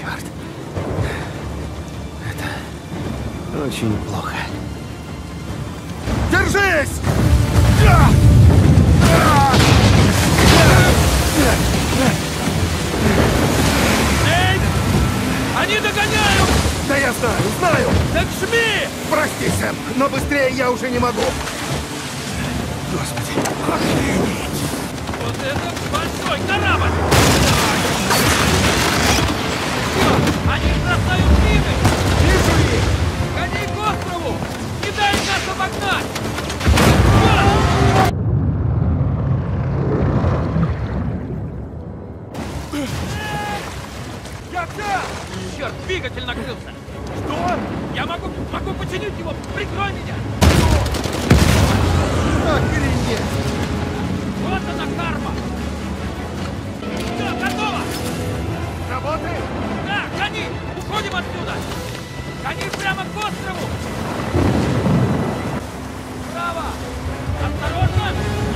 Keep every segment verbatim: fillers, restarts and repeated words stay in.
Черт. Это очень плохо. Держись! Эй! Они догоняют! Да я знаю, знаю! Так жми! Прости, Сэм, но быстрее я уже не могу. Господи, охренеть! Вот это большой корабль! Всё, они бросают мины! Вижу их! Гони к острову! Не дай нас обогнать! Я взял! Черт, двигатель накрылся! Что? Я могу, могу починить его! Прикрой меня! Охренеть! Вот она, карма! Все, готово! Работает? Да, гони! Уходим отсюда! Гони прямо к острову! Право! Осторожно!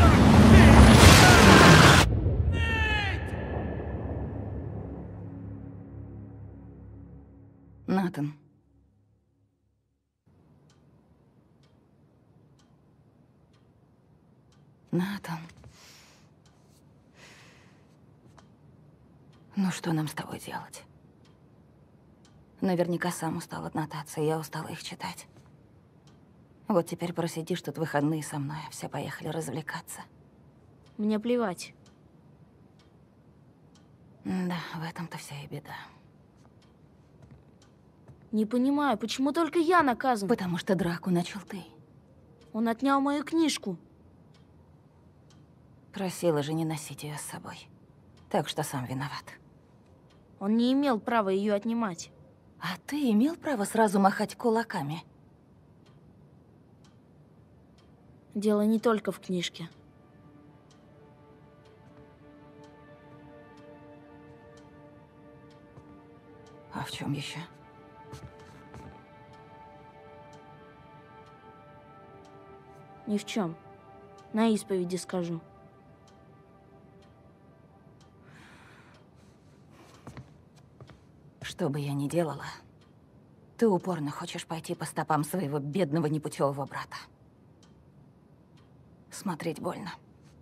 Натан. Натан. Ну что нам с тобой делать? Наверняка сам устал от нотаций, я устала их читать. Вот теперь просидишь тут выходные со мной, все поехали развлекаться. Мне плевать. Да, в этом-то вся и беда. Не понимаю, почему только я наказан? Потому что драку начал ты. Он отнял мою книжку. Просила же не носить ее с собой. Так что сам виноват. Он не имел права ее отнимать. А ты имел право сразу махать кулаками? Дело не только в книжке. А в чем еще? Ни в чем. На исповеди скажу. Что бы я ни делала, ты упорно хочешь пойти по стопам своего бедного непутевого брата. Смотреть больно.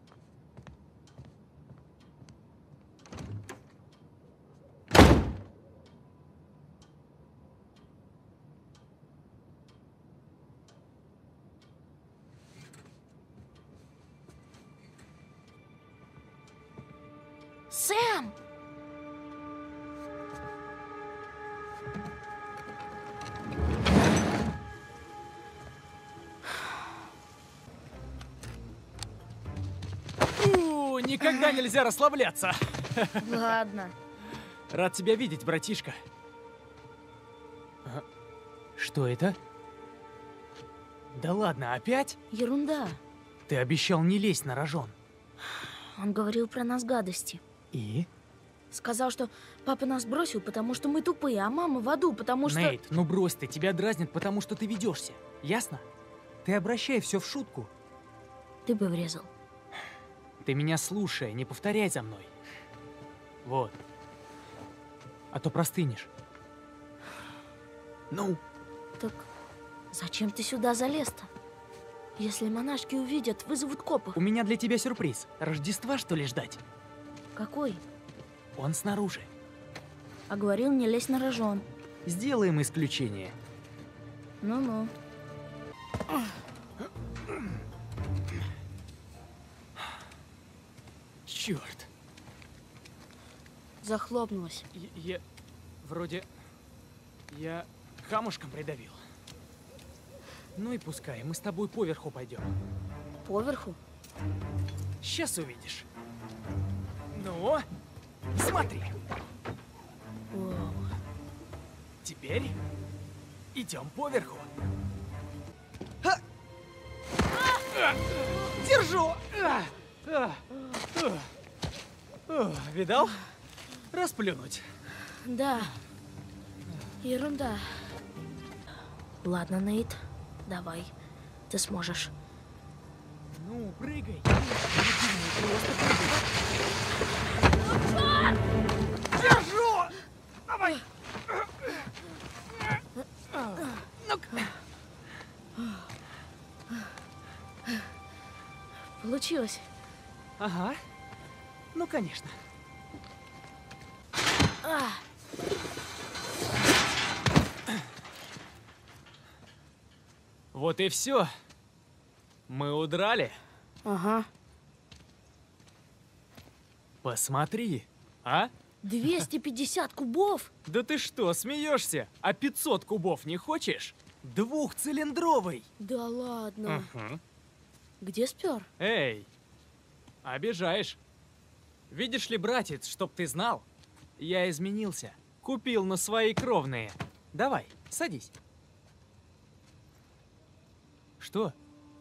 Сэм! У, никогда нельзя расслабляться. Ладно. Рад тебя видеть, братишка. А, что это? Да ладно, опять? Ерунда. Ты обещал не лезть на рожон. Он говорил про нас гадости. И? Сказал, что папа нас бросил, потому что мы тупые, а мама в аду, потому что... Нейт, ну брось ты, тебя дразнят, потому что ты ведешься. Ясно? Ты обращай все в шутку. Ты бы врезал. Ты меня слушай, не повторяй за мной. Вот. А то простынешь. Ну? Так зачем ты сюда залез-то? Если монашки увидят, вызовут копов. У меня для тебя сюрприз. Рождества, что ли, ждать? Какой? Он снаружи. А говорил, не лезь на рожон. Сделаем исключение. Ну-ну. Черт. Захлопнулась. Я, я вроде я камушком придавил. Ну и пускай, мы с тобой поверху пойдем. Поверху? Сейчас увидишь. Ну, смотри. Вау. Теперь идем поверху. Держу! Видал? Расплюнуть. Да. Ерунда. Ладно, Нейт, давай. Ты сможешь. Ну, прыгай. Держу! Давай! Ну-ка. Получилось. Ага. Ну, конечно. А, Вот и все. Мы удрали. ага. Посмотри, а? двести пятьдесят кубов? Да ты что, смеешься? А пятьсот кубов не хочешь? Двухцилиндровый. Да ладно. Угу. Где спер? Эй, обижаешь. Видишь ли, братец, чтоб ты знал, я изменился. Купил на свои кровные. Давай, садись. Что?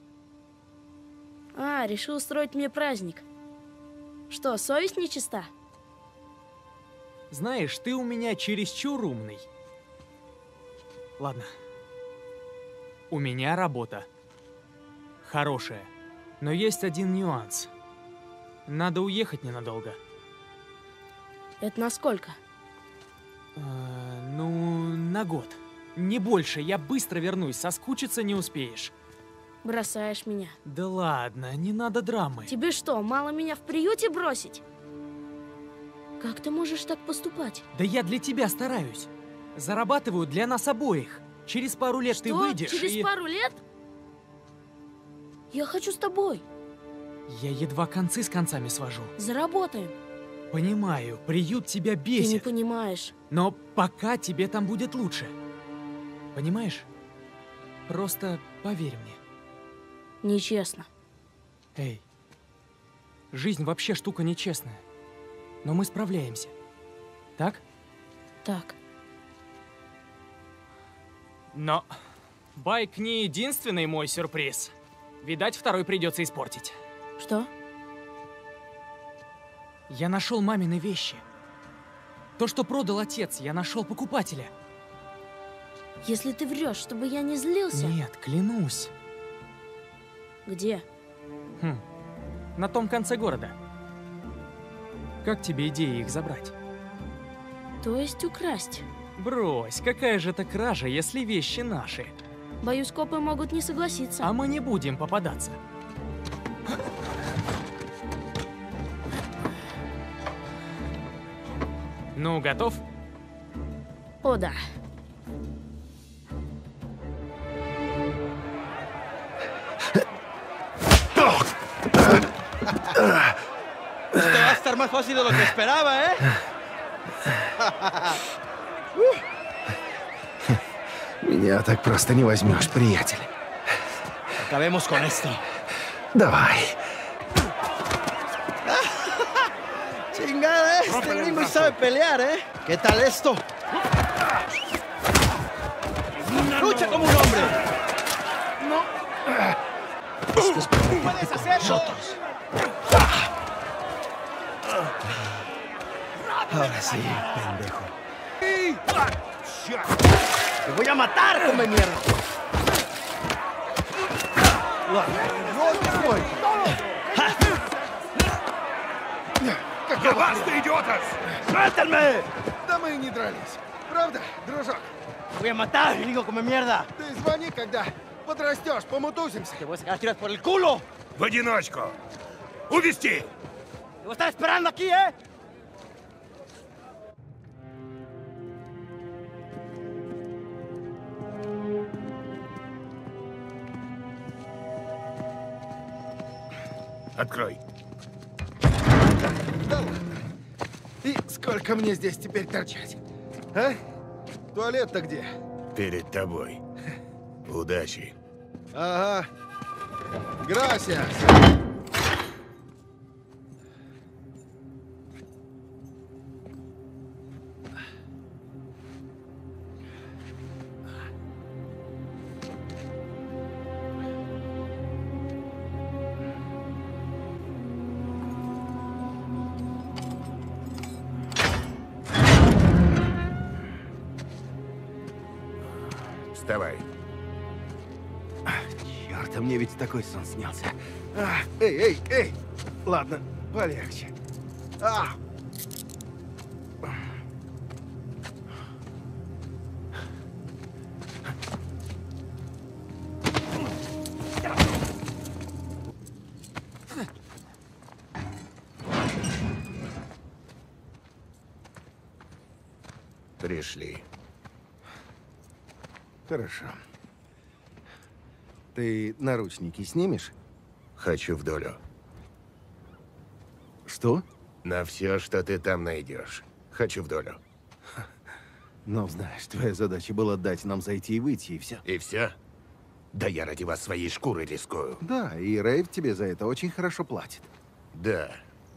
А, решил устроить мне праздник. Что, совесть нечиста? Знаешь, ты у меня чересчур умный. Ладно. У меня работа. Хорошая. Но есть один нюанс. Надо уехать ненадолго. Это насколько? Э, ну, на год. Не больше, я быстро вернусь, соскучиться не успеешь. Бросаешь меня. Да ладно, не надо драмы. Тебе что, мало меня в приюте бросить? Как ты можешь так поступать? Да я для тебя стараюсь. Зарабатываю для нас обоих. Через пару лет Что? ты выйдешь Через и... пару лет? Я хочу с тобой. Я едва концы с концами свожу. Заработаем. Понимаю, приют тебя Ты не бесит. понимаешь. Но пока тебе там будет лучше. Понимаешь? Просто поверь мне. Нечестно. Эй, жизнь вообще штука нечестная. Но мы справляемся. Так? Так. Но байк не единственный мой сюрприз. Видать, второй придется испортить. Что? Я нашел мамины вещи. То, что продал отец, я нашел покупателя. Если ты врешь, чтобы я не злился... Нет, клянусь. Где? Хм, на том конце города. Как тебе идея их забрать? То есть украсть? Брось, какая же это кража, если вещи наши? Боюсь, копы могут не согласиться. А мы не будем попадаться. Ну, готов? О, да. Esto va a estar más fácil de lo que esperaba, ¿eh? Меня так просто не возьмешь, приятель. Acabemos con esto. Давай. Chingada, este gringo sabe pelear, ¿eh? ¿Qué tal esto? ¡Lucha como un hombre! No. Esto es puedes hacerlo. Nosotros. Ahora sí, pendejo. ¡Te voy a matar, come mierda! Как вас ты, идиотов! ¡Suéltame! Да мы и не дрались. Правда, дружок? ¡Te voy a matar, gringo come mierda! Ты звони, когда подрастешь, помутусимся. ¡Te voy a sacar tiras por el culo! В одиночку. Увести! ¡Te voy a estar esperando aquí, eh! Открой. Да ладно. И сколько мне здесь теперь торчать? А? Туалет-то где? Перед тобой. Удачи. Ага. Грасиас. Вставай. Черт, а мне ведь такой сон снялся. А, эй, эй, эй! Ладно, полегче. А! Пришли. Хорошо. Ты наручники снимешь? Хочу в долю. Что? На все, что ты там найдешь. Хочу в долю. Ну, знаешь, твоя задача была дать нам зайти и выйти, и все. И все? Да я ради вас своей шкурой рискую. Да, и Рейв тебе за это очень хорошо платит. Да.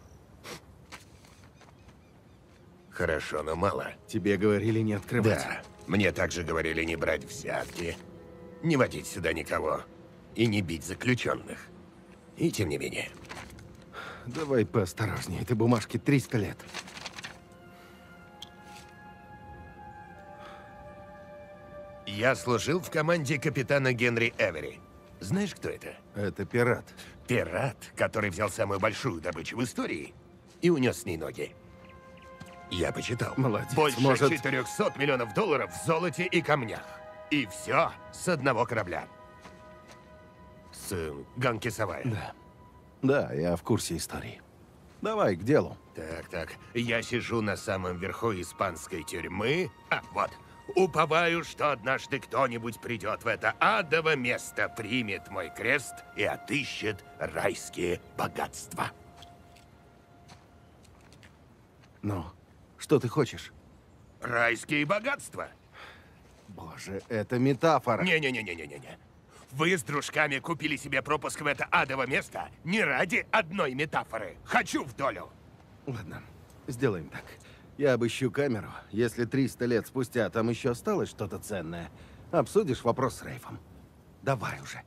Хорошо, но мало. Тебе говорили не открывать. Да. Мне также говорили не брать взятки, не водить сюда никого и не бить заключенных. И тем не менее. Давай поосторожнее, этой бумажке триста лет. Я служил в команде капитана Генри Эвери. Знаешь, кто это? Это пират. Пират, который взял самую большую добычу в истории и унес с ней ноги. Я почитал. Молодец. Больше Может... четырёхсот миллионов долларов в золоте и камнях. И все с одного корабля. С э, Ганки Савая. Да. Да, я в курсе истории. Давай, к делу. Так, так. Я сижу на самом верху испанской тюрьмы. А, вот. Уповаю, что однажды кто-нибудь придет в это адово место, примет мой крест и отыщет райские богатства. Ну, что ты хочешь? Райские богатства? Боже, это метафора. Не-не-не-не-не-не. Вы с дружками купили себе пропуск в это адово место не ради одной метафоры. Хочу в долю. Ладно, сделаем так. Я обыщу камеру. Если триста лет спустя там еще осталось что-то ценное, обсудишь вопрос с Рейфом. Давай уже.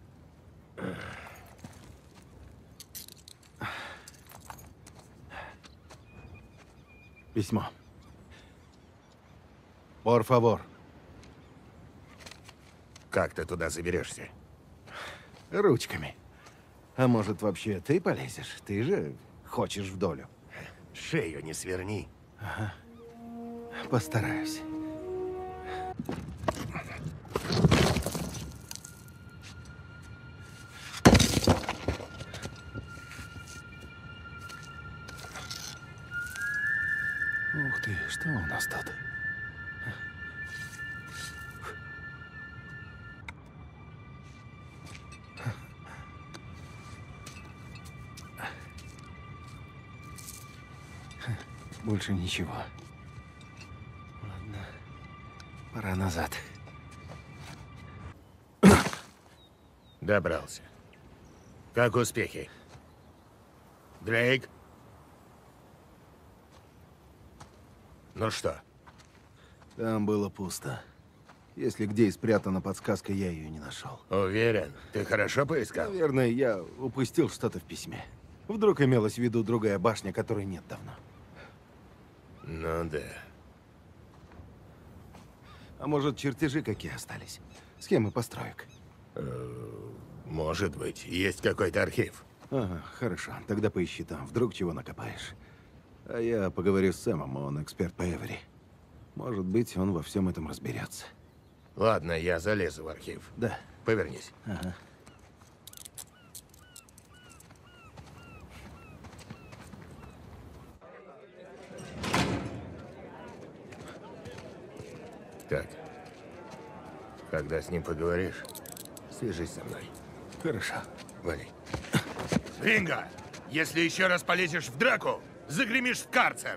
Письмо. Por favor. Как ты туда заберешься? Ручками. А может, вообще ты полезешь? Ты же хочешь в долю. Шею не сверни. Ага. Постараюсь. Ух ты, что у нас тут? Больше ничего. Ладно, пора назад. Добрался. Как успехи? Дрейк? Ну что? Там было пусто. Если где и спрятана подсказка, я ее не нашел. Уверен? Ты хорошо поискал? Наверное, я упустил что-то в письме. Вдруг имелась в виду другая башня, которой нет давно. Ну да. А может, чертежи какие остались? Схемы построек? Может быть. Есть какой-то архив? Ага, хорошо. Тогда поищи там. Вдруг чего накопаешь. А я поговорю с Сэмом, он эксперт по Эвери. Может быть, он во всем этом разберется. Ладно, я залезу в архив. Да. Повернись. Ага. Так. Когда с ним поговоришь, свяжись со мной. Хорошо. Вали. Ринго! Если еще раз полезешь в драку, загремишь в карцер!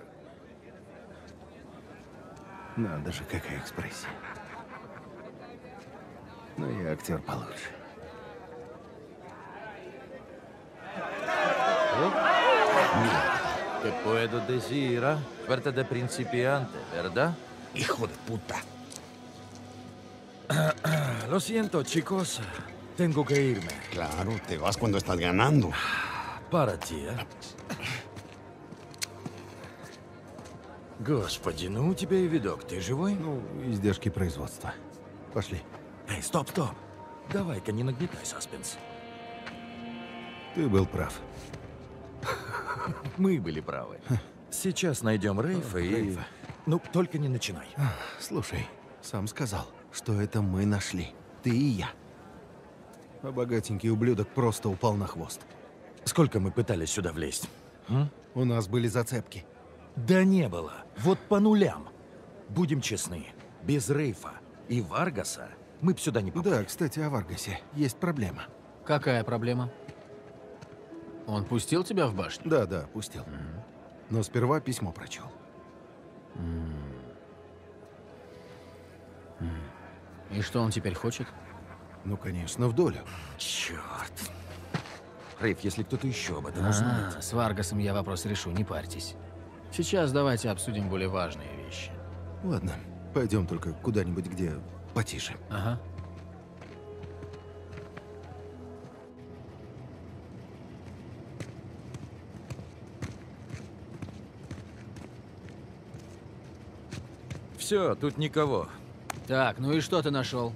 Надо же, какая экспрессия. Но я актер получше. Che puedo desira, suerte de principiante, ¿verdad? Hijo de puta. Lo siento, chicos. Tengo que irme. Claro, te vas cuando estás ganando. Para ti, ¿eh? Господи, ну у тебя и видок. Ты живой? Ну, издержки производства. Пошли. Эй, стоп, стоп. Давай-ка не нагнетай саспенс. Ты был прав. Мы были правы. Сейчас найдем Рейфа и... Рейфа. Ну, только не начинай. Слушай, сам сказал, что это мы нашли. Ты и я. А богатенький ублюдок просто упал на хвост. Сколько мы пытались сюда влезть? М? У нас были зацепки. Да не было. Вот по нулям. будем честны, без Рейфа и Варгаса мы б сюда не попали. Да, кстати, о Варгасе. Есть проблема. Какая проблема? Он пустил тебя в башню? Да, да, пустил. Mm-hmm. Но сперва письмо прочел. Mm-hmm. И что он теперь хочет? Ну, конечно, в долю. Черт. Рейф, если кто-то еще об этом а, узнает... С Варгасом я вопрос решу, не парьтесь. Сейчас давайте обсудим более важные вещи. Ладно, пойдем только куда-нибудь, где потише. Ага. Все, тут никого. Так, ну и что ты нашел?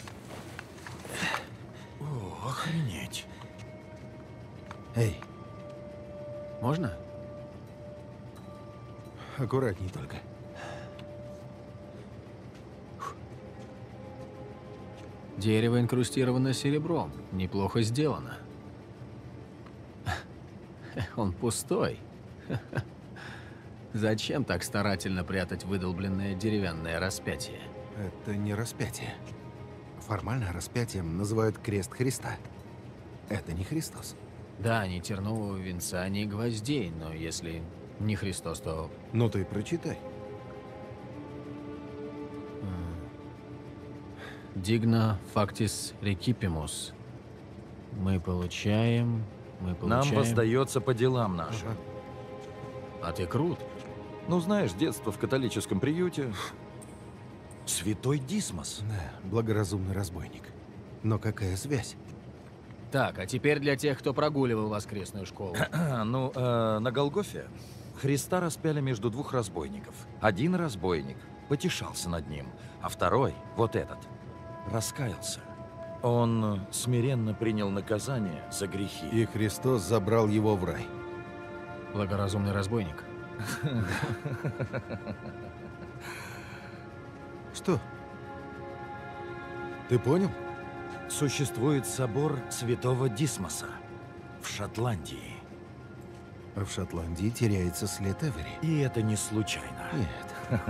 О, охренеть. Эй. Можно? Аккуратней только. Дерево инкрустировано серебром. Неплохо сделано. Он пустой. Зачем так старательно прятать выдолбленное деревянное распятие? Это не распятие. Формально распятием называют крест Христа. Это не Христос. Да, ни тернового венца, ни гвоздей, но если не Христос, то... Ну ты прочитай. Digna factis recipimus. Мы получаем... Мы получаем... Нам воздается по делам нашим. Ага. А ты крут. Ну, знаешь, детство в католическом приюте. Святой Дисмос. Да, благоразумный разбойник. Но какая связь? Так, а теперь для тех, кто прогуливал воскресную школу. Ну, э, на Голгофе Христа распяли между двух разбойников. Один разбойник потешался над ним, а второй, вот этот, раскаялся. Он смиренно принял наказание за грехи. И Христос забрал его в рай. Благоразумный разбойник. Что? Ты понял? Существует собор Святого Дисмоса в Шотландии. А в Шотландии теряется след Эвери. И это не случайно. Нет.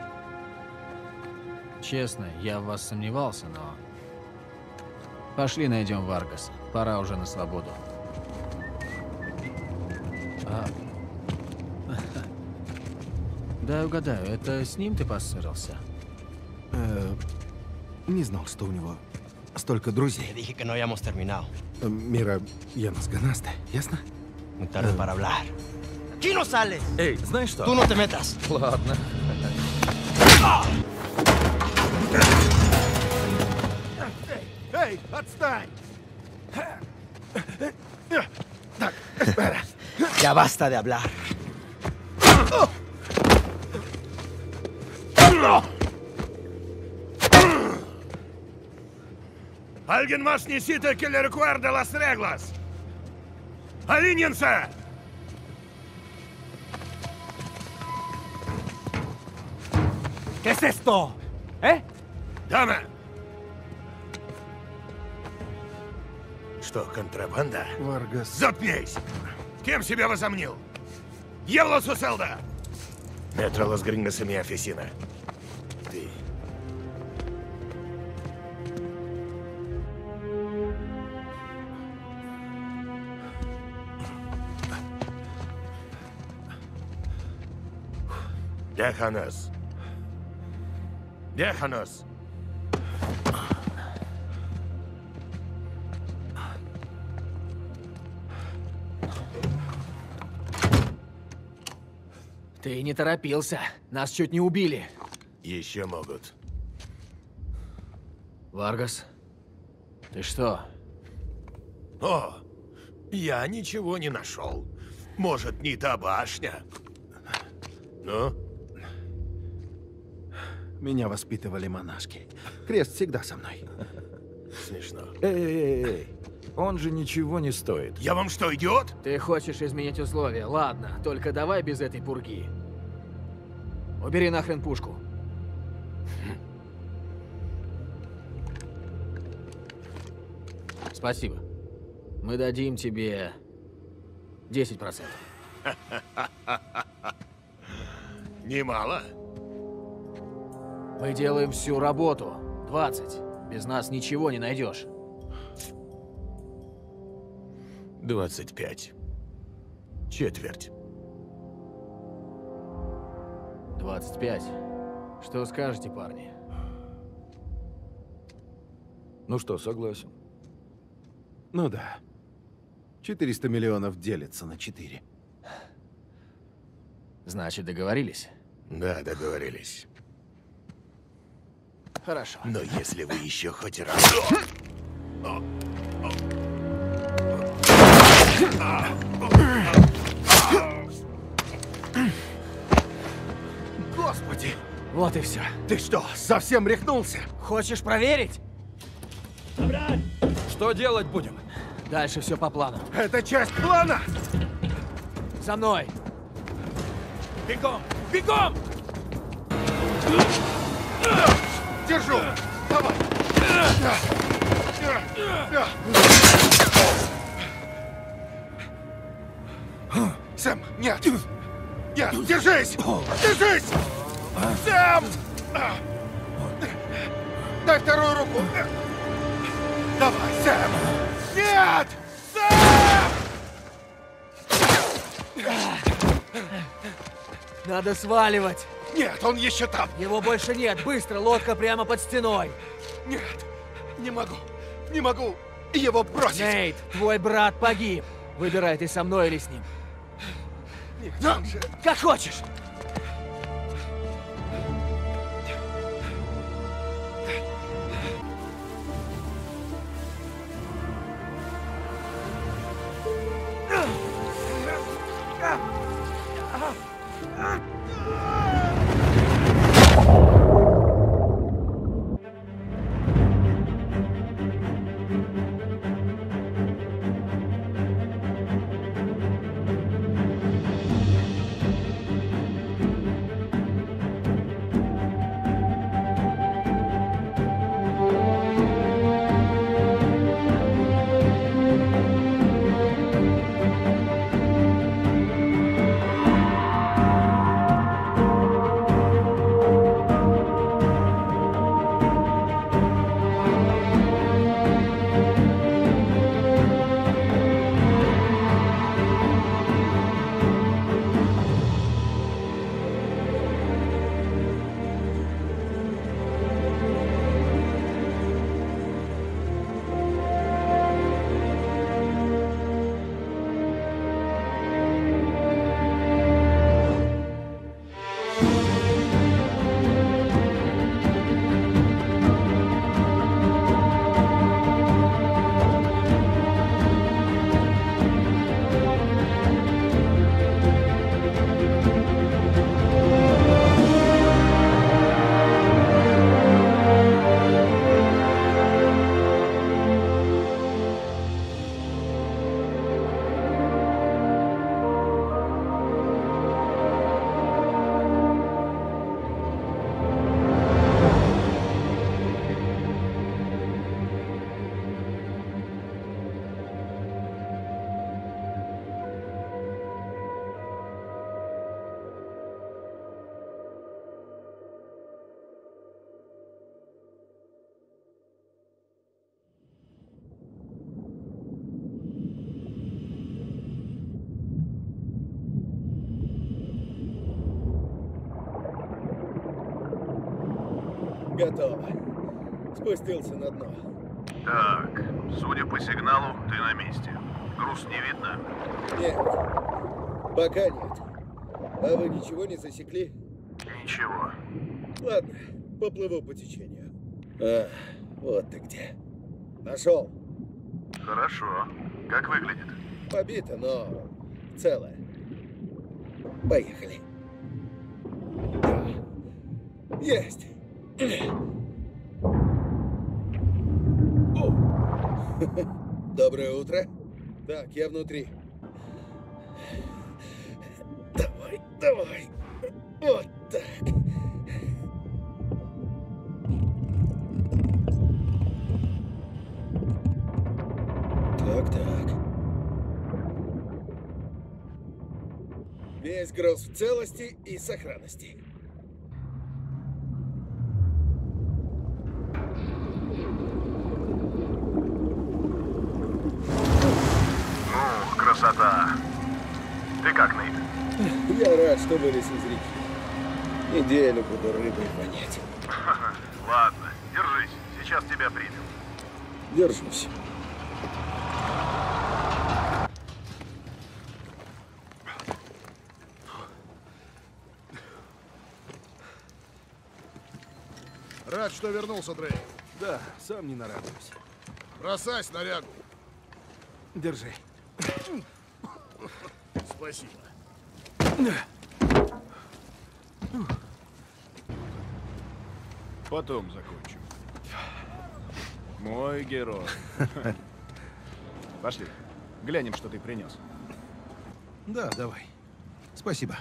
Честно, я в вас сомневался, но... Пошли найдем Варгаса. Пора уже на свободу. А... Дай угадаю, это с ним ты поссорился? Э, не знал, что у него столько друзей. Te dije que no habíamos terminado. Э, Мира, я нас ganaste, ясно? Muy tarde para hablar. ¡Aquí no sales! Эй, знаешь что? ¡Tú no te metas! Ладно. Эй, отстань! Так, espera. Ya basta de hablar. ¿Alguien más necesita que le recuerde las reglas? ¡Alíñense! ¿Qué es esto? ¿Eh? Дама! Что, контрабанда? Варгас. Заткнись! Кем себя возомнил? Дьявола Суселда! Metro los gringos en mi oficina. Ты. Déjanos. Déjanos. Ты не торопился. Нас чуть не убили. Еще могут. Варгас, ты что? О, я ничего не нашел. Может, не та башня? Ну? Меня воспитывали монашки. Крест всегда со мной. Смешно. Эй-эй-эй, он же ничего не стоит. Я вам что, идиот? Ты хочешь изменить условия? Ладно, только давай без этой пурги. Убери нахрен пушку. Спасибо. Мы дадим тебе десять процентов. Немало. Мы делаем всю работу. двадцать. Без нас ничего не найдешь. двадцать пять. Четверть. двадцать пять. Что скажете, парни? Ну что, согласен. Ну да. четыреста миллионов делится на четыре. Значит, договорились? Да, договорились. Хорошо. Но если вы еще хоть раз... Господи! Вот и все. Ты что, совсем рехнулся? Хочешь проверить? Что делать будем? Дальше все по плану. Это часть плана! За мной! Бегом! Бегом! Держу! Давай! Сэм, нет! Нет, держись! Держись! Сэм! Дай вторую руку! Давай, Сэм! Нет! Сэм! Надо сваливать! Нет, он еще там! Его больше нет! Быстро, лодка прямо под стеной! Нет! Не могу! Не могу его бросить! Нейт, твой брат погиб! Выбирай, ты со мной или с ним. Нет, он же... Как хочешь! Готово. Спустился на дно. Так, судя по сигналу, ты на месте. Груз не видно? Нет. Пока нет. А вы ничего не засекли? Ничего. Ладно, поплыву по течению. А, вот ты где. Нашел. Хорошо. Как выглядит? Побито, но целое. Поехали. Есть. Доброе утро. Так, я внутри. Давай, давай. Вот так. Так, так. Весь груз в целости и сохранности. красота. Ты как, Нейт? Я рад, что вылез из реки. Неделю буду рыбой вонять. Ладно, держись. Сейчас тебя примем. Держусь. Рад, что вернулся, Дрейк. Да, сам не нарадуюсь. Бросай снарягу. Держи. Спасибо. Потом закончим. Мой герой. Пошли. Глянем, что ты принес. Да, давай. Спасибо.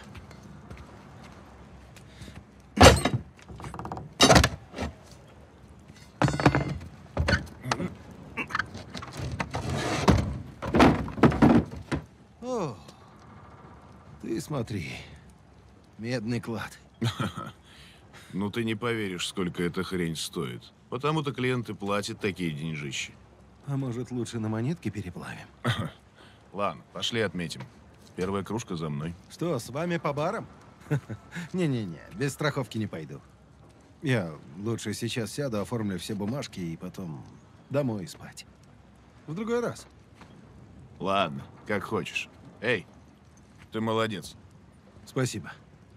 О, ты смотри. Медный клад. Ну ты не поверишь, сколько эта хрень стоит. Потому-то клиенты платят такие деньжищи. А может, лучше на монетки переплавим? Ладно, пошли отметим. Первая кружка за мной. Что, с вами по барам? Не-не-не, без страховки не пойду. Я лучше сейчас сяду, оформлю все бумажки и потом домой спать. В другой раз. Ладно, как хочешь. Эй, ты молодец. Спасибо.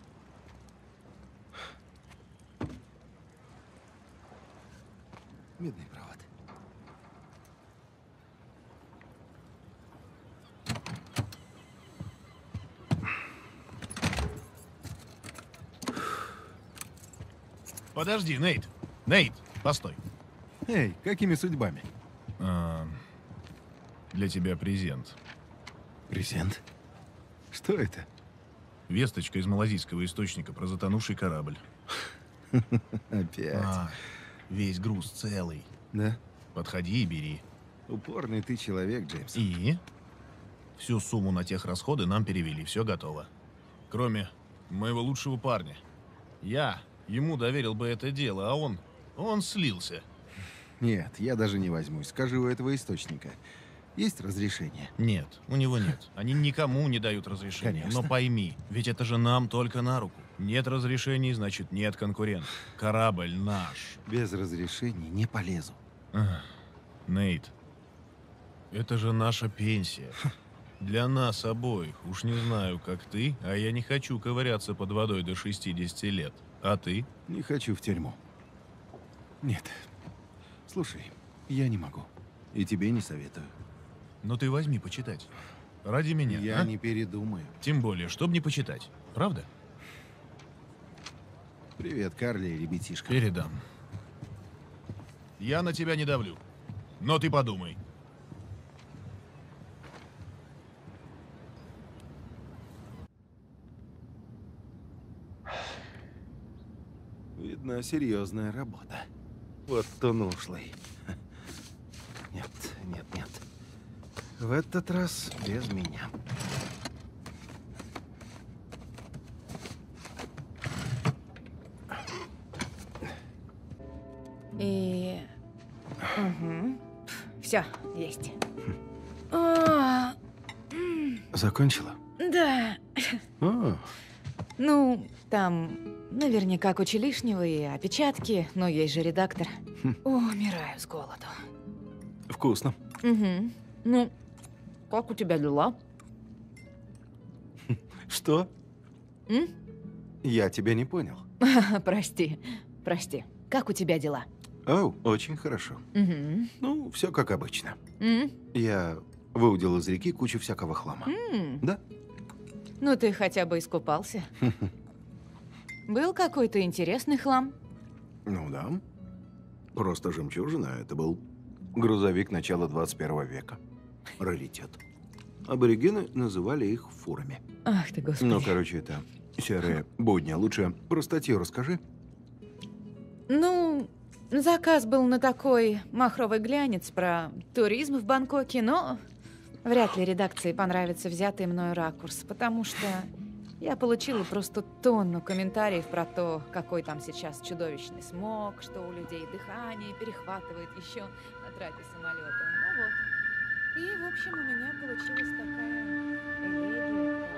Медный провод. Подожди, Нейт. Нейт, постой. Эй, какими судьбами? А, для тебя презент. Презент? Что это? Весточка из малазийского источника про затонувший корабль. Опять. А, весь груз целый. Да? Подходи и бери. Упорный ты человек, Джеймс. И? Всю сумму на тех расходы нам перевели, все готово. Кроме моего лучшего парня. Я ему доверил бы это дело, а он... он слился. Нет, я даже не возьмусь. Скажи, у этого источника есть разрешение? Нет, у него нет. Они никому не дают разрешения. Конечно. Но пойми, ведь это же нам только на руку. Нет разрешений, значит нет конкурентов. Корабль наш. Без разрешений не полезу. Ах, Нейт, это же наша пенсия. Для нас обоих. Уж не знаю, как ты, а я не хочу ковыряться под водой до шестидесяти лет. А ты? Не хочу в тюрьму. Нет. Слушай, я не могу. И тебе не советую. Но ты возьми почитать. Ради меня, Я а? не передумаю. Тем более, чтобы не почитать. Правда? Привет, Карли и ребятишка. Передам. Я на тебя не давлю. Но ты подумай. Видно, серьезная работа. Вот он ушлый. Нет, нет, нет. В этот раз без меня. И... Угу. Все, есть. О, Закончила? да. О, Ну, там наверняка куча лишнего и опечатки, но есть же редактор. О, умираю с голоду. вкусно. Угу. Ну, как у тебя дела? Что? М? Я тебя не понял. Прости, прости. Как у тебя дела? О, очень хорошо. Угу. Ну, все как обычно. М? Я выудил из реки кучу всякого хлама. М. Да? Ну, ты хотя бы искупался. Был какой-то интересный хлам? Ну да. Просто жемчужина. Это был грузовик начала двадцать первого века. Раритет. Аборигены называли их фурами. Ах ты, господи. Ну, короче, это серые будни. Лучше про статью расскажи. Ну, заказ был на такой махровый глянец про туризм в Бангкоке, но вряд ли редакции понравится взятый мною ракурс, потому что я получила просто тонну комментариев про то, какой там сейчас чудовищный смог, что у людей дыхание перехватывает еще на трапе самолета. Ну вот. И, в общем, у меня получилась такая элегия.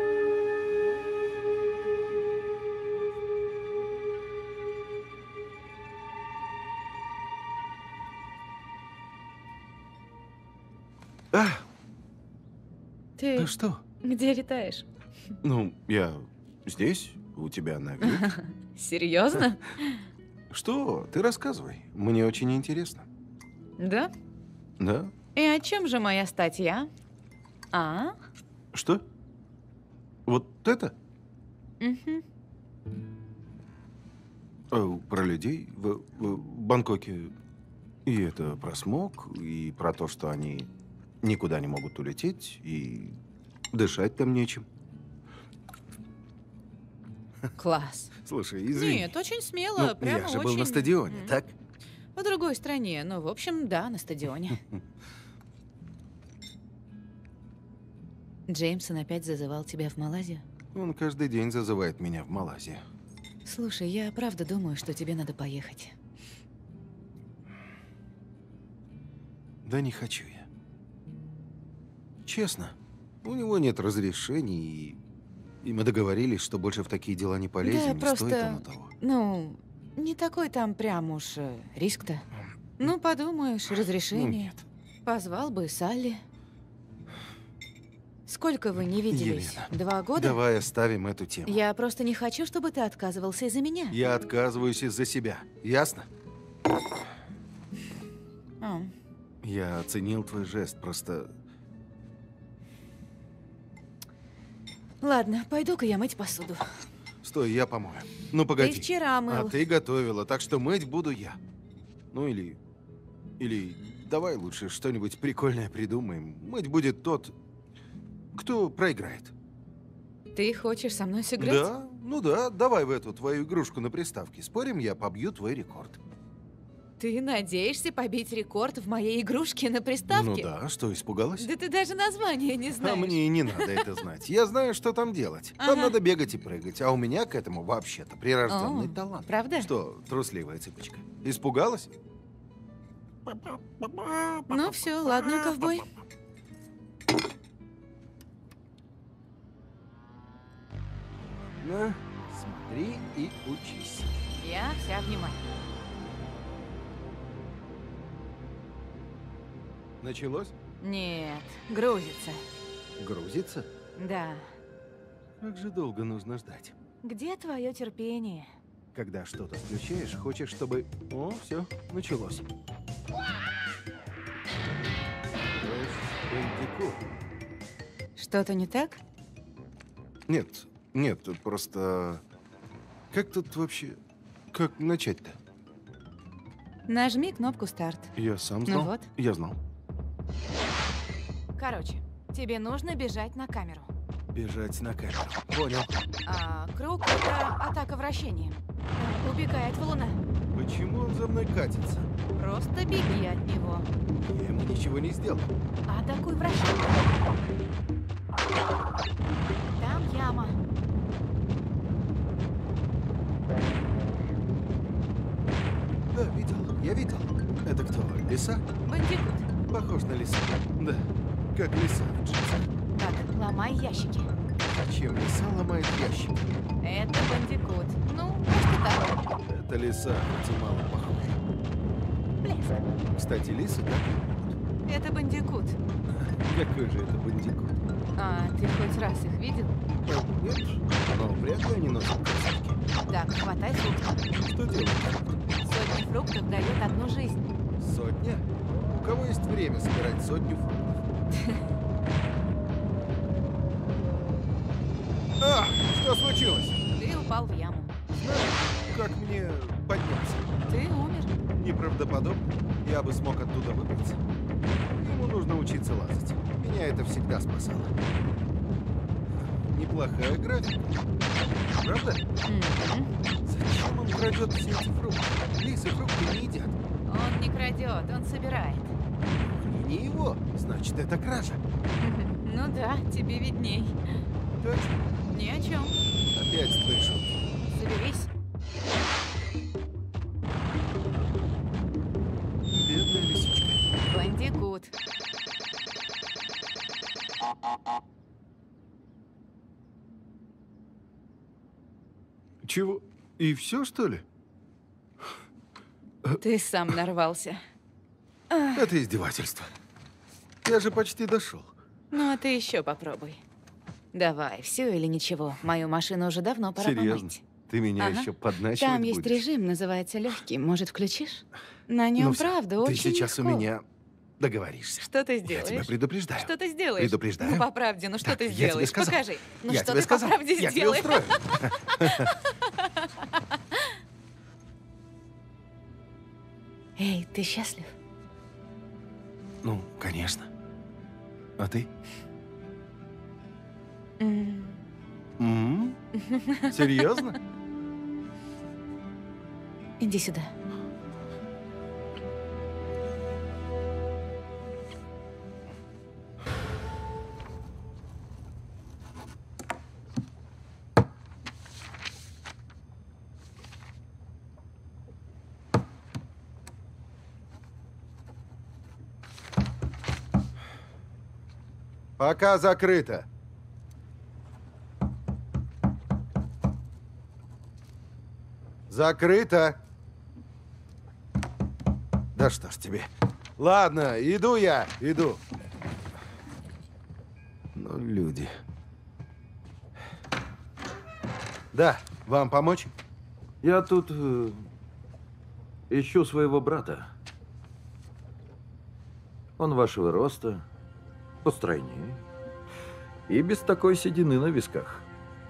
А, Ты ты что? где летаешь? Ну, я здесь, у тебя на вид. Серьезно? Что? Ты рассказывай. Мне очень интересно. Да? Да? И о чем же моя статья? А? Что? Вот это? Угу. Э, Про людей в, в Бангкоке. И это про смог, и про то, что они никуда не могут улететь, и дышать там нечем. Класс. Слушай, извини. Нет, очень смело, Ну, прямо я же очень... был на стадионе, М. так? В другой стране, но, в общем, да, на стадионе. Джеймсон опять зазывал тебя в Малайзию? Он каждый день зазывает меня в Малайзию. Слушай, я правда думаю, что тебе надо поехать. Да не хочу я. Честно, у него нет разрешений, и, и мы договорились, что больше в такие дела не полезем, Да, не просто, стоит оно того. ну, не такой там прям уж э, риск-то. Ну, подумаешь, разрешение. Позвал бы Салли. Сколько вы не виделись? Елена, Два года? Давай оставим эту тему. Я просто не хочу, чтобы ты отказывался из-за меня. Я отказываюсь из-за себя, ясно? А, Я оценил твой жест, просто... Ладно, пойду-ка я мыть посуду. Стой, я помою. Ну, погоди. Ты вчера мыл. А ты готовила, так что мыть буду я. Ну, или... Или давай лучше что-нибудь прикольное придумаем. Мыть будет тот, кто проиграет. Ты хочешь со мной сыграть? Да, ну да, давай в эту твою игрушку на приставке. Спорим, я побью твой рекорд. Ты надеешься побить рекорд в моей игрушке на приставке? Ну да, что, испугалась? Да ты даже название не знаешь. А мне и не надо это знать. Я знаю, что там делать. Там Ага. надо бегать и прыгать. А у меня к этому вообще-то прирожденный О, талант. правда? Что, трусливая цыпочка? Испугалась? Ну все, ладно, ковбой. На, смотри и учись. Я вся внимание. Началось? Нет, грузится. Грузится? Да. Как же долго нужно ждать? Где твое терпение? Когда что-то включаешь, хочешь, чтобы... О, все, началось. Бандикут. Что-то не так? Нет, нет, тут просто... Как тут вообще... Как начать-то? Нажми кнопку старт. Я сам Ну знал. вот. Я знал. Короче, тебе нужно бежать на камеру. Бежать на камеру. Понял. А круг — это атака вращением. Убегай от валуна. Почему он за мной катится? Просто беги от него. Я ему ничего не сделал. Атакуй вращением. Там яма. Да, видел, я видел. Это кто, лиса? Бандикут. Похож на лиса. Да, как лиса в джинсах. Так, ломай ящики. Зачем лиса ломает ящик? Это бандикут. Ну, просто так. Это лиса, хоть и мало похоже. Блеск. Кстати, лисы так не могут. Это бандикут. Какой же это бандикут? А, ты хоть раз их видел? Нет, но вряд ли они носят кроссовки. Так, хватай фрукты. Что делать? Сотни фруктов дает одну жизнь. Сотня? У кого есть время собирать сотню фруктов? А, что случилось? Ты упал в яму. Знаешь, как мне подняться? Ты умер. Неправдоподобно. Я бы смог оттуда выбраться. Ему нужно учиться лазать. Меня это всегда спасало. Неплохая графика. Правда? М-м. Зачем он крадет все эти фрукты? Лисы фрукты не едят. Он не крадет, он собирает. Они не его. Значит, это кража. Ну да, тебе видней. Точно. Ни о чем. Опять твои шутки. Соберись. Бедная лисичка. Бандикут. Чего? И все, что ли? Ты сам нарвался. Это издевательство. Я же почти дошел. Ну, а ты еще попробуй. Давай, все или ничего. Мою машину уже давно пора Серьезно? помыть. Ты меня Ага. еще подначивать Там есть будешь? режим, называется легкий. Может, включишь? На нем, Ну всё, правда, ты очень сейчас легко. у меня договоришься. Что ты Я сделаешь? тебя предупреждаю. Что ты сделаешь? Предупреждаю. Ну, по правде, ну что Так, ты я тебе сделаешь? сказал. Покажи. Ну, Я что тебе ты сказал. по правде Я тебя сделаешь? устрою. Эй, ты счастлив? Ну, конечно. А ты? М. М? Серьезно? Иди сюда. Пока закрыто. Закрыто. Да что ж тебе. Ладно, иду я, иду. Ну, люди. Да, вам помочь? Я тут э, ищу своего брата. Он вашего роста, постройнее и без такой седины на висках.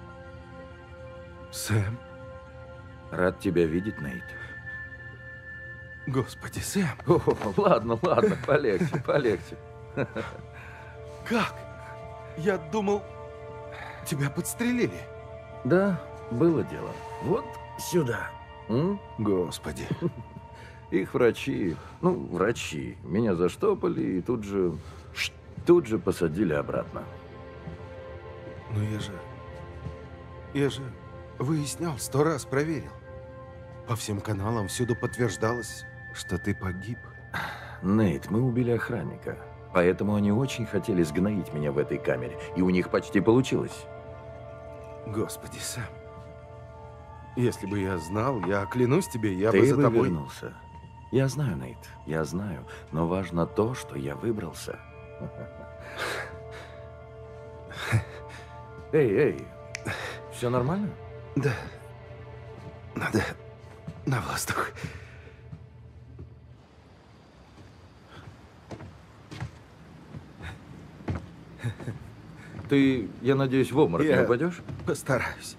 Сэм? Рад тебя видеть, Нейт. Господи, Сэм. О, ладно, ладно, полегче, полегче. Как? Я думал, тебя подстрелили. Да, было дело. Вот сюда. М? Господи. Их врачи, ну, врачи, меня заштопали и тут же, тут же посадили обратно. Ну я же, я же выяснял, сто раз проверил. По всем каналам всюду подтверждалось, что ты погиб. Нейт, мы убили охранника, поэтому они очень хотели сгноить меня в этой камере, и у них почти получилось. Господи, Сэм. Если бы я знал, я клянусь тебе, я Ты бы за бы тобой... вернулся. Я знаю, Нейт, я знаю, но важно то, что я выбрался. Эй, эй, все нормально? Да. Надо на воздух. Ты, я надеюсь, в обморок не Я упадешь? постараюсь.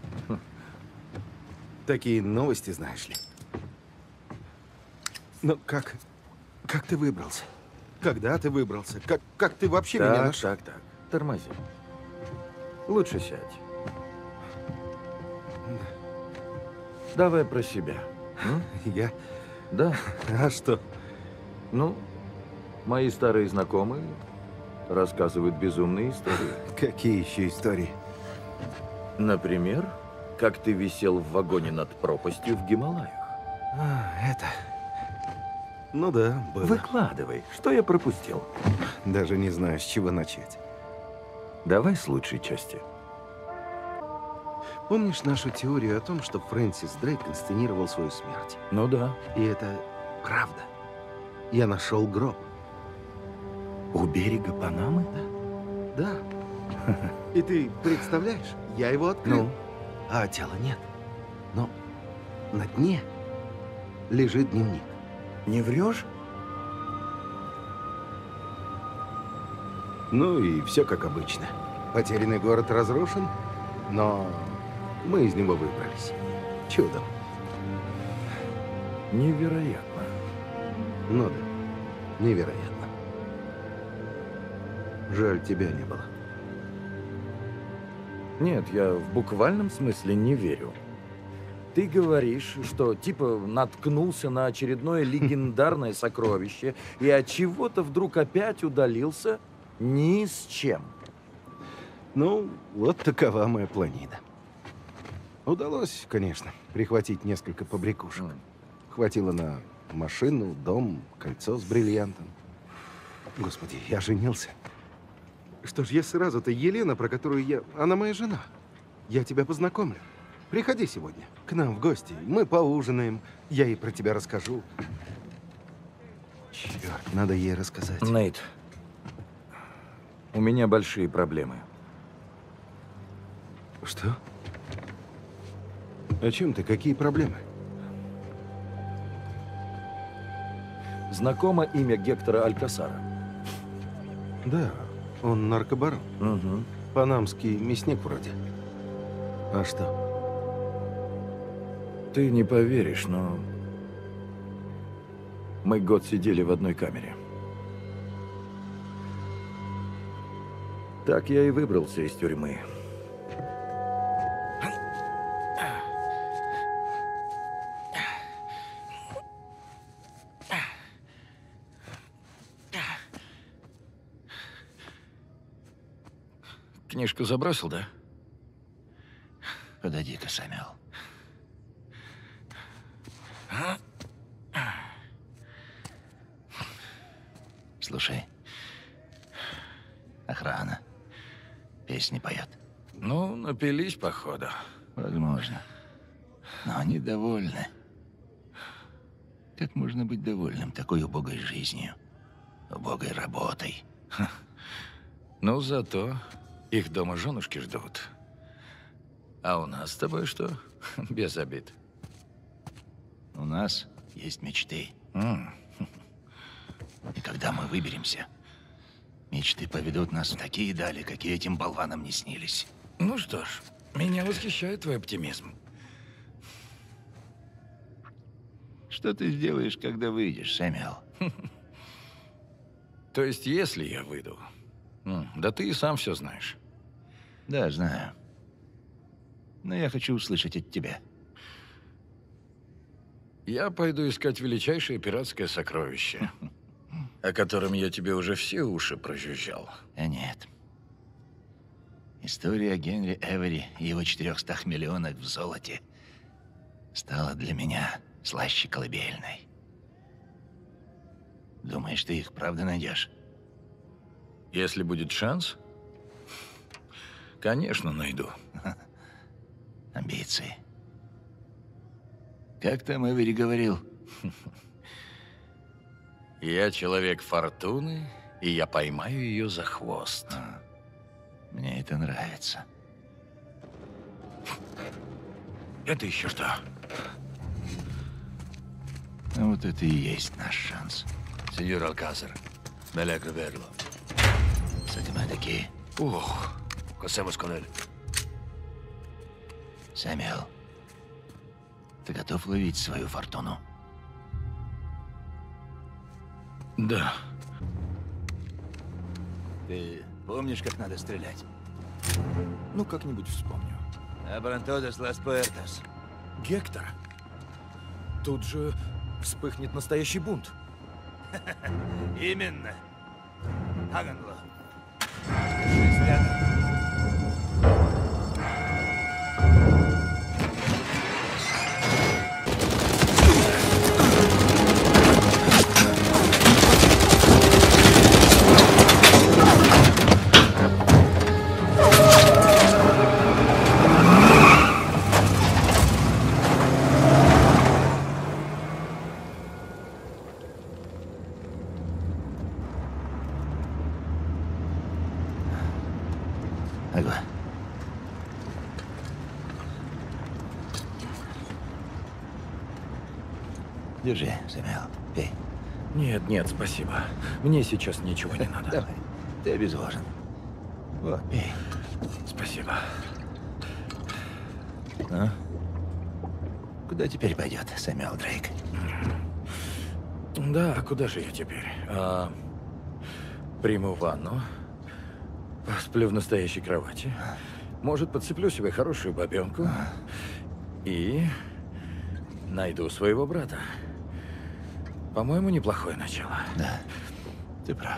Такие новости, знаешь ли. Ну, как... Как ты выбрался? Когда ты выбрался? Как, как ты вообще так, меня нашел? Так, так, тормози. Лучше сядь. Давай про себя. М? Я? Да. А что? Ну, мои старые знакомые рассказывают безумные истории. Какие еще истории? Например, как ты висел в вагоне над пропастью в Гималаях. А, это... Ну да, было. Выкладывай, что я пропустил. Даже не знаю, с чего начать. Давай с лучшей части. Помнишь нашу теорию о том, что Фрэнсис Дрейк инсценировал свою смерть? Ну да. И это правда. Я нашел гроб. У берега Панамы? Да. Да. И ты представляешь, я его открыл, Ну? а тела нет. Но на дне лежит дневник. Не врешь? Ну и все как обычно. Потерянный город разрушен, но мы из него выбрались. Чудом. Невероятно. Ну да, невероятно. Жаль, тебя не было. Нет, я в буквальном смысле не верю. Ты говоришь, что типа наткнулся на очередное легендарное сокровище и от чего-то вдруг опять удалился ни с чем. Ну, вот такова моя планида. Удалось, конечно, прихватить несколько побрякушек. Mm. Хватило на машину, дом, кольцо с бриллиантом. Господи, я женился. Что ж, я сразу-то Елена, про которую я... Она моя жена. Я тебя познакомлю. Приходи сегодня к нам в гости. Мы поужинаем. Я ей про тебя расскажу. Черт, надо ей рассказать. Нейт, у меня большие проблемы. Что? О чем ты? Какие проблемы? Знакомо имя Гектора Алькасара? Да, он наркобарон. Угу. Панамский мясник вроде. А что? Ты не поверишь, но мы год сидели в одной камере. Так я и выбрался из тюрьмы. Книжку забросил, да? Подойди-ка, Сэмюэл. Слушай, охрана песни поет. Ну, напились, походу. Возможно. Но они довольны. Как можно быть довольным такой убогой жизнью, убогой работой? Ну, зато их дома женушки ждут. А у нас с тобой что? Без обид. У нас есть мечты. Mm. И когда мы выберемся, мечты поведут нас в такие дали, какие этим болванам не снились. Ну что ж, меня восхищает твой оптимизм. Что ты сделаешь, когда выйдешь, Сэмюэл? То есть, если я выйду? Да ты и сам все знаешь. Да, знаю. Но я хочу услышать от тебя. Я пойду искать величайшее пиратское сокровище, о котором я тебе уже все уши прожужжал. А нет. История о Генри Эвери и его четырехстах миллионах в золоте стала для меня слаще колыбельной. Думаешь, ты их правда найдешь? Если будет шанс, конечно, найду. Амбиции. Как там Эвери говорил? Я человек фортуны, и я поймаю ее за хвост. А, мне это нравится. Это еще что? Ну, вот это и есть наш шанс. Сеньор Алькасар, Мелегро Верло. Сатима таки. Ух, Косемус Конель. Сэмюэл, ты готов ловить свою фортуну? Да. Ты помнишь, как надо стрелять? Ну, как-нибудь вспомню. Абрантодос лас пуэртас. Гектор. Тут же вспыхнет настоящий бунт. Именно. Хаганло. Агва. Держи, Сэмюэл, пей. Нет, нет, спасибо. Мне сейчас ничего не надо. Давай, ты обезвожен. Вот, пей. Спасибо. Ну? Куда теперь пойдет Сэмюэл Дрейк? Да, куда же я теперь? А, приму ванну. Посплю в настоящей кровати. Может, подцеплю себе хорошую бабенку. И найду своего брата. По-моему, неплохое начало. Да, ты прав.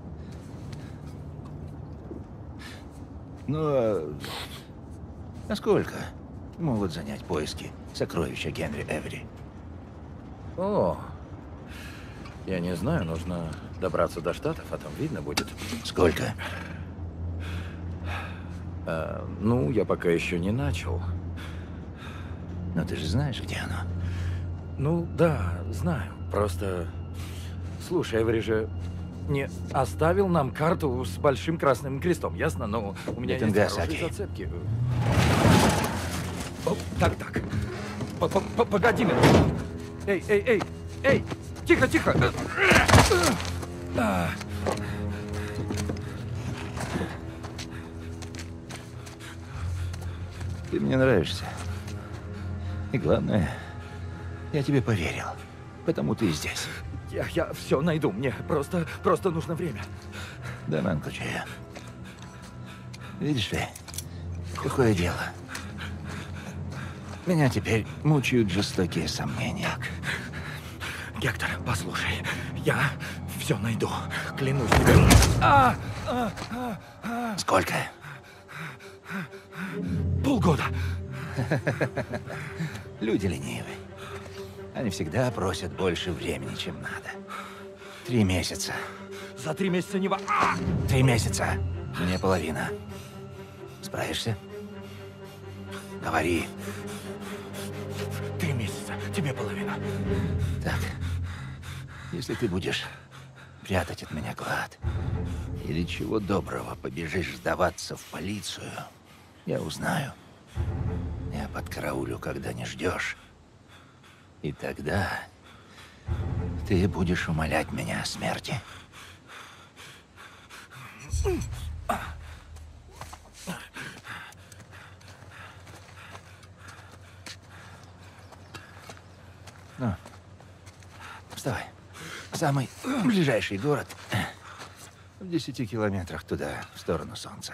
Ну, а... а сколько могут занять поиски сокровища Генри Эвери? О, я не знаю, нужно добраться до Штатов, а там видно будет. Сколько? А, ну, я пока еще не начал. Но ты же знаешь, где оно? Ну, да, знаю. Просто... Слушай, Эвери же не оставил нам карту с большим красным крестом, ясно? Но у меня есть хорошие зацепки. О, так, так. Погоди минуту. Эй, эй, эй, эй! Тихо, тихо! Ты мне нравишься. И главное, я тебе поверил. Потому ты и здесь. Я, я все найду. Мне просто, просто нужно время. Да, манку чая. Видишь ли, какое дело? Меня теперь мучают жестокие сомнения. Так. Гектор, послушай. Я все найду. Клянусь тебе. А, а, а, а. Сколько? Полгода. Люди ленивы. Они всегда просят больше времени, чем надо. Три месяца. За три месяца не во... А! Три месяца. Мне половина. Справишься? Говори. Три месяца. Тебе половина. Так. Если ты будешь прятать от меня клад, или чего доброго побежишь сдаваться в полицию, я узнаю. Я подкараулю, когда не ждешь. И тогда ты будешь умолять меня о смерти. Ну, вставай. Самый ближайший город в десяти километрах туда, в сторону солнца.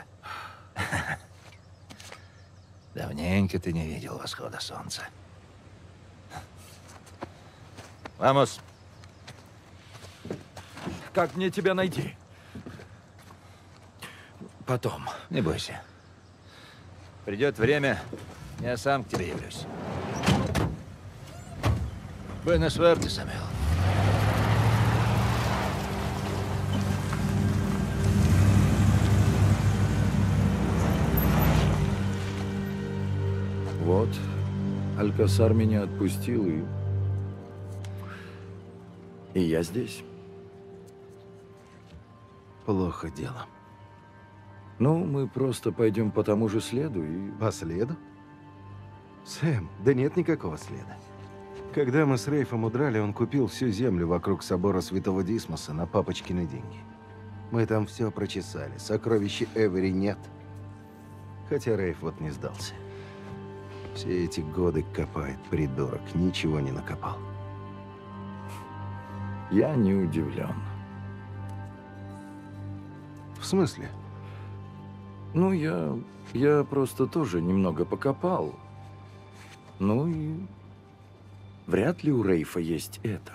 Давненько ты не видел восхода солнца. Вамос. Как мне тебя найти? Потом. Не бойся. Придет время, я сам к тебе явлюсь. Buena suerte, Самуэл. Вот, Алькасар меня отпустил, и... И я здесь. Плохо дело. Ну, мы просто пойдем по тому же следу и... По следу? Сэм, да нет никакого следа. Когда мы с Рейфом удрали, он купил всю землю вокруг собора Святого Дисмоса на папочкины деньги. Мы там все прочесали, сокровища Эвери нет. Хотя Рейф вот не сдался. Все эти годы копает придурок, ничего не накопал. Я не удивлен. В смысле? Ну, я... я просто тоже немного покопал. Ну и... Вряд ли у Рейфа есть это.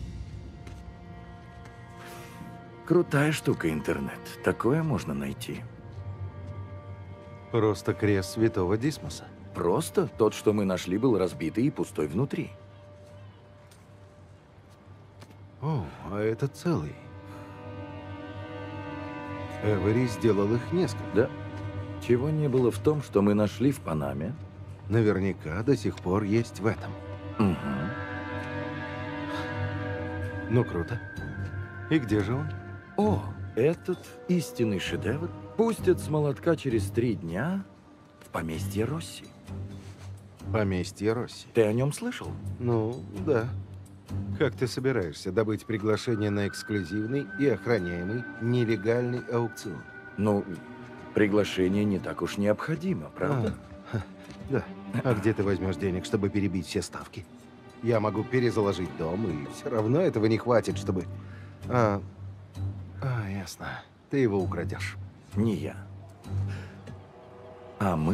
Крутая штука интернет. Такое можно найти. Просто крест Святого Дисмоса. Просто тот, что мы нашли, был разбитый и пустой внутри. О, а это целый. Эвери сделал их несколько. Да. Чего не было в том, что мы нашли в Панаме. Наверняка до сих пор есть в этом. Угу. Ну, круто. И где же он? О, этот истинный шедевр пустят с молотка через три дня в поместье Росси. Поместье Росси. Ты о нем слышал? Ну, да. Как ты собираешься добыть приглашение на эксклюзивный и охраняемый нелегальный аукцион? Ну, приглашение не так уж необходимо, правда? А, да. А где ты возьмешь денег, чтобы перебить все ставки? Я могу перезаложить дом, и все равно этого не хватит, чтобы... А, а ясно. Ты его украдешь. Не я. А мы...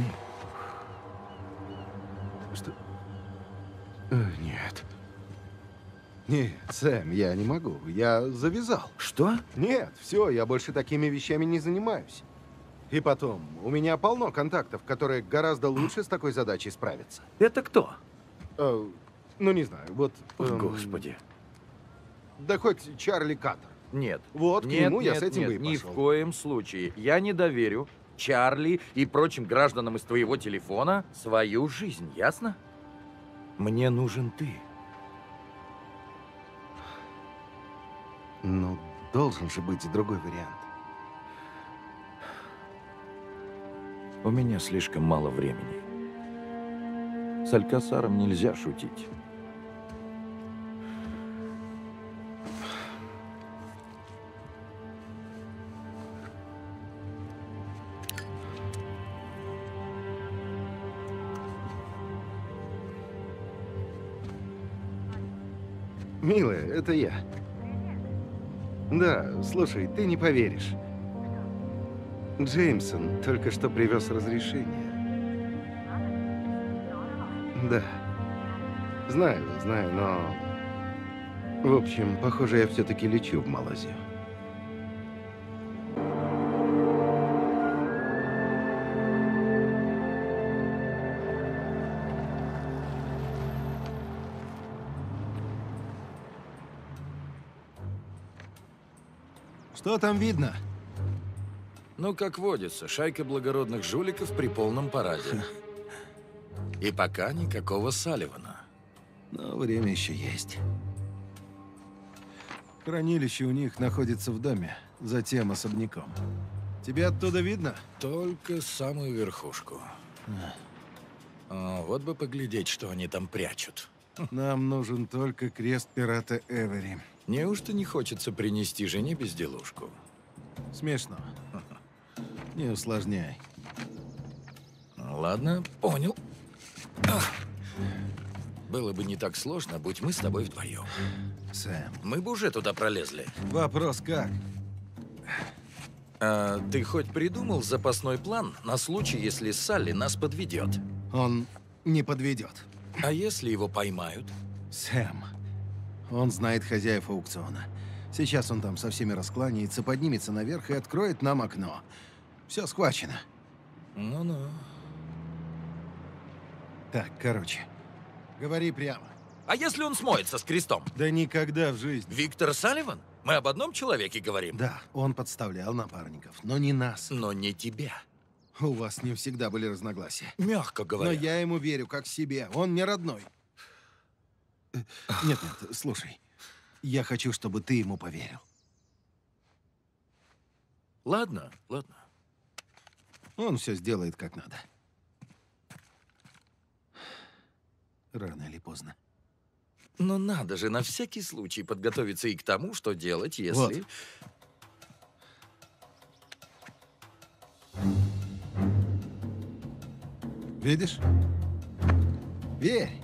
Что? Э, нет. Нет, Сэм, я не могу. Я завязал. Что? Нет, все, я больше такими вещами не занимаюсь. И потом, у меня полно контактов, которые гораздо лучше с такой задачей справятся. Это кто? Э, ну, не знаю, вот... Эм... Господи. Да хоть Чарли Каттер. Нет. Вот, нет, к нему нет, я с этим нет, бы и ни пошел. в коем случае. Я не доверю Чарли и прочим гражданам из твоего телефона свою жизнь, ясно? Мне нужен ты. Ну, должен же быть другой вариант. У меня слишком мало времени. С Алькасаром нельзя шутить. Милая, это я. Да, слушай, ты не поверишь. Джеймсон только что привез разрешение. Да. Знаю, знаю, но... В общем, похоже, я все-таки лечу в Малайзию. Что там видно? Ну, как водится, шайка благородных жуликов при полном параде. И пока никакого Салливана. Но время еще есть. Хранилище у них находится в доме, за тем особняком. Тебе оттуда видно? Только самую верхушку. О, вот бы поглядеть, что они там прячут. Нам нужен только крест пирата Эвери. Неужто не хочется принести жене безделушку? Смешно. Не усложняй. Ладно, понял. Было бы не так сложно, будь мы с тобой вдвоем. Сэм. Мы бы уже туда пролезли. Вопрос как? А ты хоть придумал запасной план на случай, если Салли нас подведет? Он не подведет. А если его поймают? Сэм. Он знает хозяев аукциона. Сейчас он там со всеми раскланяется, поднимется наверх и откроет нам окно. Все схвачено. Ну-ну. Так, короче, говори прямо. А если он смоется с крестом? Да никогда в жизни. Виктор Салливан? Мы об одном человеке говорим? Да, он подставлял напарников, но не нас. Но не тебя. У вас не всегда были разногласия. Мягко говоря. Но я ему верю, как себе. Он мне родной. Нет, нет, слушай. Я хочу, чтобы ты ему поверил. Ладно, ладно. Он все сделает как надо. Рано или поздно. Но надо же на всякий случай подготовиться и к тому, что делать, если... Вот. Видишь? Верь.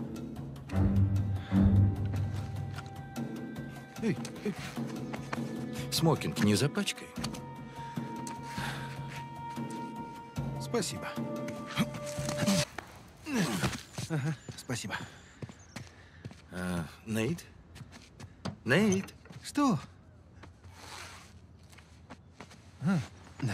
Эй, эй. Смокинг не запачкай. Спасибо. Ага, спасибо. А, Нейт? Нейт? Что? А, да.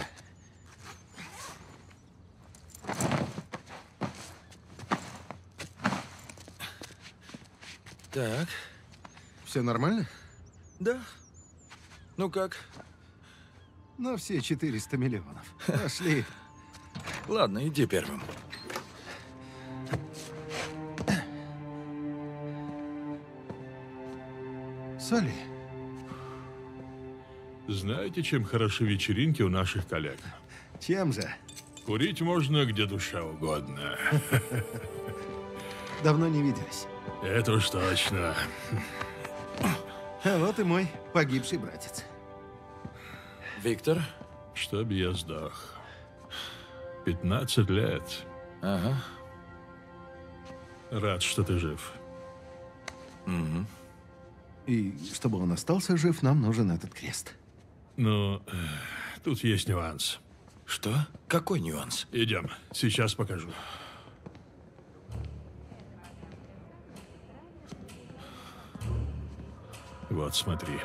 Так. Все нормально? Да. Ну как? На все четыреста миллионов. Пошли. Ладно, иди первым. Салли. Знаете, чем хороши вечеринки у наших коллег? Чем же? Курить можно где душа угодно. Давно не виделись. Это уж точно. А вот и мой погибший братец. Виктор? Чтоб я сдох. пятнадцать лет. Ага. Рад, что ты жив. Угу. И чтобы он остался жив, нам нужен этот крест. Ну, тут есть нюанс. Что? Какой нюанс? Идем, сейчас покажу. Вот, смотри.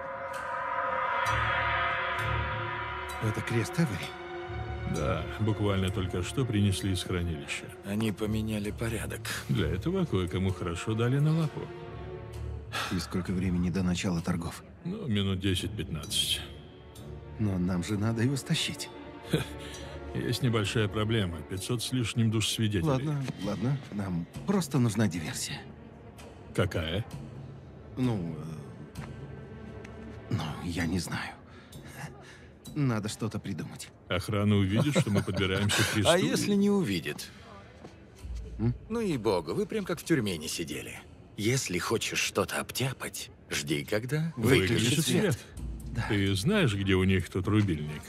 Это крест Эвери? Да, буквально только что принесли из хранилища. Они поменяли порядок. Для этого кое-кому хорошо дали на лапу. И сколько времени до начала торгов? Ну, минут десять-пятнадцать. Но нам же надо его стащить. Есть небольшая проблема. пятьсот с лишним душ свидетелей. Ладно, ладно. Нам просто нужна диверсия. Какая? Ну, э, ну, я не знаю. Надо что-то придумать. Охрана увидит, что мы подбираемся к кресту. А если не увидит? Ну и бога, вы прям как в тюрьме не сидели. Если хочешь что-то обтяпать, жди, когда выключит свет. Да. Ты знаешь, где у них тут рубильник?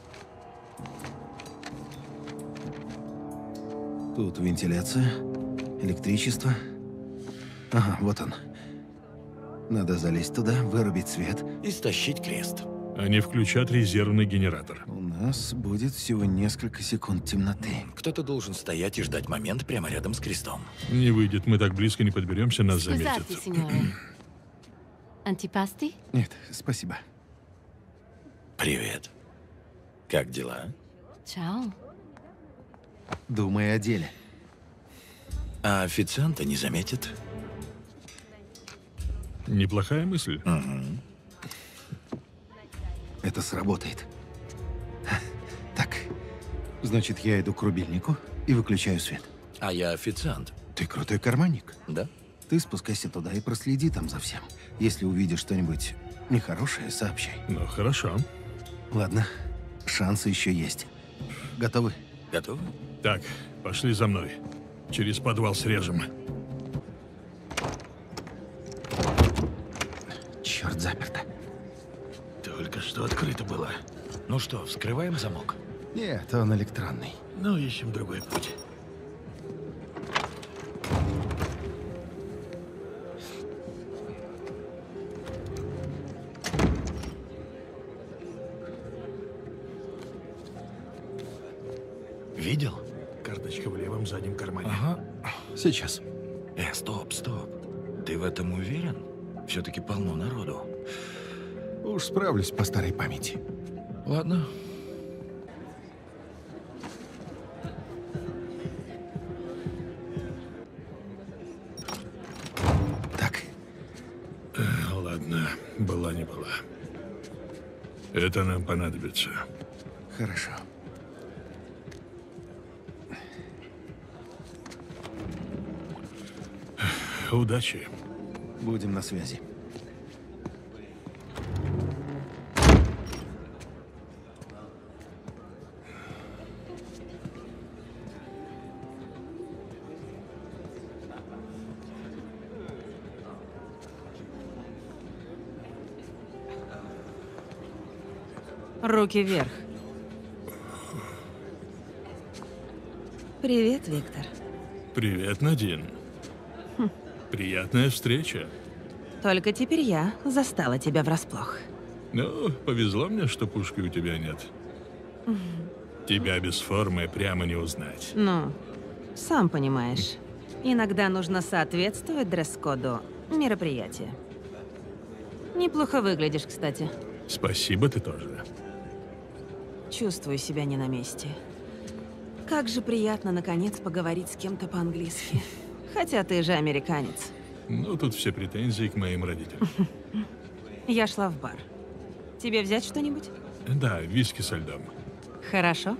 Тут вентиляция, электричество. Ага, вот он. Надо залезть туда, вырубить свет. И стащить крест. Они включат резервный генератор. У нас будет всего несколько секунд темноты. Кто-то должен стоять и ждать момент прямо рядом с крестом. Не выйдет, мы так близко не подберемся, нас заметят. Scusate, signore. Антипасти? Нет, спасибо. Привет. Как дела? Чао. Думай о деле. А официанта не заметит? Неплохая мысль. Угу. Это сработает. Так, значит, я иду к рубильнику и выключаю свет. А я официант. Ты крутой карманник. Да? Ты спускайся туда и проследи там за всем. Если увидишь что-нибудь нехорошее, сообщай. Ну, хорошо. Ладно, шансы еще есть. Готовы? Готовы? Так, пошли за мной. Через подвал срежем. Черт, заперто. Только что открыто было. Ну что, вскрываем замок? Нет, он электронный. Ну, ищем другой путь. Видел? Карточка в левом заднем кармане. Ага. Сейчас. Э, стоп, стоп. Ты в этом уверен? Все-таки полно народу. Уж справлюсь по старой памяти. Ладно. Так. Э, ладно, была не была. Это нам понадобится. Хорошо. Удачи. Будем на связи. Руки вверх. Привет, Виктор. Привет, Надин. Хм. Приятная встреча. Только теперь я застала тебя врасплох. Ну, повезло мне, что пушки у тебя нет. Тебя без формы прямо не узнать. Ну, сам понимаешь, иногда нужно соответствовать дресс-коду мероприятия. Неплохо выглядишь, кстати. Спасибо, ты тоже. Чувствую себя не на месте. Как же приятно, наконец, поговорить с кем-то по-английски. Хотя ты же американец. Ну, тут все претензии к моим родителям. Я шла в бар. Тебе взять что-нибудь? Да, виски со льдом. Хорошо.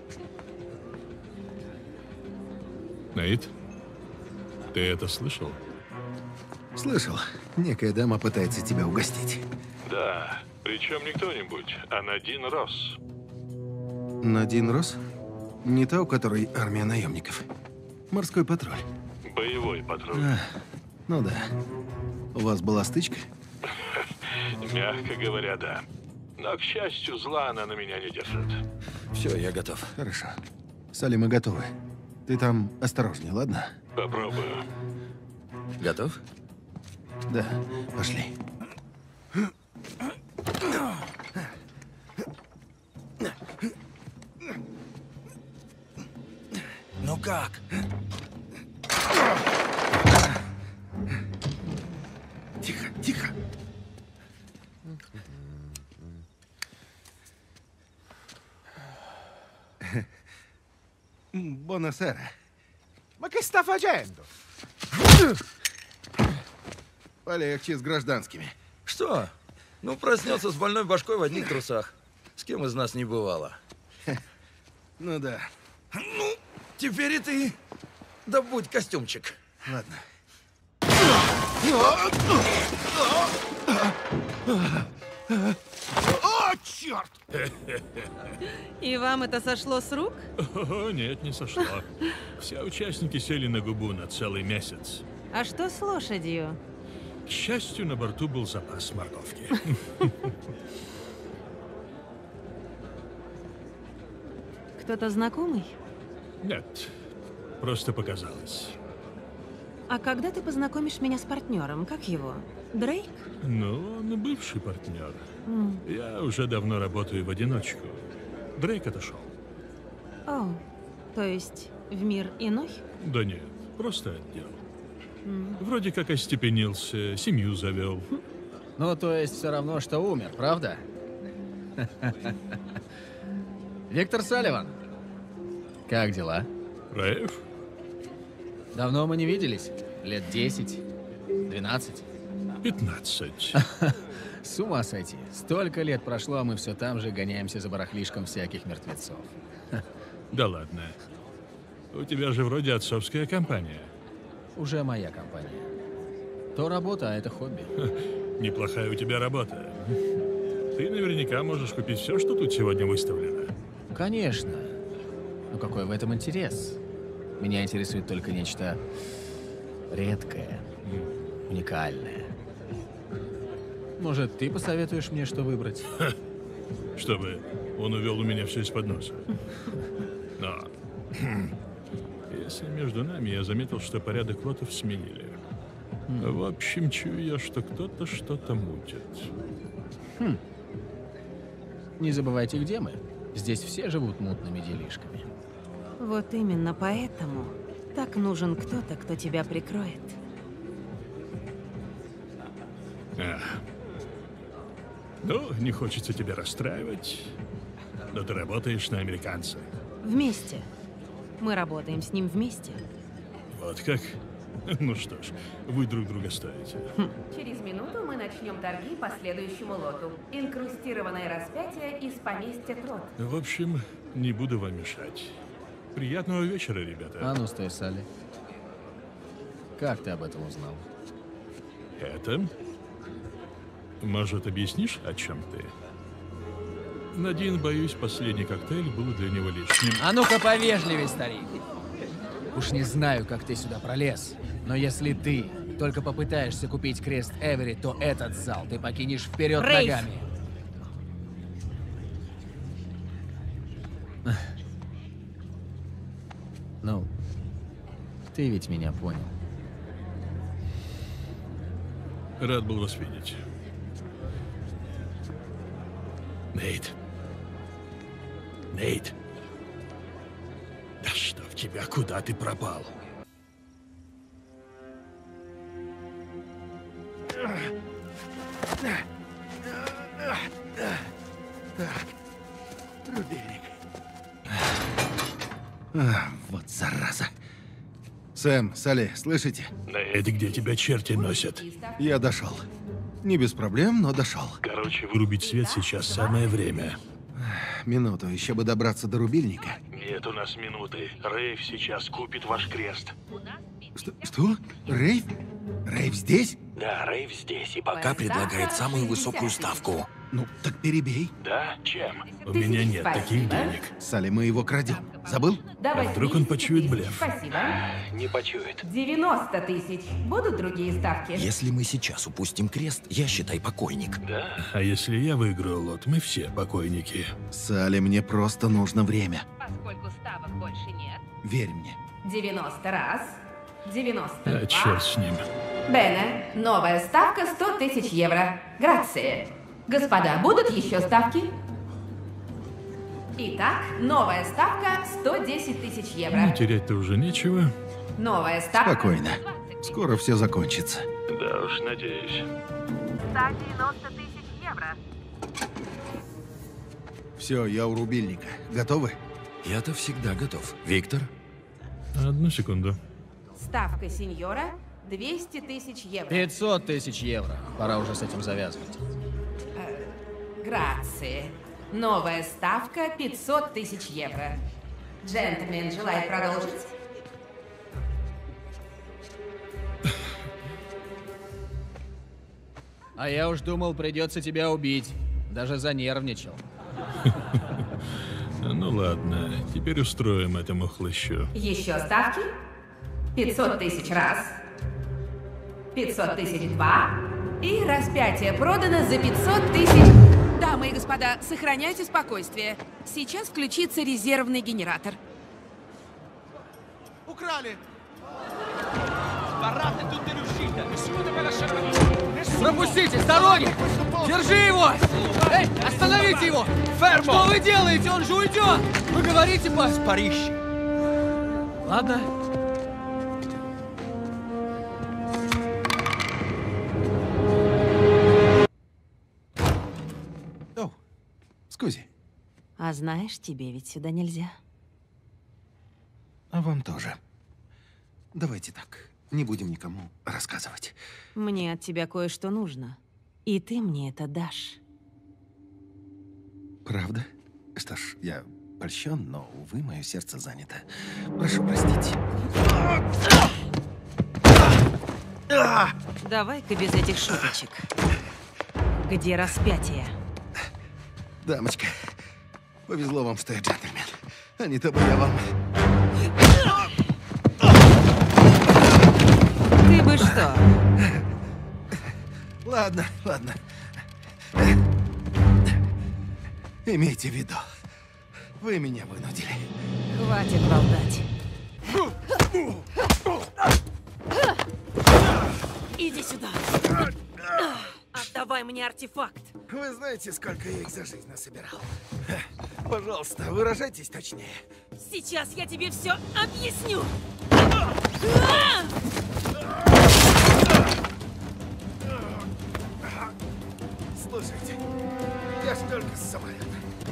Нейт, ты это слышал? Слышал. Некая дама пытается тебя угостить. Да, причем не кто-нибудь, а Надин Росс. Надин Росс? Не та, у которой армия наемников. Морской патруль. Боевой патруль. А, ну да. У вас была стычка? Мягко говоря, да. Но, к счастью, зла она на меня не держит. Все, я готов. Хорошо. Салли, мы готовы. Ты там осторожнее, ладно? Попробую. Готов? Да, пошли. Ну как? Тихо, тихо. Buonasera. Ma che sta facendo? Полегче с гражданскими. Что? Ну, проснется с больной башкой в одних трусах. С кем из нас не бывало. Ну да. Ну, теперь и ты. Добудь костюмчик. Ладно. О, черт! И вам это сошло с рук? О, нет, не сошло. Все участники сели на губу на целый месяц. А что с лошадью? К счастью, на борту был запас морковки. Кто-то знакомый? Нет, просто показалось. А когда ты познакомишь меня с партнером? Как его? Дрейк? Ну, он бывший партнер. М. Я уже давно работаю в одиночку. Дрейк отошел. О, то есть в мир иной? Да нет, просто отдел. М. Вроде как остепенился, семью завел. Ну, то есть все равно, что умер, правда? Виктор Салливан, как дела? Рейв? Давно мы не виделись? Лет десять? Двенадцать? Пятнадцать. С ума сойти. Столько лет прошло, а мы все там же гоняемся за барахлишком всяких мертвецов. Да ладно. У тебя же вроде отцовская компания. Уже моя компания. То работа, а это хобби. Неплохая у тебя работа. Ты наверняка можешь купить все, что тут сегодня выставлено. Конечно. Но какой в этом интерес? Меня интересует только нечто редкое, уникальное. Может, ты посоветуешь мне, что выбрать? Чтобы он увел у меня все из-под носа. Но, если между нами, я заметил, что порядок лотов сменили. В общем, чую я, что кто-то что-то мутит. Хм. Не забывайте, где мы. Здесь все живут мутными делишками. Вот именно поэтому так нужен кто-то, кто тебя прикроет. А. Ну, не хочется тебя расстраивать, но ты работаешь на американца. Вместе. Мы работаем с ним вместе. Вот как? Ну что ж, вы друг друга стоите. Через минуту мы начнем торги по следующему лоту. Инкрустированное распятие из поместья Трот. В общем, не буду вам мешать. Приятного вечера, ребята. А ну, стой, Салли. Как ты об этом узнал? Это? Может, объяснишь, о чем ты? Надин, боюсь, последний коктейль был для него лишним. А ну-ка повежливей, старик. Уж не знаю, как ты сюда пролез, но если ты только попытаешься купить крест Эвери, то этот зал ты покинешь вперед Рейф! ногами. Ну, ты ведь меня понял. Рад был вас видеть. Нейт. Нейт. Да что в тебя, куда ты пропал? Рубильник. А, вот зараза. Сэм, Салли, слышите? Нейт, где тебя черти носят? Я дошел. Не без проблем, но дошел. Короче, вырубить свет сейчас самое время. Минуту, еще бы добраться до рубильника. Нет у нас минуты. Рейв сейчас купит ваш крест. Что? Что? Рейв? Рейв здесь? Да, Рейв здесь, и пока предлагает самую высокую ставку. Ну, так перебей. Да? Чем? У меня нет таких денег. Салли, мы его крадем. Забыл? А вдруг он почует блеф? Спасибо. Не почует. девяносто тысяч. Будут другие ставки? Если мы сейчас упустим крест, я, считай, покойник. Да? А если я выиграю лот, мы все покойники. Салли, мне просто нужно время. Поскольку ставок больше нет. Верь мне. девяносто раз. девяносто А два. черт с ним. Бене, новая ставка сто тысяч евро. Грация. Господа, будут еще ставки? Итак, новая ставка сто десять тысяч евро. Ну, терять-то уже нечего. Новая ставка. Спокойно. Скоро все закончится. Да уж, надеюсь. сто девяносто тысяч евро. Все, я у рубильника. Готовы? Я-то всегда готов. Виктор? Одну секунду. Ставка сеньора двести тысяч евро. пятьсот тысяч евро. Пора уже с этим завязывать. Грация. Новая ставка пятьсот тысяч евро. Джентльмен желает продолжить? А я уж думал, придется тебя убить. Даже занервничал. Ну ладно, теперь устроим этому хлыщу. Еще ставки? пятьсот тысяч раз. пятьсот тысяч два. И распятие продано за пятьсот тысяч. Дамы и господа, сохраняйте спокойствие. Сейчас включится резервный генератор. Украли! Пропустите, с дороги! Держи его! Эй, остановите его! Фермо! Что вы делаете? Он же уйдет! Вы говорите по... Париж. Ладно. О, скузи. А знаешь, тебе ведь сюда нельзя. А вам тоже. Давайте так. Не будем никому рассказывать. Мне от тебя кое-что нужно. И ты мне это дашь. Правда? Что ж, я польщен, но, увы, мое сердце занято. Прошу простить. Давай-ка без этих шуточек. Где распятие? Дамочка, повезло вам, что я джентльмен. А не то бы я вам... Ты бы что? Ладно, ладно. Имейте в виду, вы меня вынудили. Хватит болтать. Иди сюда. Отдавай мне артефакт. Вы знаете, сколько я их за жизнь насобирал? Пожалуйста, выражайтесь точнее. Сейчас я тебе все объясню. Слушайте, я ж только с самолета.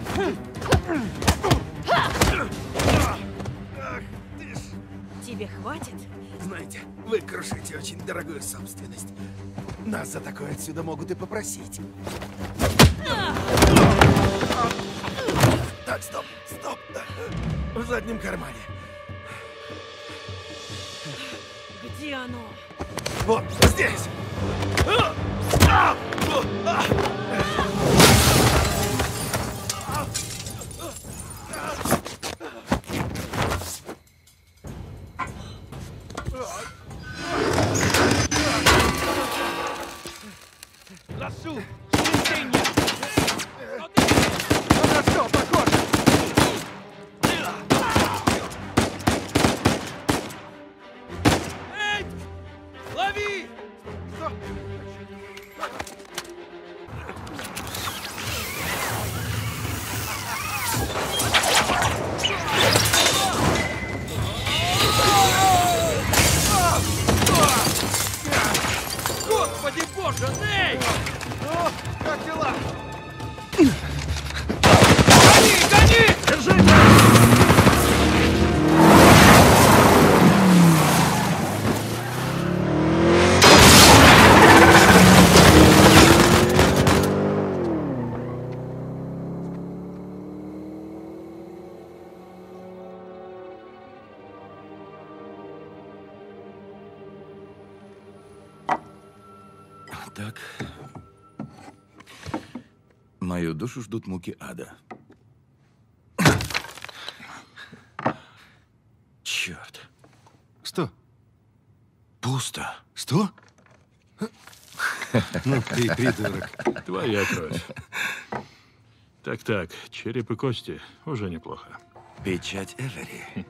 Ах ты ж. Тебе хватит? Знаете, вы крушите очень дорогую собственность. Нас за такое отсюда могут и попросить. Так, стоп, стоп. В заднем кармане. Где оно? Вот здесь. Лосу! Смещение! Хорошо, похоже! Эй! Лови! Господи боже, Ней! Ну, как дела? Гони, гони! Держи! Так. Мою душу ждут муки ада. Черт. Что? Пусто. Что? Ну ты придурок. Твоя кровь. Так-так, череп и кости уже неплохо. Печать Эвери.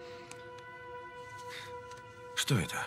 Что это?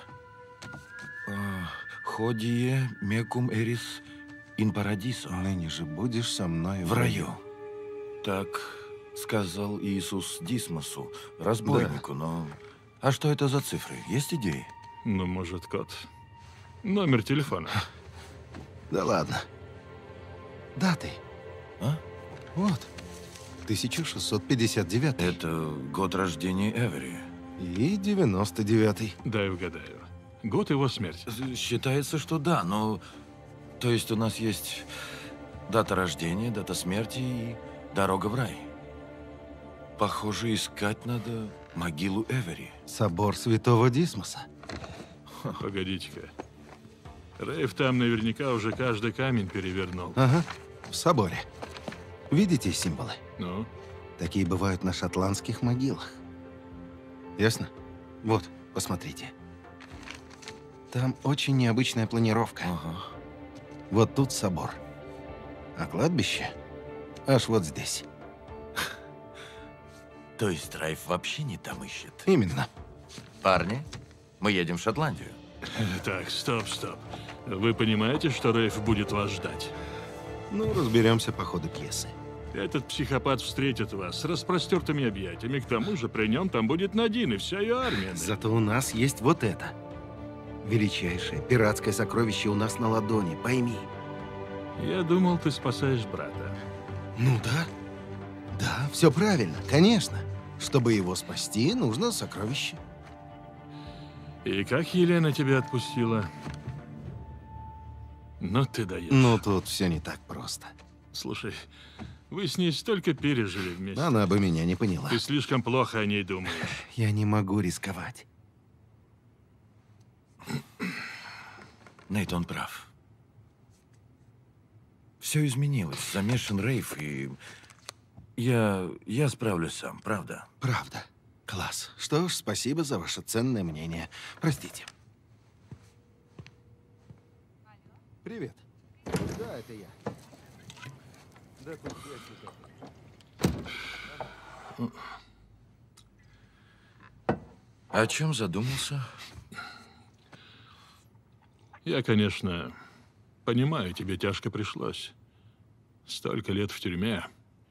Ходие мекум эрис ин парадисо. Ныне же будешь со мной в раю. Так сказал Иисус Дисмосу, разбойнику, да. Но... А что это за цифры? Есть идеи? Ну, может, код. Номер телефона. Да ладно. Даты. А? Вот. тысяча шестьсот пятьдесят девятый. Это год рождения Эвери. И девяносто девятый. Дай угадаю. Год его смерти. Считается, что да, но... То есть у нас есть дата рождения, дата смерти и дорога в рай. Похоже, искать надо могилу Эвери. Собор Святого Дисмоса. Погодите-ка. Рейв там наверняка уже каждый камень перевернул. Ага, в соборе. Видите символы? Ну? Такие бывают на шотландских могилах. Ясно? Вот, посмотрите. Там очень необычная планировка. Ага. Вот тут собор. А кладбище аж вот здесь. То есть Рейв вообще не там ищет? Именно. Парни, мы едем в Шотландию. Так, стоп, стоп. Вы понимаете, что Рейв будет вас ждать? Ну, разберемся по ходу пьесы. Этот психопат встретит вас с распростертыми объятиями. К тому же при нем там будет Надин и вся ее армия. Зато у нас есть вот это. Величайшее пиратское сокровище у нас на ладони, пойми. Я думал, ты спасаешь брата. Ну да. Да, все правильно, конечно. Чтобы его спасти, нужно сокровище. И как Елена тебя отпустила? Ну ты даешь. Ну тут все не так просто. Слушай, вы с ней столько пережили вместе. Она бы меня не поняла. Ты слишком плохо о ней думаешь. Я не могу рисковать. Нейт, он прав. Все изменилось. Замешан Рейв, и я, я справлюсь сам, правда? Правда. Класс. Что ж, спасибо за ваше ценное мнение. Простите. Привет. Да, это я. Да, тут я. О чем задумался? Я, конечно, понимаю, тебе тяжко пришлось. Столько лет в тюрьме.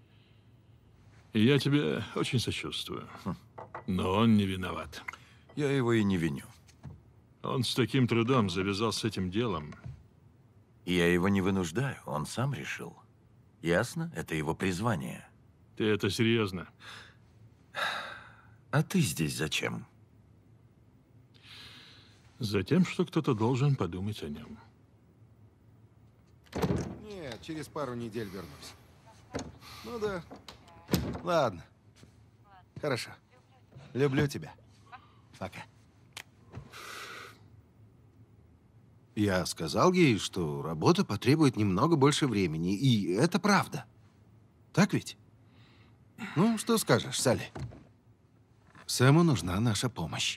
И я тебе очень сочувствую. Но он не виноват. Я его и не виню. Он с таким трудом завязал с этим делом. Я его не вынуждаю, он сам решил. Ясно? Это его призвание. Ты это серьезно? А ты здесь зачем? Затем, что кто-то должен подумать о нем. Нет, через пару недель вернусь. Ну да. Ладно. Хорошо. Люблю тебя. Пока. Я сказал ей, что работа потребует немного больше времени, и это правда. Так ведь? Ну, что скажешь, Салли? Сэму нужна наша помощь.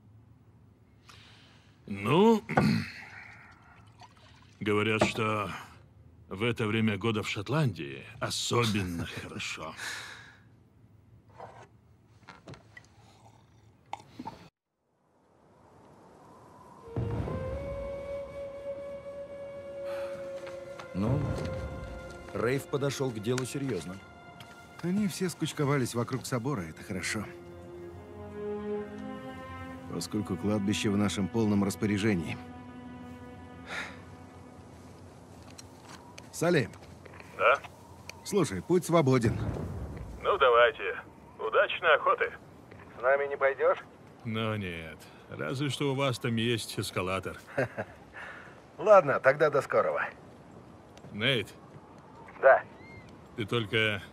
Ну, говорят, что в это время года в Шотландии особенно хорошо. Ну, Рейв подошел к делу серьезно. Они все скучковались вокруг собора, это хорошо. Поскольку кладбище в нашем полном распоряжении. Салли. Да? Слушай, путь свободен. Ну, давайте. Удачной охоты. С нами не пойдешь? Но нет. Разве что у вас там есть эскалатор. Ладно, тогда до скорого. Нейт. Да. Ты только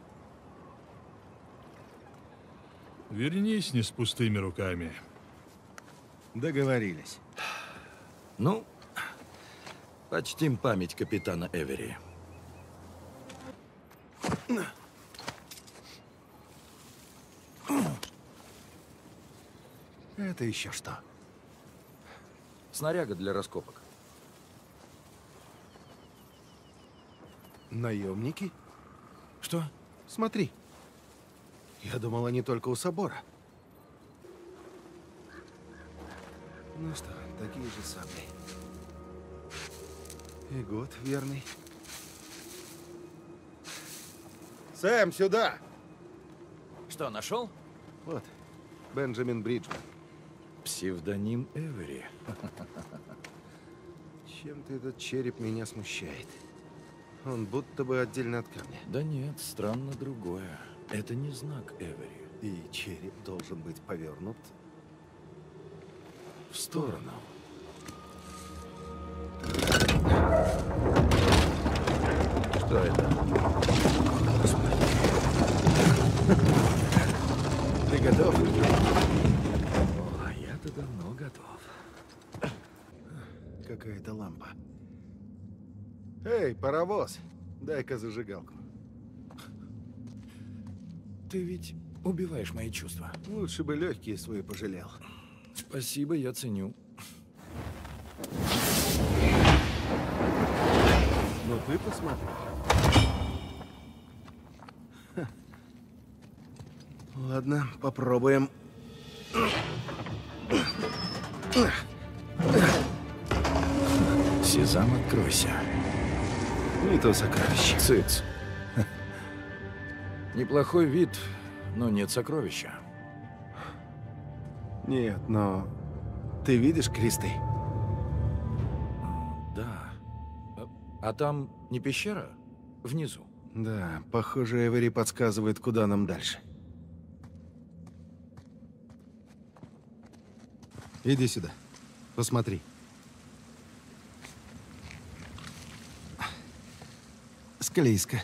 вернись не с пустыми руками. Договорились. Ну, почтим память капитана Эвери. Это еще что? Снаряга для раскопок. Наемники? Что? Смотри. Я думал, они только у собора. Ну что, такие же сабли. И год верный. Сэм, сюда! Что, нашел? Вот, Бенджамин Бриджман. Псевдоним Эвери. Чем-то этот череп меня смущает. Он будто бы отдельно от камня. Да нет, странно другое. Это не знак Эвери. И череп должен быть повернут в сторону. Что это? Ты готов? О, я-то давно готов. Какая-то лампа. Эй, паровоз, дай-ка зажигалку. Ты ведь убиваешь мои чувства. Лучше бы легкие свои пожалел. Спасибо, я ценю. Ну ты посмотри. Ха. Ладно, попробуем. Сезам, откройся. Не то сокровище. Цыц. Неплохой вид, но нет сокровища. Нет, но ты видишь кресты? Да. А, а там не пещера? Внизу. Да, похоже, Эвери подсказывает, куда нам дальше. Иди сюда. Посмотри. Склизко.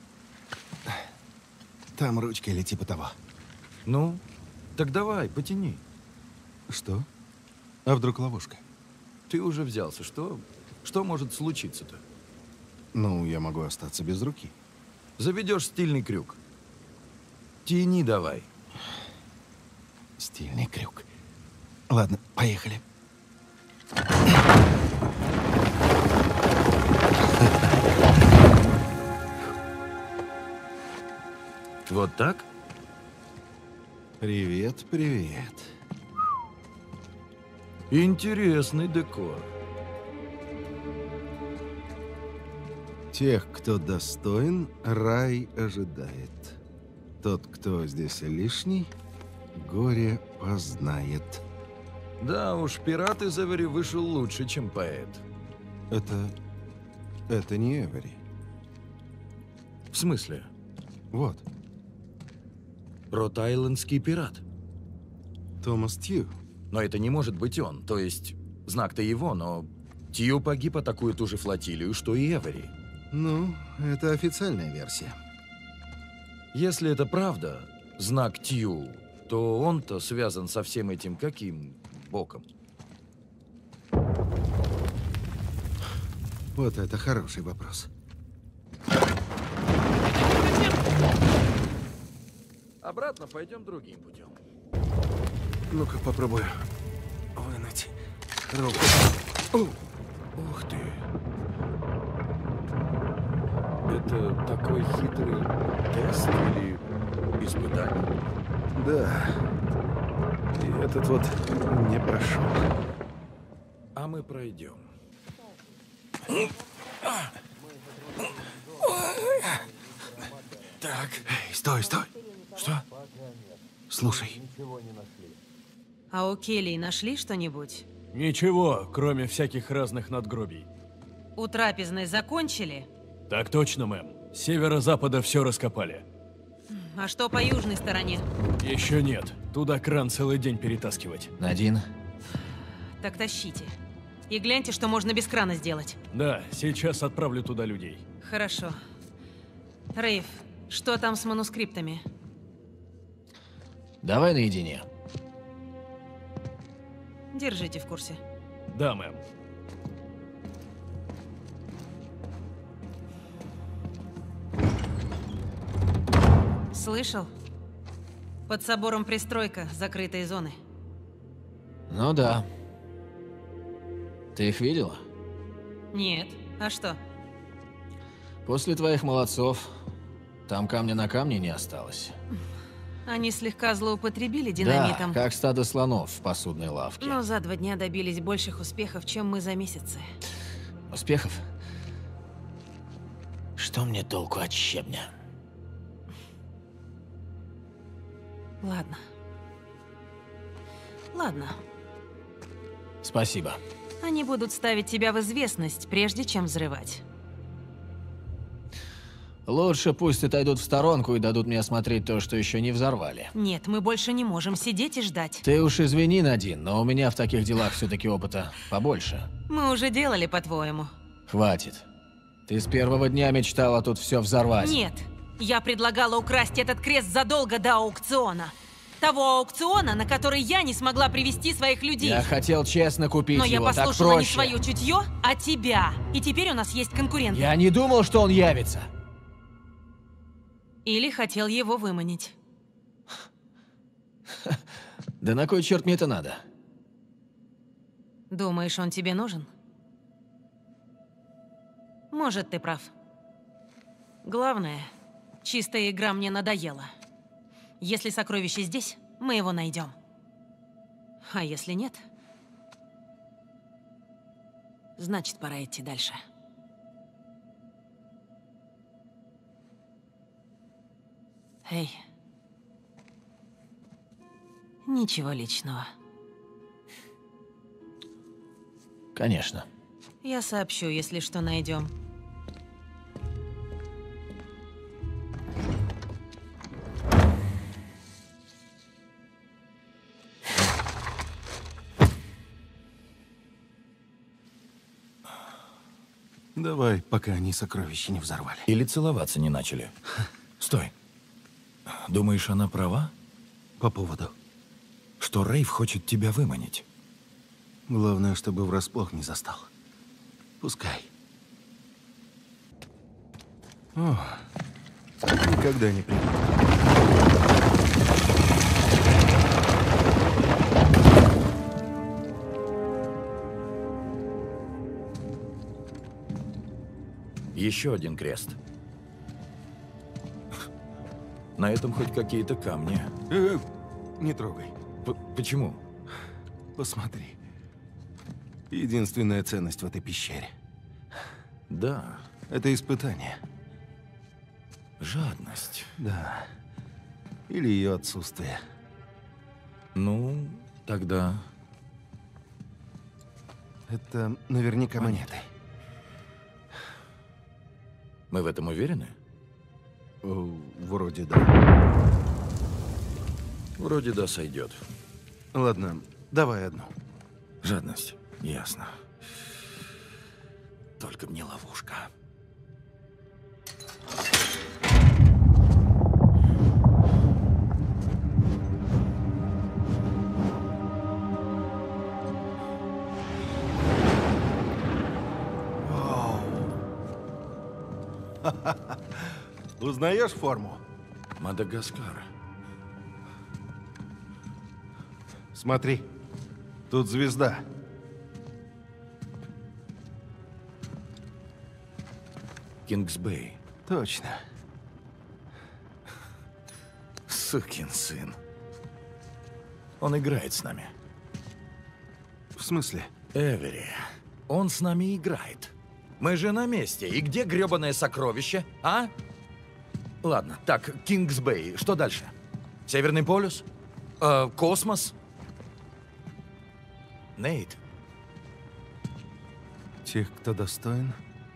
Там ручка или типа того. Ну, так давай, потяни. Что? А вдруг ловушка? Ты уже взялся. Что, что может случиться-то? Ну, я могу остаться без руки. Заведешь стильный крюк. Тяни давай. Стильный крюк. Ладно, поехали. Вот так? Привет, привет. Интересный декор. Тех, кто достоин, рай ожидает. Тот, кто здесь лишний, горе познает. Да уж, пират из Эвери вышел лучше, чем поэт. Это... это не Эвери. В смысле? Вот. Рот-Айлендский пират. Томас Тью. Но это не может быть он. То есть, знак-то его, но Тью погиб, атакуя ту же флотилию, что и Эвери. Ну, это официальная версия. Если это правда, знак Тью, то он-то связан со всем этим каким боком? Вот это хороший вопрос. Обратно пойдем другим путем. Ну-ка, попробую вынуть руку. Ух ты. Это такой хитрый тест или испытание? Да. И этот вот не прошел. А мы пройдем. Так. Эй, стой, стой. Что? Слушай. А у Келли нашли что-нибудь? Ничего, кроме всяких разных надгробий. У трапезной закончили? Так точно, мэм. С северо-запада все раскопали. А что по южной стороне? Еще нет. Туда кран целый день перетаскивать. Надин? Так тащите. И гляньте, что можно без крана сделать. Да, сейчас отправлю туда людей. Хорошо. Рейв, что там с манускриптами? Давай наедине. Держите в курсе. Да, мэм. Слышал? Под собором пристройка закрытой зоны. Ну да. Ты их видела? Нет. А что? После твоих молодцов там камня на камне не осталось. Они слегка злоупотребили динамитом. Да, как стадо слонов в посудной лавке. Но за два дня добились больших успехов, чем мы за месяцы. Успехов? Что мне толку от щебня? Ладно. Ладно. Спасибо. Они будут ставить тебя в известность, прежде чем взрывать. Лучше пусть отойдут в сторонку и дадут мне осмотреть то, что еще не взорвали. Нет, мы больше не можем сидеть и ждать. Ты уж извини, Надин, но у меня в таких делах все-таки опыта побольше. Мы уже делали, по-твоему. Хватит. Ты с первого дня мечтала тут все взорвать. Нет, я предлагала украсть этот крест задолго до аукциона. Того аукциона, на который я не смогла привести своих людей. Я хотел честно купить Но я его, так послушала не проще. свое чутье, а тебя. И теперь у нас есть конкуренты. Я не думал, что он явится. Или хотел его выманить. Да на кой черт мне это надо? Думаешь, он тебе нужен? Может, ты прав. Главное, чистая игра мне надоела. Если сокровище здесь, мы его найдем. А если нет, значит, пора идти дальше. Эй. Ничего личного. Конечно. Я сообщу, если что найдем. Давай, пока они сокровища не взорвали. Или целоваться не начали. Стой. Думаешь, она права? По поводу? Что Рейв хочет тебя выманить. Главное, чтобы врасплох не застал. Пускай. О, никогда не приду. Еще один крест. На этом хоть какие-то камни. Э, не трогай. П почему? Посмотри. Единственная ценность в этой пещере. Да. Это испытание. Жадность. Да. Или ее отсутствие. Ну, тогда... Это наверняка монеты. Мы в этом уверены? О, вроде да. Вроде да, сойдет. Ладно, давай одну. Жадность. Ясно. Только мне ловушка. Узнаешь форму? Мадагаскар. Смотри, тут звезда. Кингсбей. Точно. Сукин сын. Он играет с нами. В смысле? Эвери. Он с нами играет. Мы же на месте. И где грёбаное сокровище, а? Ладно, так, Кингсбей. Что дальше? Северный полюс? Э, космос? Нейт. Тех, кто достоин,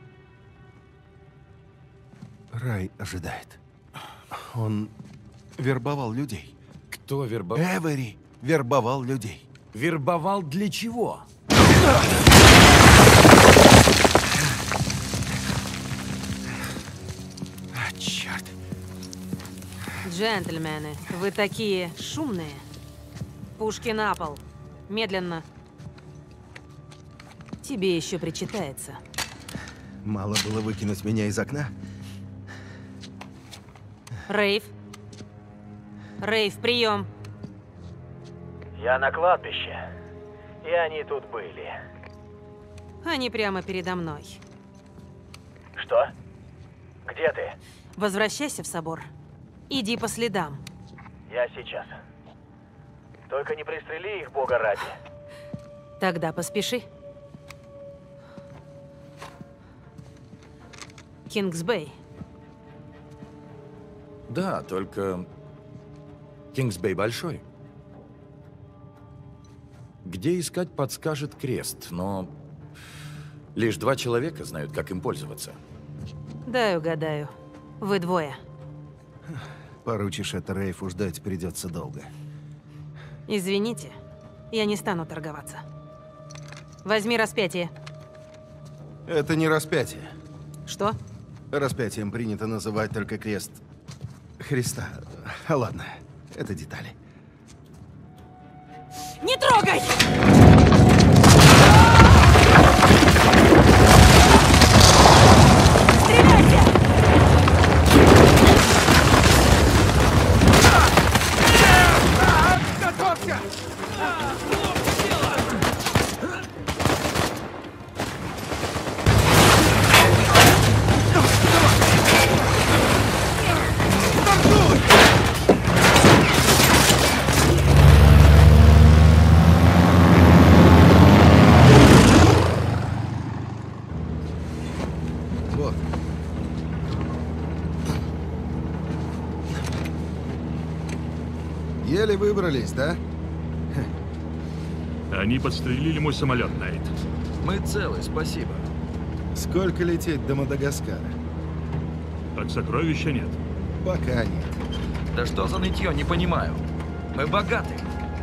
рай ожидает. Он вербовал людей. Кто вербовал? Эвери вербовал людей. Вербовал для чего? А, черт. Джентльмены, вы такие шумные. Пушки на пол. Медленно. Тебе еще причитается. Мало было выкинуть меня из окна? Рейв. Рейв, прием. Я на кладбище. И они тут были. Они прямо передо мной. Что? Где ты? Возвращайся в собор. Иди по следам. Я сейчас. Только не пристрели их, бога ради. Тогда поспеши. Кингсбей. Да, только... Кингсбей большой. Где искать, подскажет крест, но... Лишь два человека знают, как им пользоваться. Дай угадаю. Вы двое. Поручишь это Рейфу, ждать придется долго. Извините, я не стану торговаться. Возьми распятие. Это не распятие. Что? Распятием принято называть только крест Христа. А ладно, это детали. Не трогай! Готовься! Вот. Еле выбрались, да? Они подстрелили мой самолет, Найт. Мы целы, спасибо. Сколько лететь до Мадагаскара? Так сокровища нет. Пока нет. Да что за нытье, не понимаю. Мы богаты.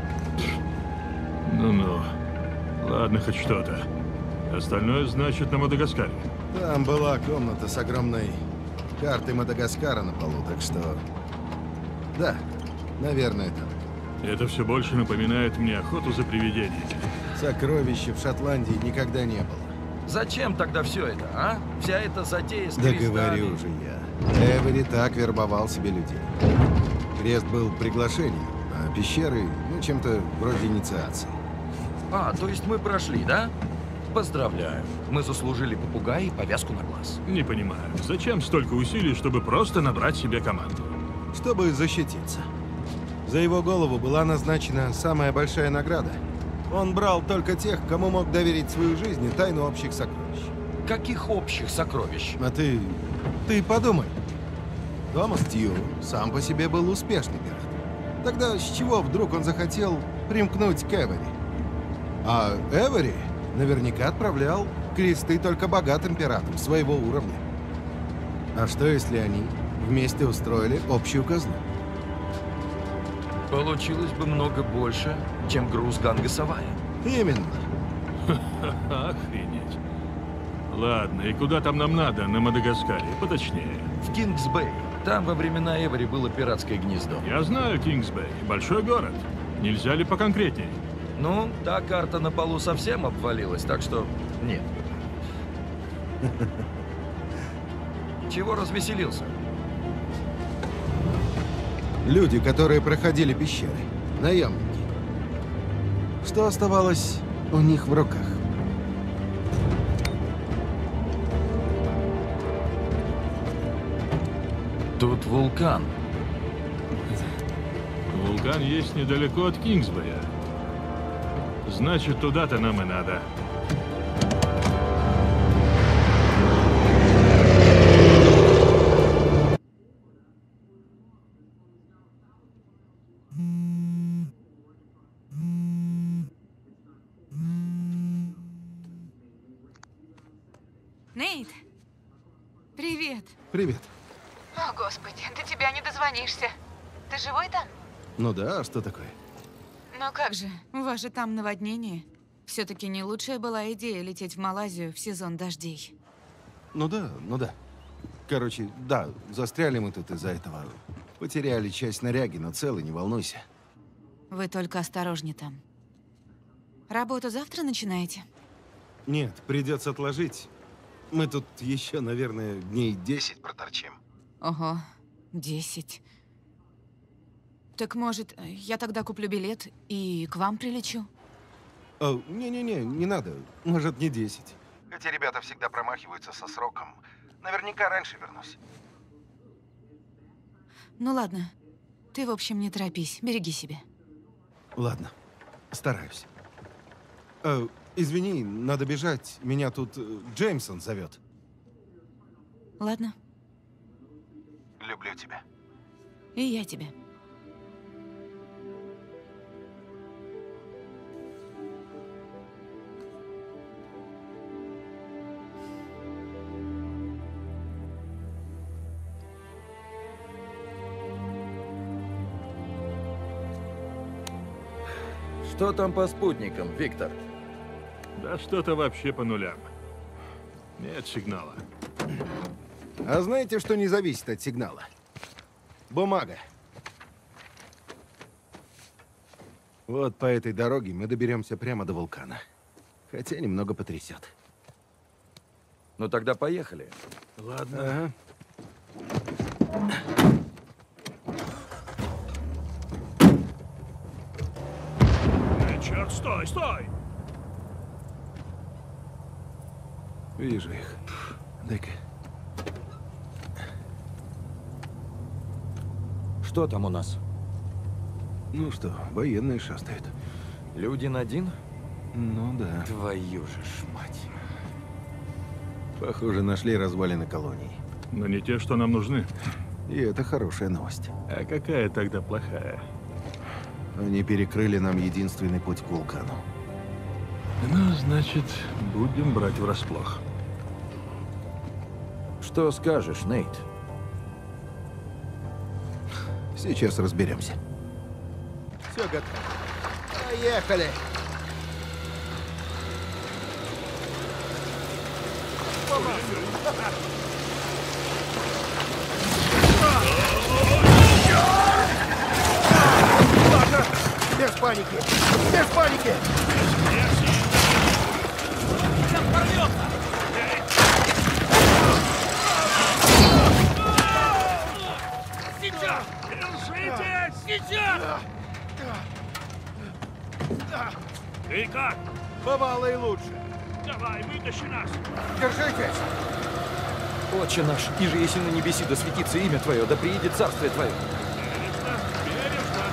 Ну-ну. Ладно, хоть что-то. Остальное, значит, на Мадагаскаре. Там была комната с огромной картой Мадагаскара на полу, так что... Да, наверное, там. Это все больше напоминает мне охоту за привидениями. Сокровища в Шотландии никогда не было. Зачем тогда все это, а? Вся эта затея с Да крестами. говорю же я. Эвери так вербовал себе людей. Крест был приглашением, а пещеры, ну, чем-то вроде инициации. А, то есть мы прошли, да? Поздравляю. Мы заслужили попугая и повязку на глаз. Не понимаю, зачем столько усилий, чтобы просто набрать себе команду? Чтобы защититься. За его голову была назначена самая большая награда. Он брал только тех, кому мог доверить свою жизнь и тайну общих сокровищ. Каких общих сокровищ? А ты... ты подумай. Томас Тью сам по себе был успешный пират. Тогда с чего вдруг он захотел примкнуть к Эвери? А Эвери наверняка отправлял кресты только богатым пиратам своего уровня. А что, если они вместе устроили общую казну? Получилось бы много больше, чем груз Ганга Савая. Именно. Охренеть. Ладно, и куда там нам надо на Мадагаскаре? Поточнее. В Кингс-Бэй. Там во времена Эвери было пиратское гнездо. Я знаю Кингс-Бэй. Большой город. Нельзя ли поконкретнее? Ну, та карта на полу совсем обвалилась, так что нет. Чего развеселился? Люди, которые проходили пещеры. Наемники. Что оставалось у них в руках? Тут вулкан. Вулкан есть недалеко от Кингсбэя. Значит, туда-то нам и надо. Нейт, привет. Привет. О, Господи, до тебя не дозвонишься. Ты живой там? Ну да, а что такое? Ну как же, у вас же там наводнение. Все-таки не лучшая была идея лететь в Малайзию в сезон дождей. Ну да, ну да. Короче, да, застряли мы тут из-за этого. Потеряли часть снаряги, но целый, не волнуйся. Вы только осторожнее там. Работу завтра начинаете? Нет, придется отложить. Мы тут еще, наверное, дней десять проторчим. Ого, десять. Так может, я тогда куплю билет и к вам прилечу? О, не-не-не, не надо. Может, не десять. Эти ребята всегда промахиваются со сроком. Наверняка раньше вернусь. Ну ладно. Ты, в общем, не торопись. Береги себя. Ладно, стараюсь. Э, извини, надо бежать. Меня тут э, Джеймсон зовет. Ладно. Люблю тебя. И я тебя. Что там по спутникам, Виктор? Да что-то вообще по нулям. Нет сигнала. А знаете, что не зависит от сигнала? Бумага. Вот по этой дороге мы доберемся прямо до вулкана. Хотя немного потрясет. Ну тогда поехали. Ладно. Ага. Эй, черт, стой, стой! Вижу их. Дай-ка. Что там у нас? Ну что, военные шастают. Людин один? Ну да. Твою же ж мать. Похоже, нашли развалины колонии. Но не те, что нам нужны. И это хорошая новость. А какая тогда плохая? Они перекрыли нам единственный путь к вулкану. Ну, значит, будем брать врасплох. Что скажешь, Нейт? Сейчас разберемся. Все готово. Поехали! Ладно, без паники! Без паники! Сейчас порвется! Сейчас! Держитесь! Сейчас! Ты как? Бывало и лучше. Давай, вытащи нас! Держитесь! Отче наш, и же если на небеси да светится имя Твое, да приедет царствие Твое. Бережно, бережно!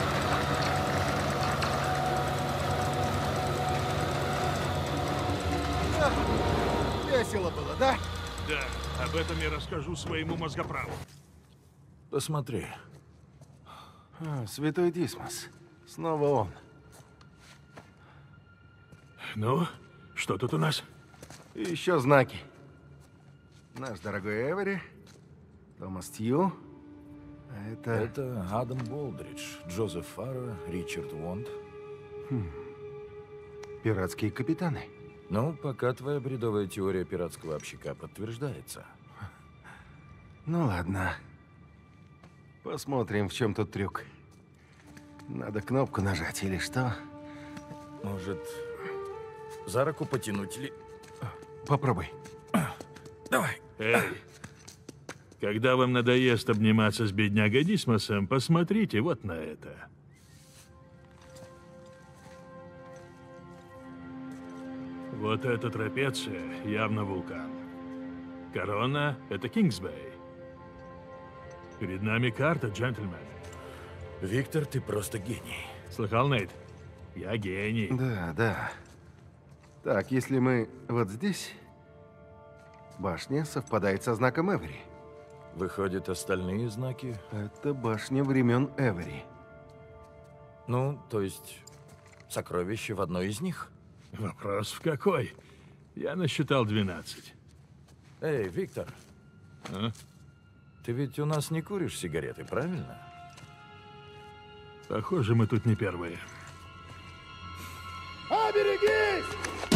Весело было, да? Да, об этом я расскажу своему мозгоправу. Посмотри. А, Святой Дисмос. Снова он. Ну, что тут у нас? И еще знаки. Наш дорогой Эвери, Томас Тью. А это... Это Адам Болдридж, Джозеф Фарро, Ричард Вонд. Хм. Пиратские капитаны. Ну, пока твоя бредовая теория пиратского общака подтверждается. Ну ладно. Посмотрим, в чем тут трюк. Надо кнопку нажать или что? Может, за руку потянуть или... Попробуй. Давай. Эй, когда вам надоест обниматься с беднягой Дисмосом, посмотрите вот на это. Вот эта трапеция явно вулкан. Корона — это Кингсбей. Перед нами карта, джентльмен. Виктор, ты просто гений. Слыхал, Нейт? Я гений. Да, да. Так, если мы вот здесь, башня совпадает со знаком Эвери. Выходят, остальные знаки? Это башня времен Эвери. Ну, то есть, сокровище в одной из них? Вопрос в какой? Я насчитал двенадцать. Эй, Виктор. А? Ты ведь у нас не куришь сигареты, правильно? Похоже, мы тут не первые. Оберегись!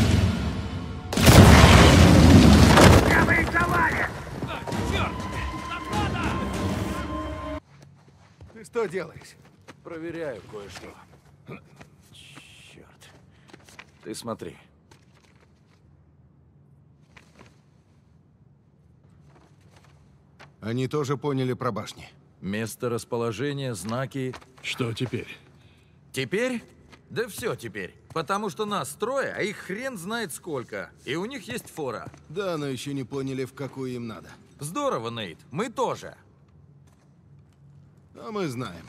Правый завалит! Черт! Засада! Ты что делаешь? Проверяю кое-что. Черт. Ты смотри. Они тоже поняли про башни. Место расположения, знаки. Что теперь? Теперь? Да все теперь. Потому что нас трое, а их хрен знает сколько. И у них есть фора. Да, но еще не поняли, в какую им надо. Здорово, Нейт. Мы тоже. А мы знаем.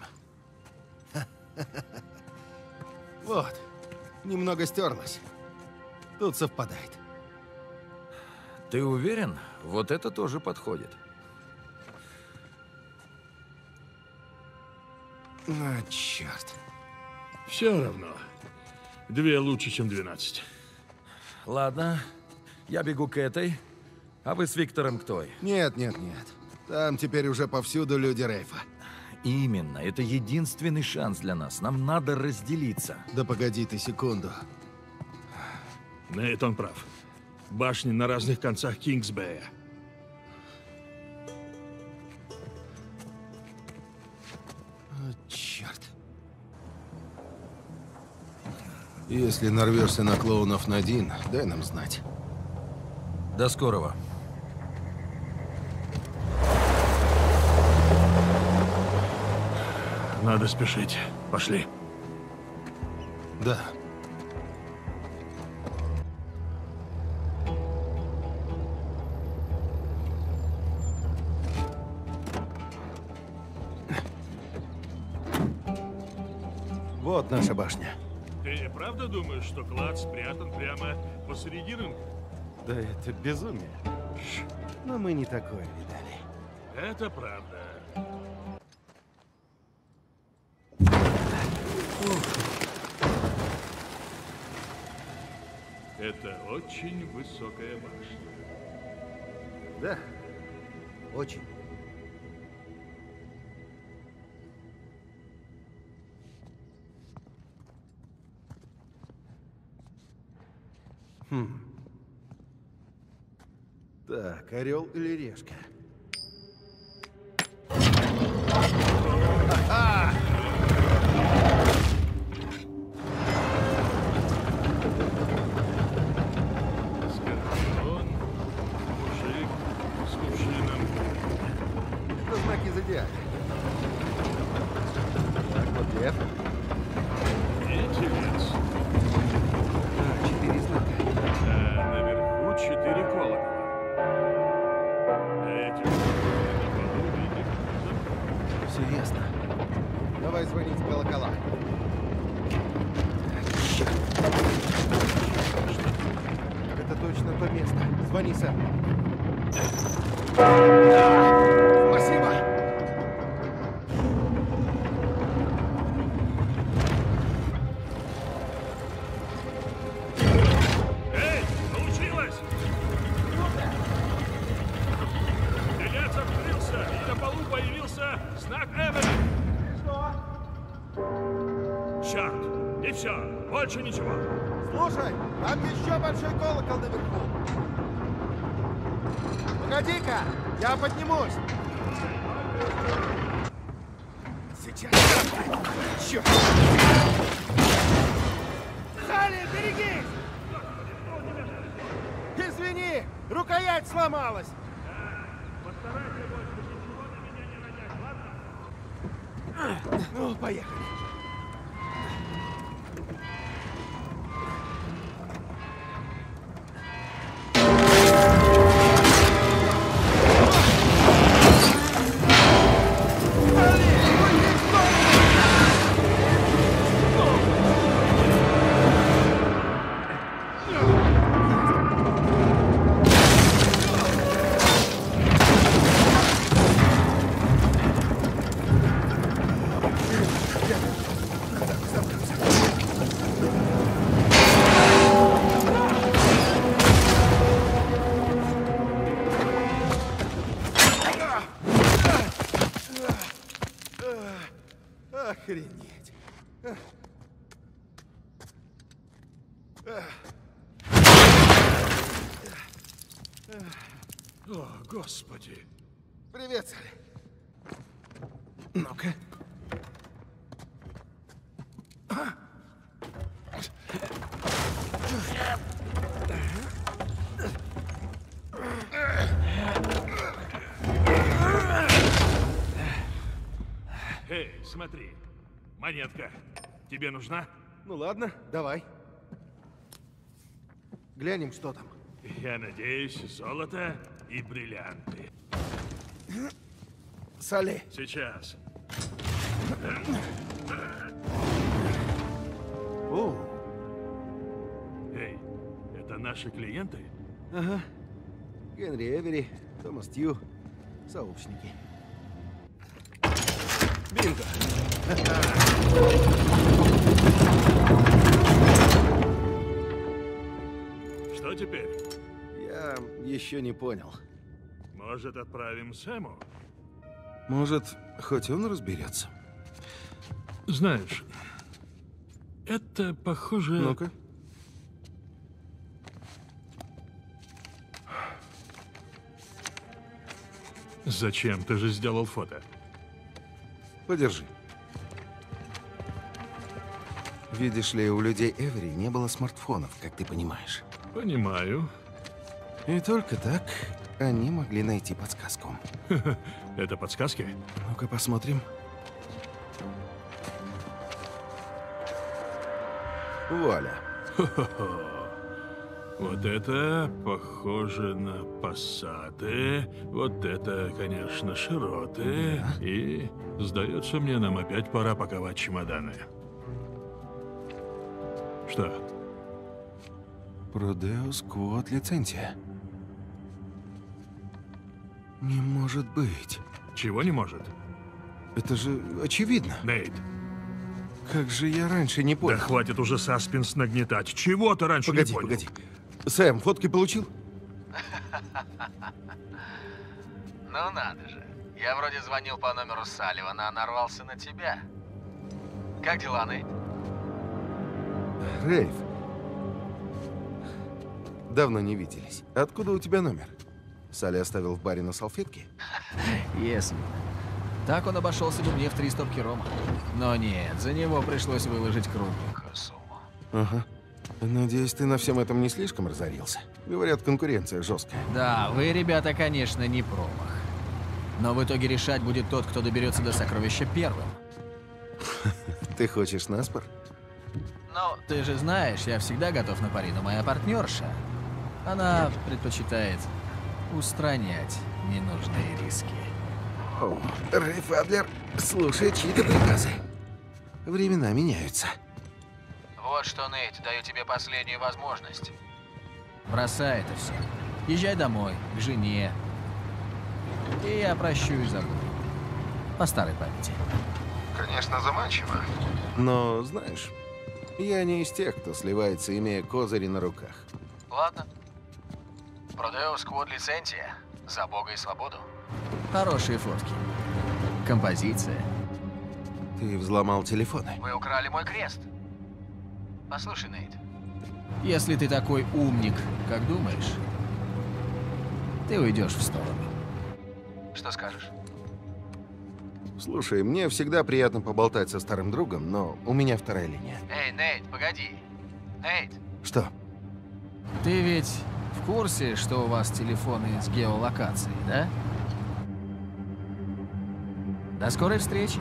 Вот. Немного стерлось. Тут совпадает. Ты уверен? Вот это тоже подходит. А, черт. Все равно. Две лучше, чем двенадцать. Ладно. Я бегу к этой. А вы с Виктором к той. Нет, нет, нет. Там теперь уже повсюду люди Рейфа. Именно. Это единственный шанс для нас. Нам надо разделиться. Да погоди ты секунду. Нейт, он прав. Башни на разных концах Кингсбея. О, черт. Если нарвешься на клоунов Надин, дай нам знать. До скорого. Надо спешить. Пошли. Да. Вот наша башня. Ты правда думаешь, что клад спрятан прямо посреди рынка? Да это безумие. Но мы не такое видали. Это правда. Это очень высокая башня. Да, очень. Хм. Так, орел или решка? Ага! Скорпион, мужик с кувшином. Это знаки зодиака. Так, вот лев. И телец. Да, четыре знака. А наверху четыре колокола. А эти на полу видят. Все ясно. Давай звонить в колокола. Это точно то место. Звони, сэр. Спасибо. Эй, получилось! Телец открылся, и на полу появился знак Эвери. Что? Черт, и все, больше ничего. Слушай, там еще большой колокол наверху. Погоди-ка, я поднимусь. Сейчас. Черт. Салли, берегись! Извини, рукоять сломалась. Постарайся больше ничего на меня не надять, ладно? Ну, поехали. Охренеть. О, Господи. Привет, Салли. Ну-ка. Эй, смотри. Монетка. Тебе нужна? Ну ладно, давай. Глянем, что там. Я надеюсь, золото и бриллианты. Салли. Сейчас. О. Эй, это наши клиенты? Ага. Генри Эвери, Томас Тью, сообщники. Бинго! Что теперь? Я еще не понял. Может, отправим Сэму? Может, хоть он разберется. Знаешь, это похоже... Ну-ка. Зачем? Ты же сделал фото. Подержи. Видишь ли, у людей Эвери не было смартфонов, как ты понимаешь. Понимаю. И только так они могли найти подсказку. Это подсказки? Ну-ка посмотрим. Вуаля. Вот это похоже на пассаты. Вот это, конечно, широты. И, сдается мне, нам опять пора паковать чемоданы. Что? Продеус Квот лицензия. Не может быть. Чего не может? Это же очевидно. Нейт. Как же я раньше не понял. Да хватит уже саспенс нагнетать. Чего ты раньше погоди, не понял? Погоди, погоди. Сэм, фотки получил? Ну надо же. Я вроде звонил по номеру Салливана, а нарвался на тебя. Как дела, Нейт? Рейв. Давно не виделись. Откуда у тебя номер? Салли оставил в баре на салфетке? Если. Так он обошелся бы мне в три стопки рома. Но нет, за него пришлось выложить кругленькую сумму. Ага. Надеюсь, ты на всем этом не слишком разорился. Говорят, конкуренция жесткая. Да, вы, ребята, конечно, не промах. Но в итоге решать будет тот, кто доберется до сокровища первым. Ты хочешь наспор? Ну, ты же знаешь, я всегда готов на пари, но моя партнерша, она предпочитает устранять ненужные риски. О, Рейв Адлер слушает чьи-то приказы. Времена меняются. Вот что, Нейт, даю тебе последнюю возможность. Бросай это все. Езжай домой, к жене. И я прощу и забуду. По старой памяти. Конечно, заманчиво. Но, знаешь, я не из тех, кто сливается, имея козыри на руках. Ладно. Продеус Квот лицензия. За Бога и свободу. Хорошие фотки. Композиция. Ты взломал телефоны. Вы украли мой крест. Послушай, Нейт. Если ты такой умник, как думаешь, ты уйдешь в сторону. Что скажешь? Слушай, мне всегда приятно поболтать со старым другом, но у меня вторая линия. Эй, Нейт, погоди. Нейт. Что? Ты ведь в курсе, что у вас телефоны с геолокацией, да? До скорой встречи.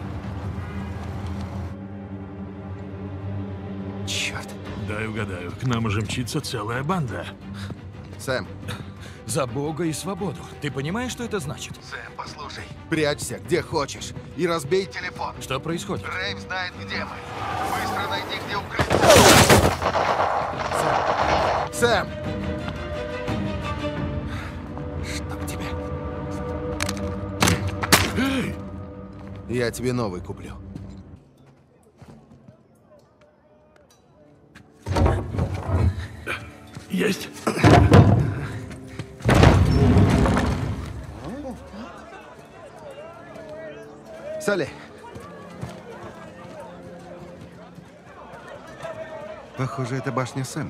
Черт. Дай угадаю, к нам уже мчится целая банда. Сэм. За Бога и свободу. Ты понимаешь, что это значит? Сэм, послушай. Прячься где хочешь и разбей телефон. Что происходит? Рейв знает, где мы. Быстро найди, где укрыться. Сэм! Чтоб тебя. Эй! Я тебе новый куплю. Есть. Салли. Похоже, это башня Сэма.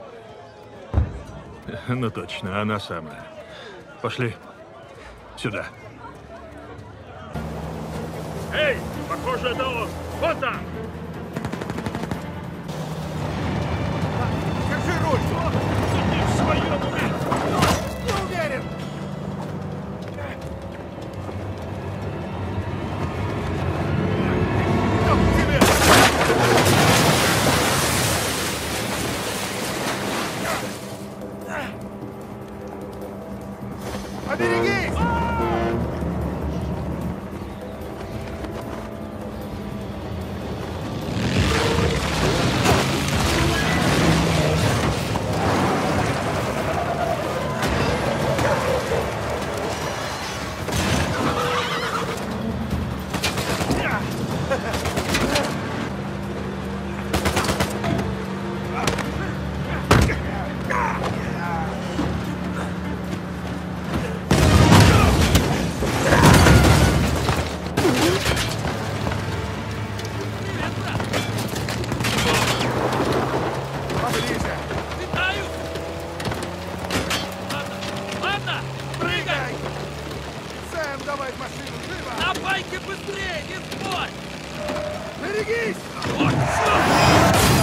Ну точно, она самая. Пошли. Сюда. Эй, похоже, это он. Вот там. Держи руль! Ты в своем уме? Не уверен! Поберегись! Давай-ка быстрее, не спорь! Берегись! Вот, черт!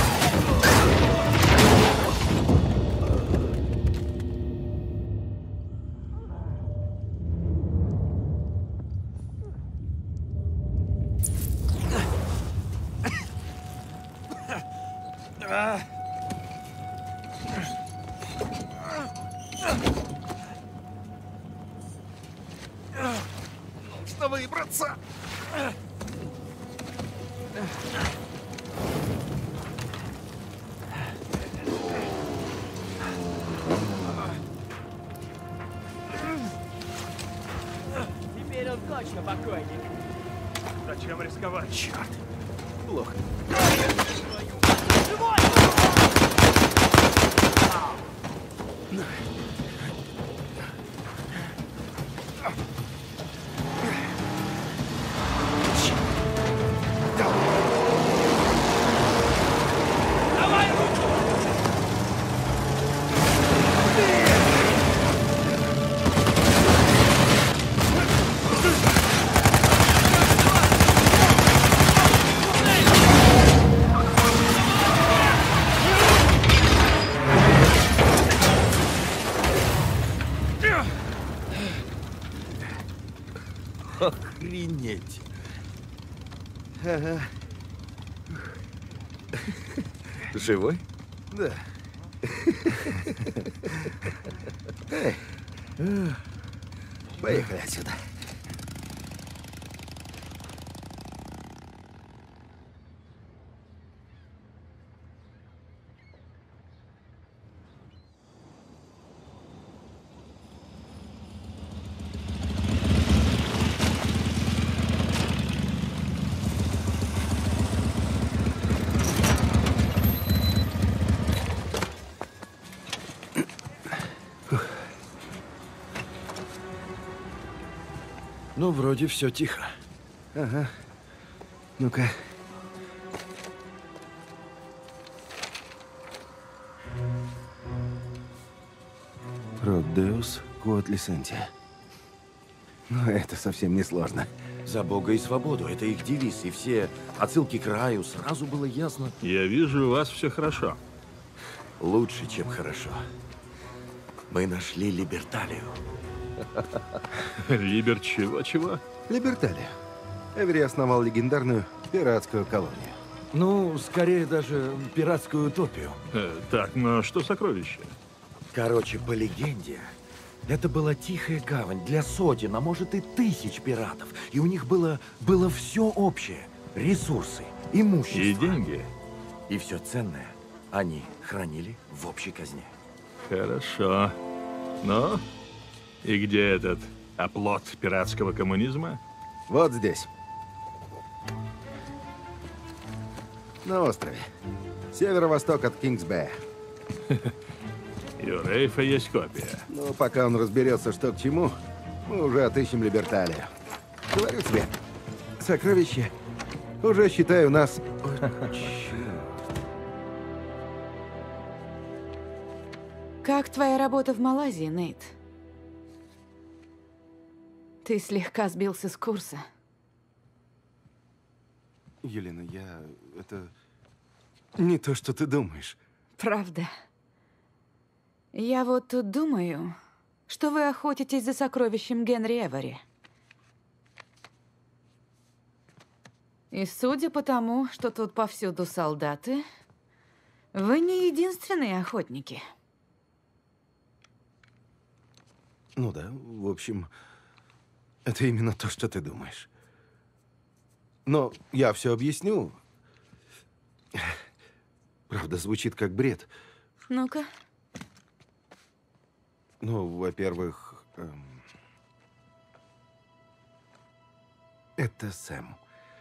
Нужно выбраться. Теперь он точно покойник. Зачем рисковать? Черт. Плохо. Живой! Давай руку! Охренеть. Ага. Живой? Да. Эй. Поехали отсюда. Ну, вроде все тихо. Ага. Ну-ка. Родеус Quod Licentiae. Но это совсем не сложно. За Бога и свободу. Это их девиз. И все отсылки к раю. Сразу было ясно. Я вижу, у вас все хорошо. Лучше, чем хорошо. Мы нашли Либерталию. Либер чего-чего? Либерталия. Эвери основал легендарную пиратскую колонию. Ну, скорее даже пиратскую утопию. Э, так, но что сокровище? Короче, по легенде, это была тихая гавань для сотен, а может и тысяч пиратов. И у них было, было все общее. Ресурсы, имущество. И деньги. И все ценное они хранили в общей казне. Хорошо. Но и где этот оплот пиратского коммунизма? Вот здесь. На острове. Северо-восток от Кингсбэя. И у Рейфа есть копия. Ну, пока он разберется, что к чему, мы уже отыщем Либерталию. Говорю тебе, сокровище уже, считаю, нас... Как твоя работа в Малайзии, Нейт? Ты слегка сбился с курса. Елена, я... это... не то, что ты думаешь. Правда. Я вот тут думаю, что вы охотитесь за сокровищем Генри Эвери. И судя по тому, что тут повсюду солдаты, вы не единственные охотники. Ну да, в общем, это именно то, что ты думаешь. Но я все объясню. Правда, звучит как бред. Ну-ка. Ну, во-первых, эм, это Сэм.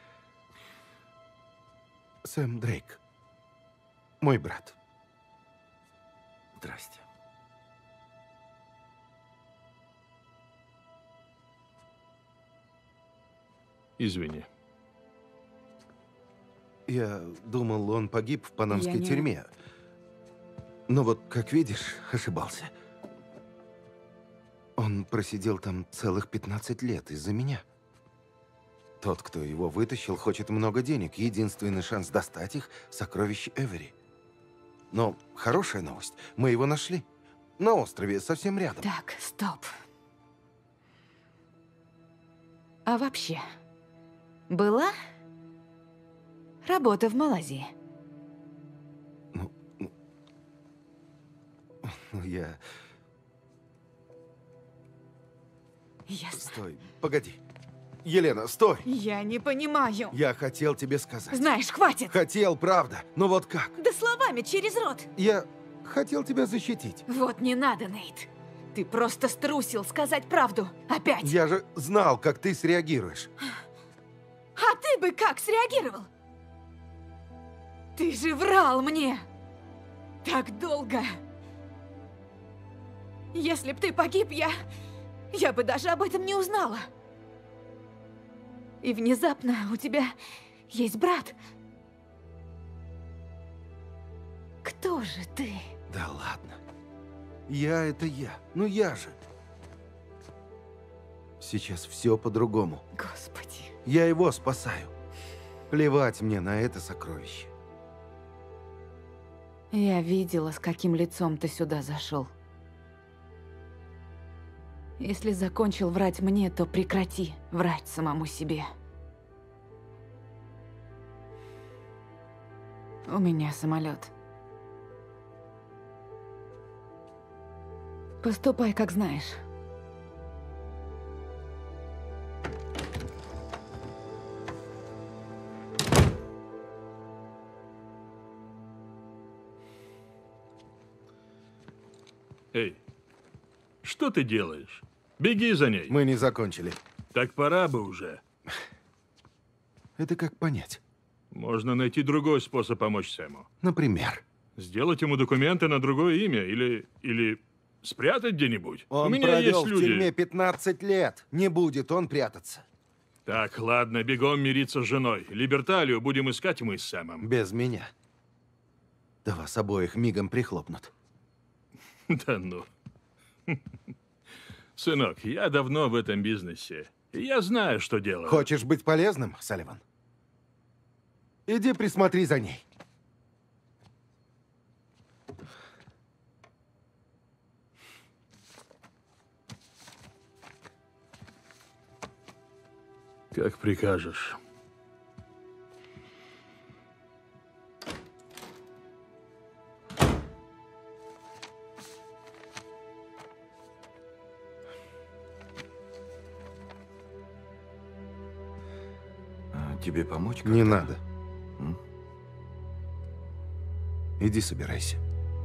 Сэм Дрейк. Мой брат. Здрасте. Извини. Я думал, он погиб в панамской Я не- тюрьме. Но вот, как видишь, ошибался. Он просидел там целых пятнадцать лет из-за меня. Тот, кто его вытащил, хочет много денег. Единственный шанс достать их – сокровище Эвери. Но хорошая новость. Мы его нашли. На острове, совсем рядом. Так, стоп. А вообще, была работа в Малайзии? Ну, Ну, я... Ясно. Стой, погоди. Елена, стой! Я не понимаю. Я хотел тебе сказать. Знаешь, хватит. Хотел, правда. Но вот как? Да словами, через рот. Я хотел тебя защитить. Вот не надо, Нейт. Ты просто струсил сказать правду. Опять. Я же знал, как ты среагируешь. А ты бы как среагировал? Ты же врал мне. Так долго. Если б ты погиб, я... Я бы даже об этом не узнала. И внезапно у тебя есть брат. Кто же ты? Да ладно. Я — это я. Ну я же. Сейчас все по-другому. Господи. Я его спасаю. Плевать мне на это сокровище. Я видела, с каким лицом ты сюда зашел. Если закончил врать мне, то прекрати врать самому себе. У меня самолет. Поступай, как знаешь. Эй, что ты делаешь? Беги за ней. Мы не закончили. Так пора бы уже. Это как понять? Можно найти другой способ помочь Сэму. Например? Сделать ему документы на другое имя или... или спрятать где-нибудь. Он У меня провел есть в люди. тюрьме пятнадцать лет. Не будет он прятаться. Так, ладно, бегом мириться с женой. Либерталию будем искать мы с Сэмом. Без меня. Да вас обоих мигом прихлопнут. Да ну. Сынок, я давно в этом бизнесе. Я знаю, что делаю. Хочешь быть полезным, Салливан? Иди присмотри за ней. Как прикажешь. Тебе помочь? Не надо. М? Иди собирайся.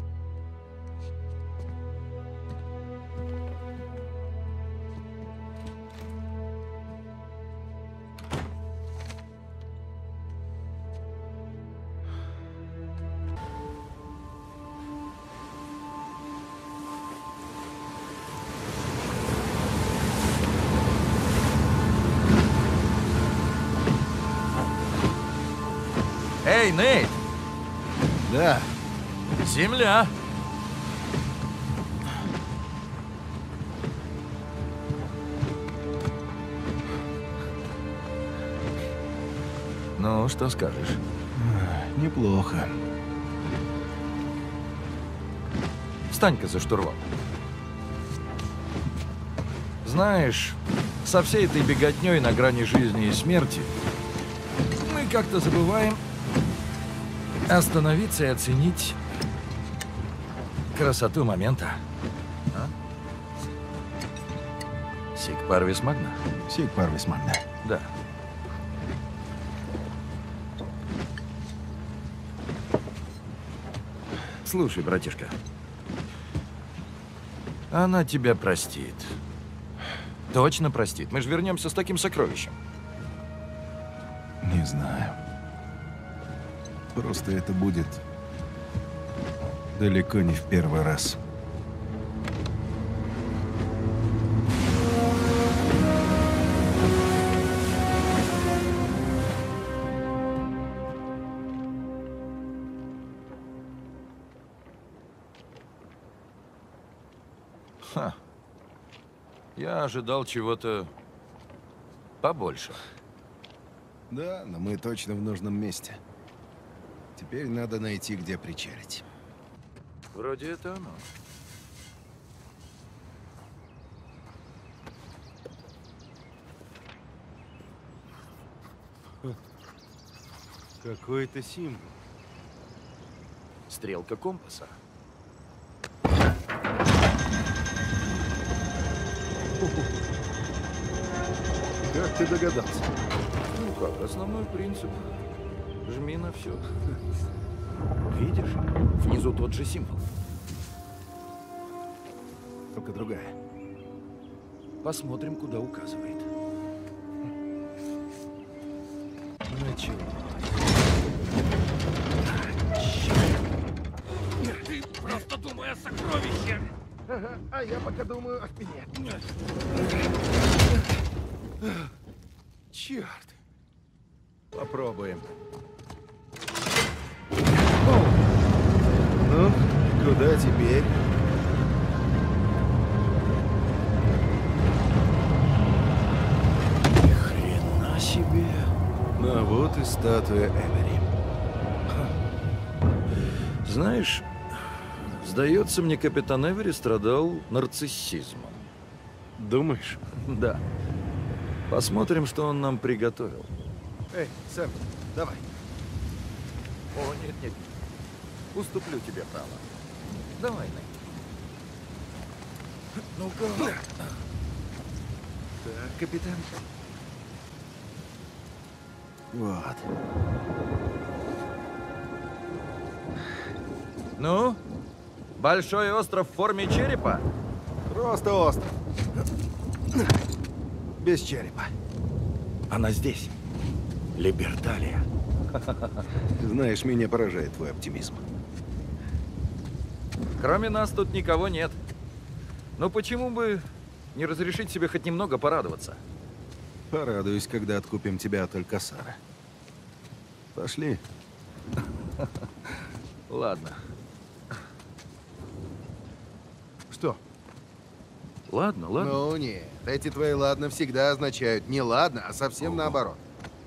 Эй, Нейт! Да. Земля! Ну, что скажешь? Неплохо. Встань-ка за штурвал. Знаешь, со всей этой беготней на грани жизни и смерти мы как-то забываем остановиться и оценить красоту момента. А? Сик парвис магна? Сик парвис магна. Да. Слушай, братишка, она тебя простит. Точно простит. Мы же вернемся с таким сокровищем. Не знаю. Просто это будет далеко не в первый раз. Ха. Я ожидал чего-то побольше. Да, но мы точно в нужном месте. Теперь надо найти, где причалить. Вроде это оно. Какой-то символ. Стрелка компаса. Как ты догадался? Ну как, основной принцип. Жми на все. Видишь? Внизу тот же символ. Только другая. Посмотрим, куда указывает. Начало. Ты просто думай о сокровище! Ага, а я пока думаю о спине. Черт. Попробуем. Ну, куда теперь? Ни хрена себе. Ну вот и статуя Эвери. Знаешь, сдается мне, капитан Эвери страдал нарциссизмом. Думаешь? Да. Посмотрим, что он нам приготовил. Эй, Сэм, давай. О, нет, нет. Уступлю тебе право. Давай, Нейт. Ну-ка. Так, капитан. Вот. Ну? Большой остров в форме черепа? Просто остров. Без черепа. Она здесь. Либерталия. Знаешь, меня поражает твой оптимизм. Кроме нас тут никого нет. Но почему бы не разрешить себе хоть немного порадоваться? Порадуюсь, когда откупим тебя от Алькасара. Пошли. Ладно. Что? Ладно, ладно. Ну нет, эти твои ладно всегда означают не ладно, а совсем Ого. наоборот.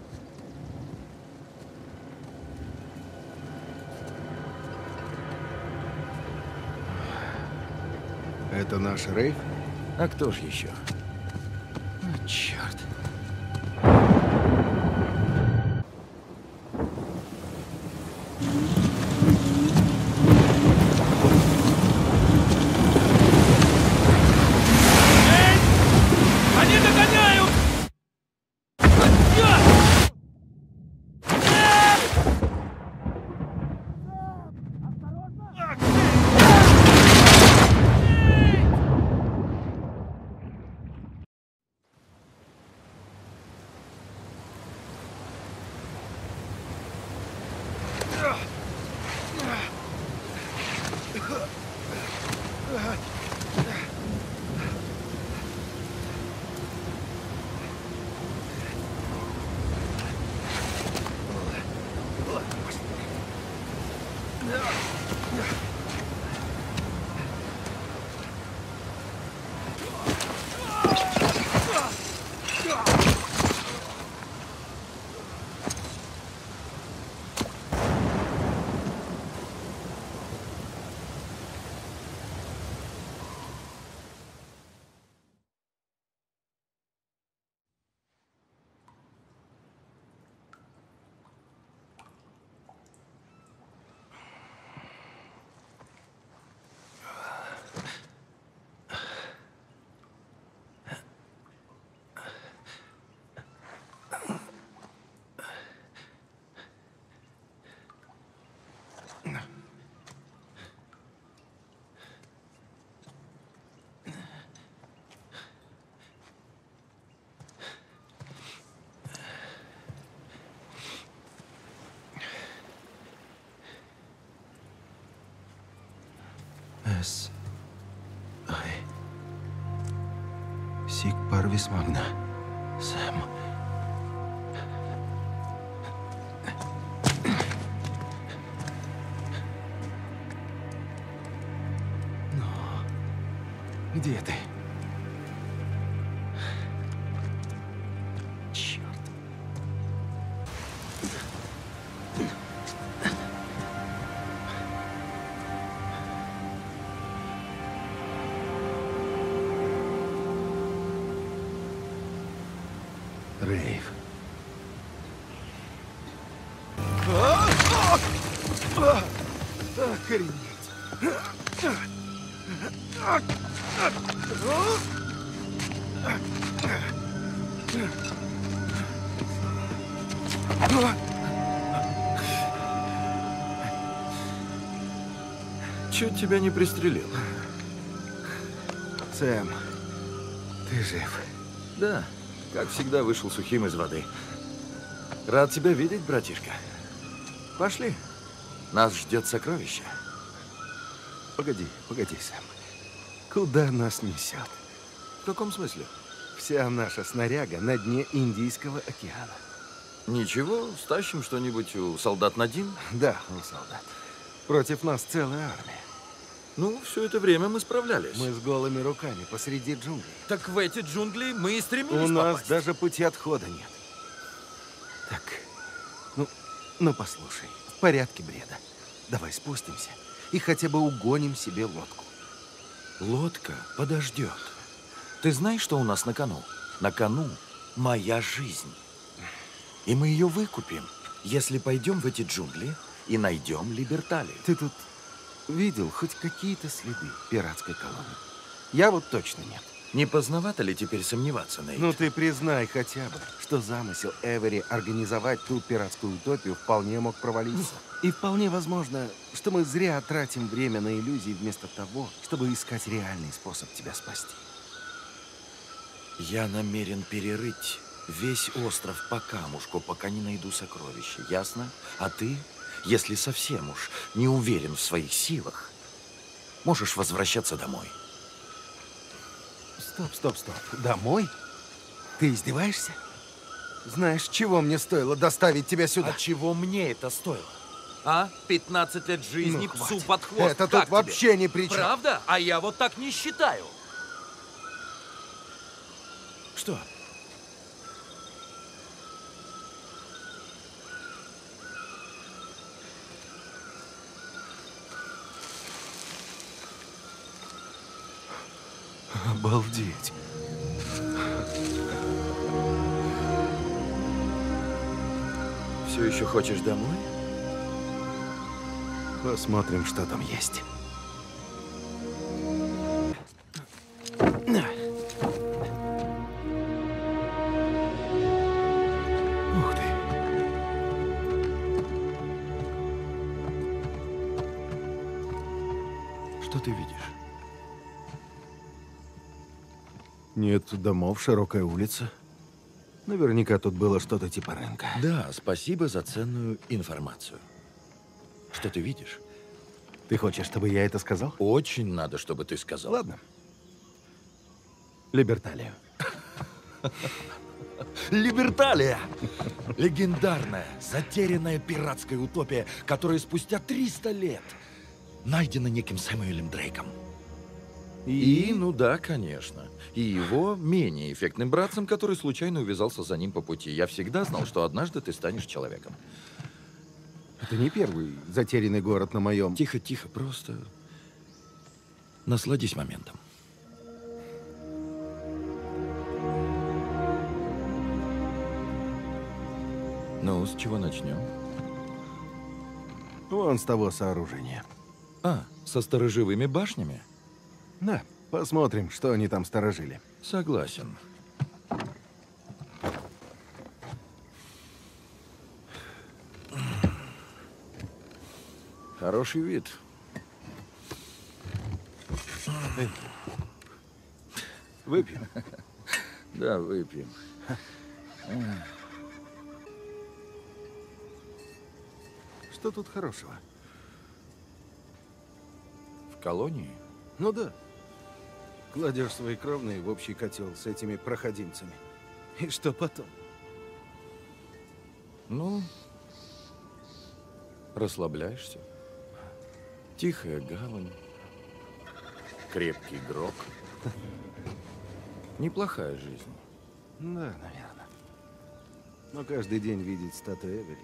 Это наш Рейв? А кто ж еще? О, черт. Они догоняют! С. Ай. Сик парвис магна. Сэм. Ну, где ты? Черт. Рейв. Охренеть. Чуть тебя не пристрелил. Сэм, ты жив? Да, как всегда, вышел сухим из воды. Рад тебя видеть, братишка. Пошли. Нас ждет сокровище. Погоди, погоди, Сэм. Куда нас несет? В каком смысле? Вся наша снаряга на дне Индийского океана. Ничего, стащим что-нибудь у солдат Надин? Да, у солдат. Против нас целая армия. Ну, все это время мы справлялись. Мы с голыми руками посреди джунглей. Так в эти джунгли мы и стремились У нас попасть. даже пути отхода нет. Так, ну, ну послушай, в порядке бреда. Давай спустимся и хотя бы угоним себе лодку. Лодка подождет. Ты знаешь, что у нас на кону? На кону моя жизнь. И мы ее выкупим, если пойдем в эти джунгли и найдем Либертали. Ты тут видел хоть какие-то следы пиратской колонны? Я вот точно нет. Не поздновато ли теперь сомневаться, Нейт? Ну ты признай хотя бы, что замысел Эвери организовать ту пиратскую утопию вполне мог провалиться. И вполне возможно, что мы зря тратим время на иллюзии вместо того, чтобы искать реальный способ тебя спасти. Я намерен перерыть весь остров по камушку, пока не найду сокровища, ясно? А ты, если совсем уж не уверен в своих силах, можешь возвращаться домой. Стоп, стоп, стоп. Домой? Ты издеваешься? Знаешь, чего мне стоило доставить тебя сюда? А чего мне это стоило? А? пятнадцать лет жизни Ну, псу хватит. под хвост. Это Как тут тебе? вообще ни при чем. Правда? А я вот так не считаю. Что? Обалдеть. Все еще хочешь домой? Посмотрим, что там есть. Ух ты. Что ты видишь? Нет домов, широкая улица. Наверняка тут было что-то типа рынка. Да, спасибо за ценную информацию. Что ты видишь? Ты хочешь, чтобы я это сказал? Очень надо, чтобы ты сказал. Ладно. Либерталию. Либерталия! Легендарная, затерянная пиратская утопия, которая спустя триста лет найдена неким Сэмюэлем Дрейком. И? И, ну да, конечно. И его менее эффектным братцем, который случайно увязался за ним по пути. Я всегда знал, что однажды ты станешь человеком. Это не первый затерянный город на моем... Тихо, тихо, просто насладись моментом. Ну, с чего начнем? Вон с того сооружения. А, со сторожевыми башнями? Да, посмотрим, что они там сторожили. Согласен. Хороший вид. Выпьем? Да, выпьем. Что тут хорошего? В колонии? Ну да. Кладешь свои кровные в общий котел с этими проходимцами. И что потом? Ну, расслабляешься. Тихая гавань. Крепкий гроб. Неплохая жизнь. Да, наверное. Но каждый день видеть статую Эвери.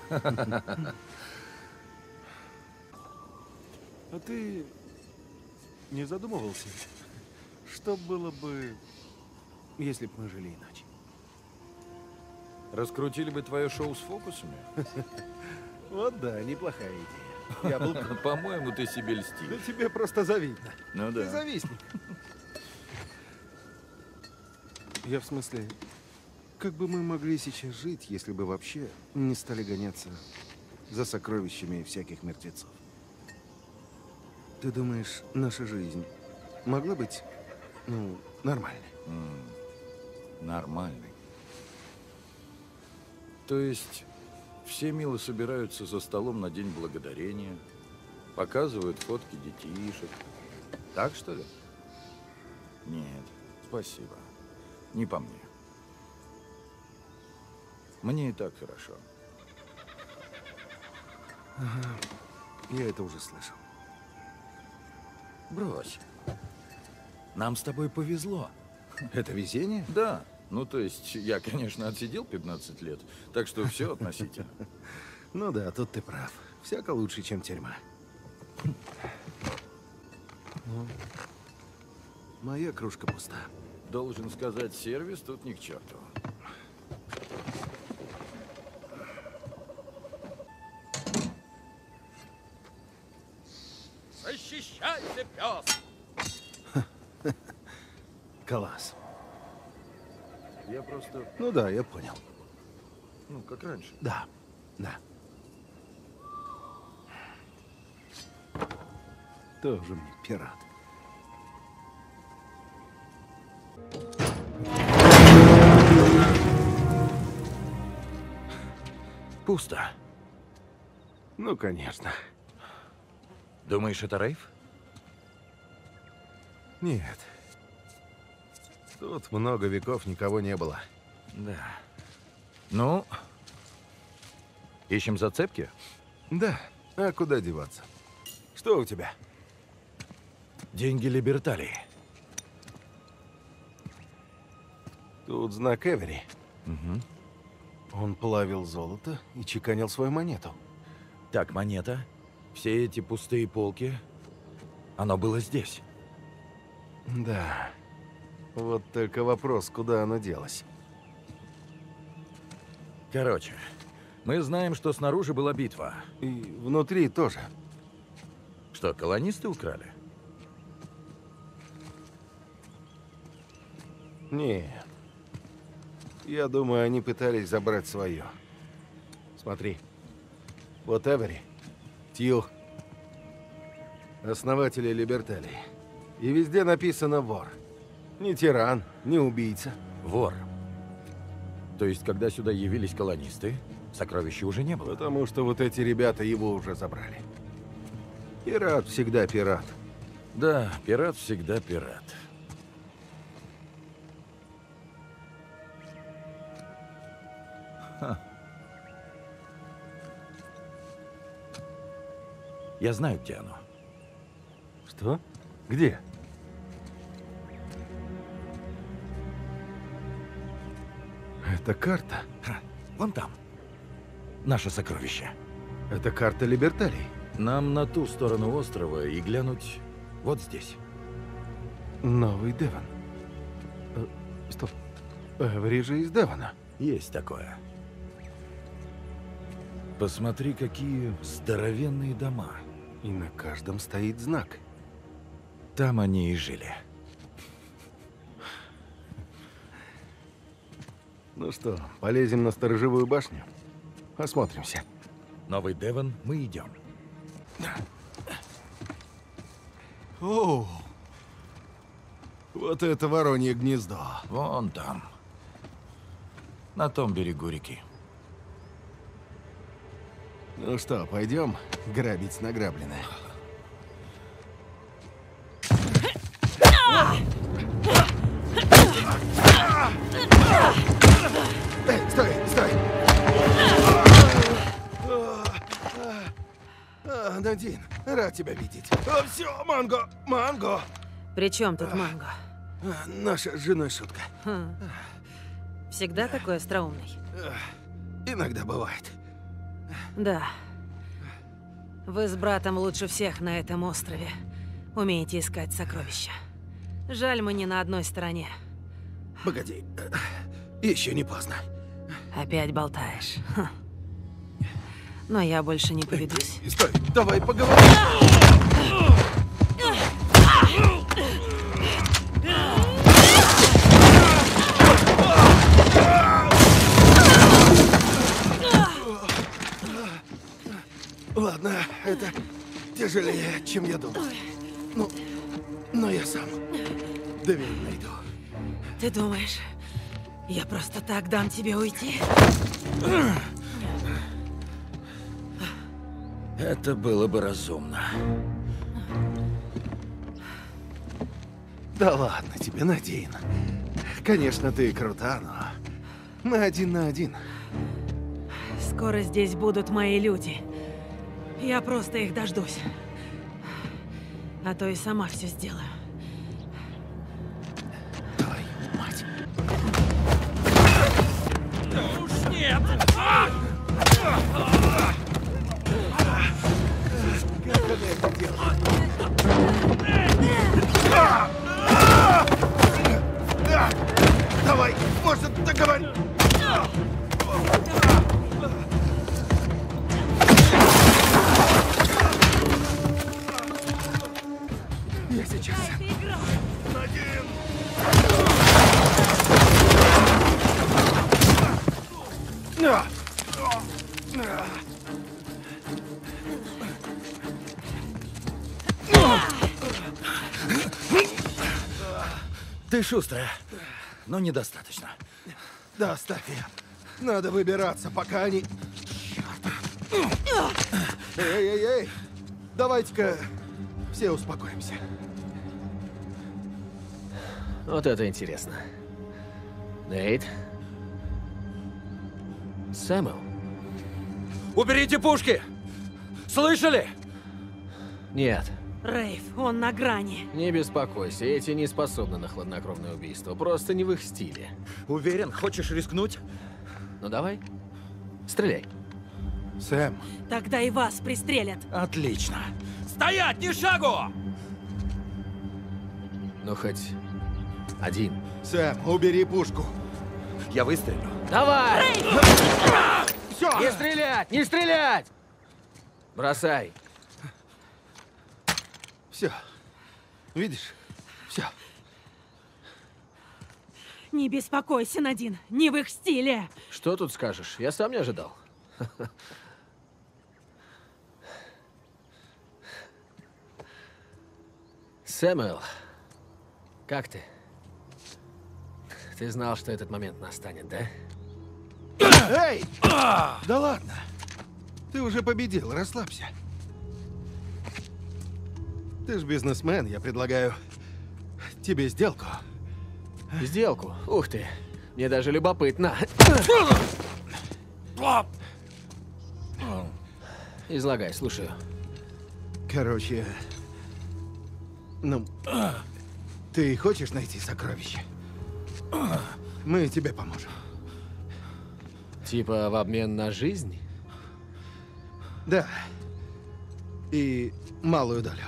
А ты не задумывался, что было бы, если бы мы жили иначе? Раскрутили бы твое шоу с фокусами? Вот да, неплохая идея. Я был... По-моему, ты себе льстишь. Да тебе просто завидно. Ну да. Ты завистник. Я в смысле, как бы мы могли сейчас жить, если бы вообще не стали гоняться за сокровищами всяких мертвецов? Ты думаешь, наша жизнь могла быть, ну, нормальной? Mm, нормальной. То есть все мило собираются за столом на День Благодарения, показывают фотки детишек. Так, что ли? Нет, спасибо. Не по мне. Мне и так хорошо. Ага, я это уже слышал. Брось. Нам с тобой повезло. Это везение? Да. Ну, то есть, я, конечно, отсидел пятнадцать лет, так что все относительно. Ну да, тут ты прав. Всяко лучше, чем тюрьма. Ну, моя кружка пуста. Должен сказать, сервис тут ни к черту. Защищайся, пес! Класс. Я просто... Ну да, я понял. Ну, как раньше. Да, да. Тоже мне пират. Пусто. Ну, конечно. Думаешь, это Рейв? Нет. Тут много веков никого не было. Да. Ну, ищем зацепки? Да. А куда деваться? Что у тебя? Деньги Либерталии. Тут знак Эвери. Угу. Он плавил золото и чеканил свою монету. Так, монета. Все эти пустые полки. Оно было здесь. Да. Вот только вопрос, куда оно делось. Короче, мы знаем, что снаружи была битва. И внутри тоже. Что, колонисты украли? Не. Я думаю, они пытались забрать свое. Смотри. Вот Эвери, Тью, основатели Либерталии. И везде написано «вор». Не тиран, не убийца. Вор. То есть, когда сюда явились колонисты, сокровища уже не было? Потому что вот эти ребята его уже забрали. Пират всегда пират. Да, пират всегда пират. Ха. Я знаю, где оно. Что? Где? Это карта? Ха, вон там. Наше сокровище. Это карта Либерталии. Нам на ту сторону острова и глянуть вот здесь. Новый Девон. Э, стоп. Эвери же из Девона. Есть такое. Посмотри, какие здоровенные дома. И на каждом стоит знак. Там они и жили. Ну что, полезем на сторожевую башню? Осмотримся. Новый Девон, мы идем. О, вот это воронье гнездо. Вон там. На том берегу реки. Ну что, пойдем грабить награбленное? Эй, стой, стой! А, Надин, рад тебя видеть. О, все, Манго, Манго! При чем тут Манго? Наша с женой шутка. Хм. Всегда такой остроумный? Иногда бывает. Да. Вы с братом лучше всех на этом острове умеете искать сокровища. Жаль, мы не на одной стороне. Погоди, еще не поздно. Опять болтаешь. Хм. Но я больше не поведусь. Стой, давай поговорим. Ладно, это тяжелее, чем я думал. Ну, но я сам. Дверь найду. Ты думаешь, я просто так дам тебе уйти? Это было бы разумно. Да ладно тебе, Надин. Конечно, ты крута, но на один на один. Скоро здесь будут мои люди. Я просто их дождусь. А то и сама все сделаю. Твою мать. Ну уж нет! Как она это делает? Давай, может, договорим. Я сейчас. Надин! Ты шустрая, но недостаточно. Да, оставь ее. Надо выбираться, пока они... Эй-эй-эй! Давайте-ка все успокоимся. Вот это интересно. Нейт? Сэмюэл? Уберите пушки! Слышали? Нет. Рейв, он на грани. Не беспокойся, эти не способны на хладнокровное убийство. Просто не в их стиле. Уверен, хочешь рискнуть? Ну давай, стреляй. Сэм. Тогда и вас пристрелят. Отлично. Стоять, ни шагу! Ну хоть один. Сэм, убери пушку. Я выстрелю. Давай! Все! Не стрелять! Не стрелять! Бросай. Все. Видишь? Все. Не беспокойся, Надин. Не в их стиле. Что тут скажешь? Я сам не ожидал. Сэмюэл, как ты? Ты знал, что этот момент настанет, да? Эй! Да ладно. Ты уже победил, расслабься. Ты ж бизнесмен, я предлагаю тебе сделку. Сделку? Ух ты. Мне даже любопытно. Излагай, слушаю. Короче, ну, ты хочешь найти сокровище? Мы тебе поможем. Типа в обмен на жизнь? Да. И малую долю.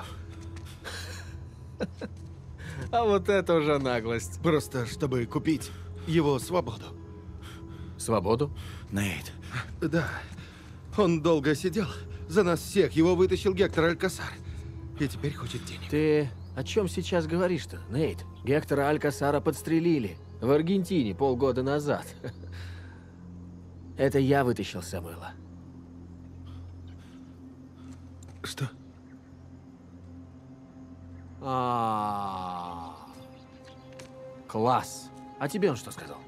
А вот это уже наглость. Просто чтобы купить его свободу. Свободу? Нейт. Да. Он долго сидел. За нас всех его вытащил Гектор Алькасар. И теперь хочет денег. Ты о чем сейчас говоришь-то, Нейт? Гектора Алькасара подстрелили. В Аргентине полгода назад. Это я вытащил Сэмюэла. Что? А, класс. А тебе он что сказал?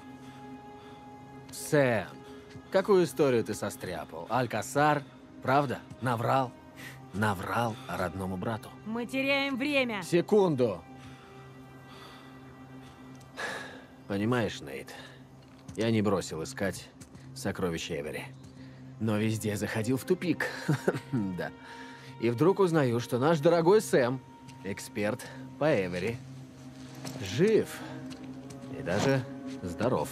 Сэм, какую историю ты состряпал? Алькасар, правда? Наврал? Наврал родному брату. Мы теряем время. Секунду. Понимаешь, Нейт, я не бросил искать сокровища Эвери. Но везде заходил в тупик. Да. И вдруг узнаю, что наш дорогой Сэм, эксперт по Эвери, жив и даже здоров.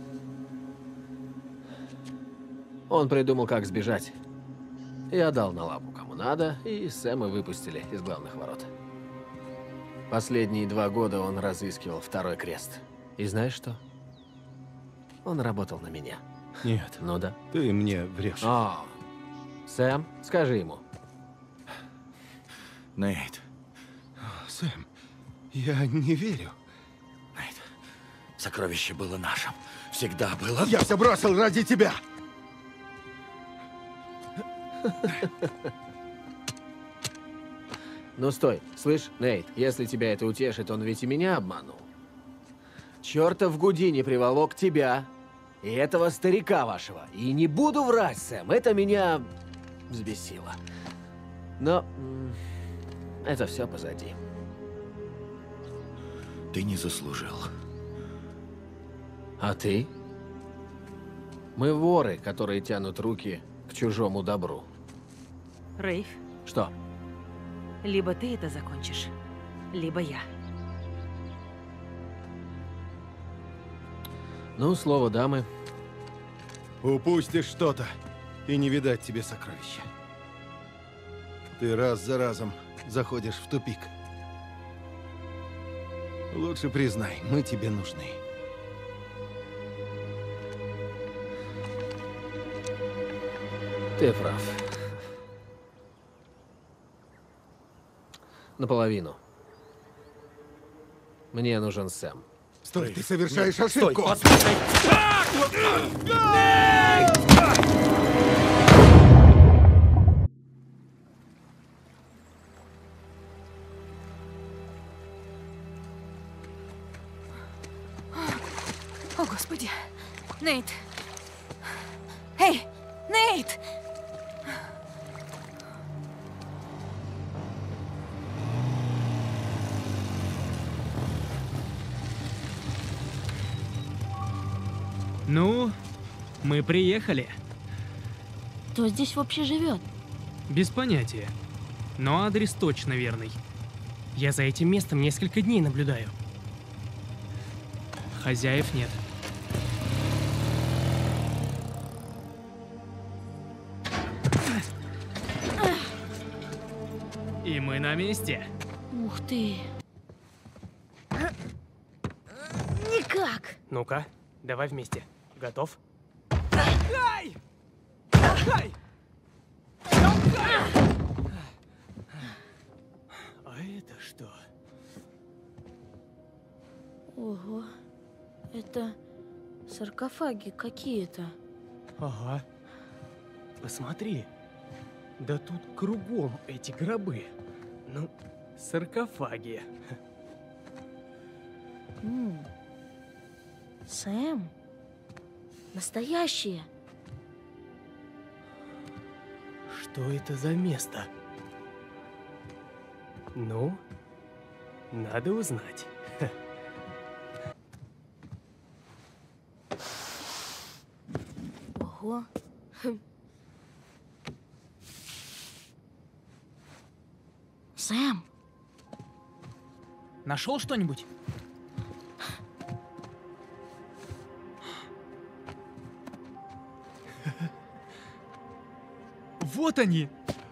Он придумал, как сбежать. Я дал на лапу кому надо, и Сэма выпустили из главных ворот. Последние два года он разыскивал второй крест. И знаешь что? Он работал на меня. Нет. Ну да. Ты мне врешь. О, Сэм, скажи ему. Нейт. Сэм, я не верю. Нейт, сокровище было нашим. Всегда было. Я все бросил ради тебя. Ну стой, слышь, Нейт, если тебя это утешит, он ведь и меня обманул. Чертов Гудини приволок тебя и этого старика вашего. И не буду врать, Сэм, это меня взбесило. Но это все позади. Ты не заслужил. А ты? Мы воры, которые тянут руки к чужому добру. Рейф, Что? либо ты это закончишь, либо я. Ну, слово дамы. Упустишь что-то, и не видать тебе сокровища. Ты раз за разом заходишь в тупик. Лучше признай, мы тебе нужны. Ты прав. Наполовину. Мне нужен Сэм. Стой, ты совершаешь Нет, ошибку! стой, послушай. О, Господи. Нейт. Эй, Нейт! Ну, мы приехали. Кто здесь вообще живет? Без понятия. Но адрес точно верный. Я за этим местом несколько дней наблюдаю. Хозяев нет. И мы на месте. Ух ты. Никак. Ну-ка, давай вместе. Готов? Ай! Ай! А это что? Ого. Это саркофаги какие-то. Ага. Посмотри. Да тут кругом эти гробы. Ну, саркофаги. М. Сэм. Настоящие. Что это за место? Ну, надо узнать. Ого. Хм. Сэм. Нашел что-нибудь? Вот они!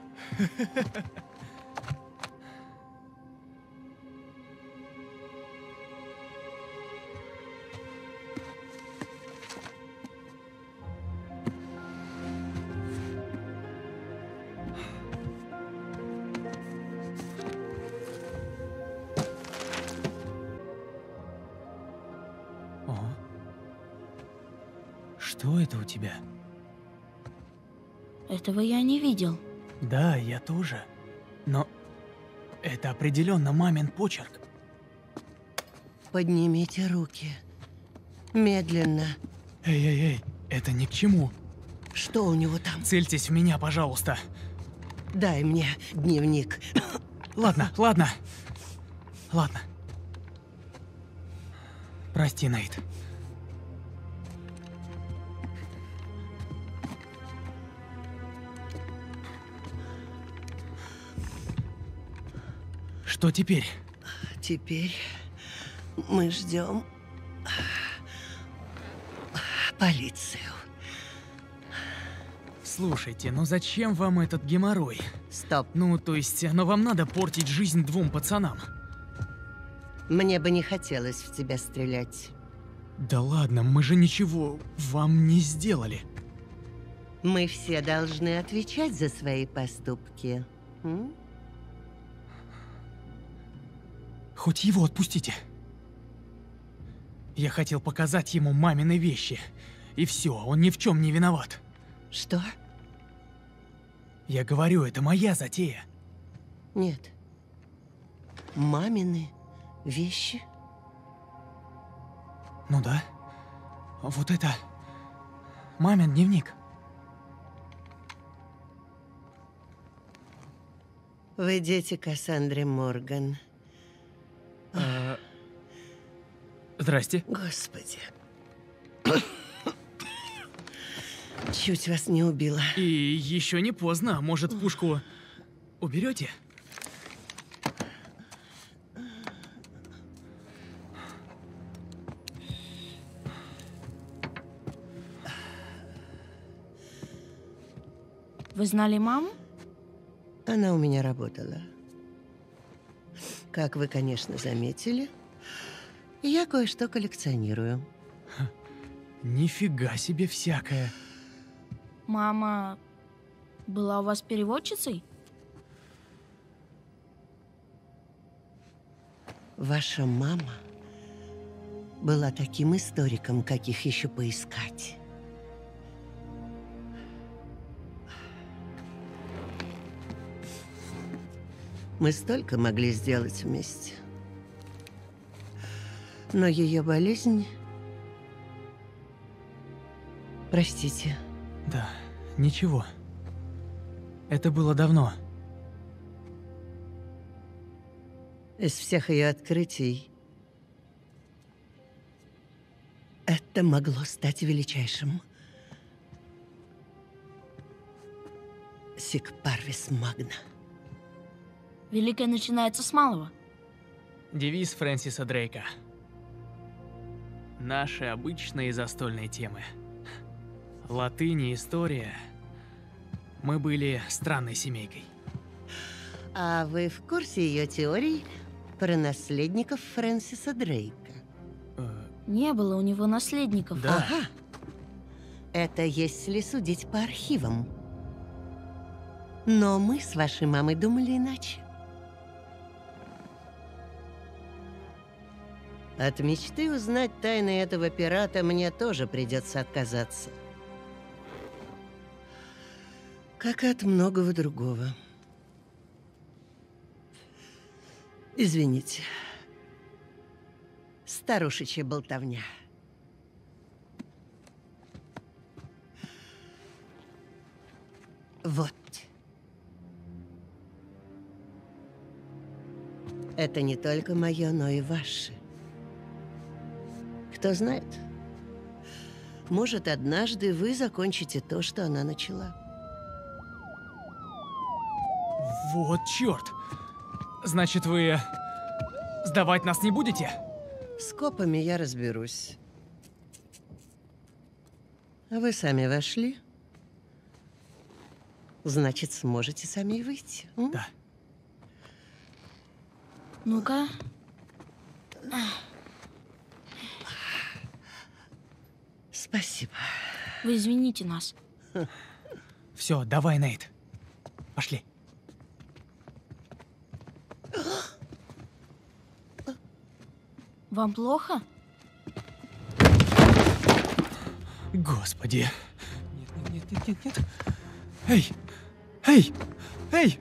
О. Что это у тебя? Этого я не видел. Да, я тоже. Но это определенно мамин почерк. Поднимите руки. Медленно. Эй-эй-эй, это ни к чему. Что у него там? Цельтесь в меня, пожалуйста. Дай мне дневник. Ладно, ладно. Ладно. Прости, Нейт. Что теперь? Теперь мы ждем полицию. Слушайте, ну зачем вам этот геморрой? Стоп. Ну, то есть, но вам надо портить жизнь двум пацанам. Мне бы не хотелось в тебя стрелять. Да ладно, мы же ничего вам не сделали. Мы все должны отвечать за свои поступки. М? Хоть его отпустите. Я хотел показать ему мамины вещи. И все, он ни в чем не виноват. Что? Я говорю, это моя затея. Нет. Мамины вещи? Ну да. Вот это... Мамин дневник. Вы дети Кассандры Морган. А... Здрасте. Господи. Чуть вас не убила. И еще не поздно. Может, пушку уберете? Вы знали маму? Она у меня работала. Как вы, конечно, заметили, я кое-что коллекционирую. Ха, нифига себе всякое. Мама была у вас переводчицей? Ваша мама была таким историком, каких еще поискать. Мы столько могли сделать вместе. Но ее болезнь... Простите. Да, ничего. Это было давно. Из всех ее открытий это могло стать величайшим. Сик парвис магна. Великое начинается с малого. Девиз Фрэнсиса Дрейка. Наши обычные застольные темы. Латынь и история. Мы были странной семейкой. А вы в курсе ее теорий про наследников Фрэнсиса Дрейка? Не было у него наследников. Да. Ага. Это если судить по архивам. Но мы с вашей мамой думали иначе. От мечты узнать тайны этого пирата мне тоже придется отказаться. Как и от многого другого. Извините. Старушечья болтовня. Вот. Это не только мое, но и ваше. Кто знает, может, однажды вы закончите то, что она начала. Вот черт! Значит, вы сдавать нас не будете? С копами я разберусь. А вы сами вошли? Значит, сможете сами выйти. М? Да. Ну-ка. Спасибо. Вы извините нас. Все, давай, Нейт. Пошли. Вам плохо? Господи. Нет, нет, нет, нет, нет. Эй! Эй! Эй!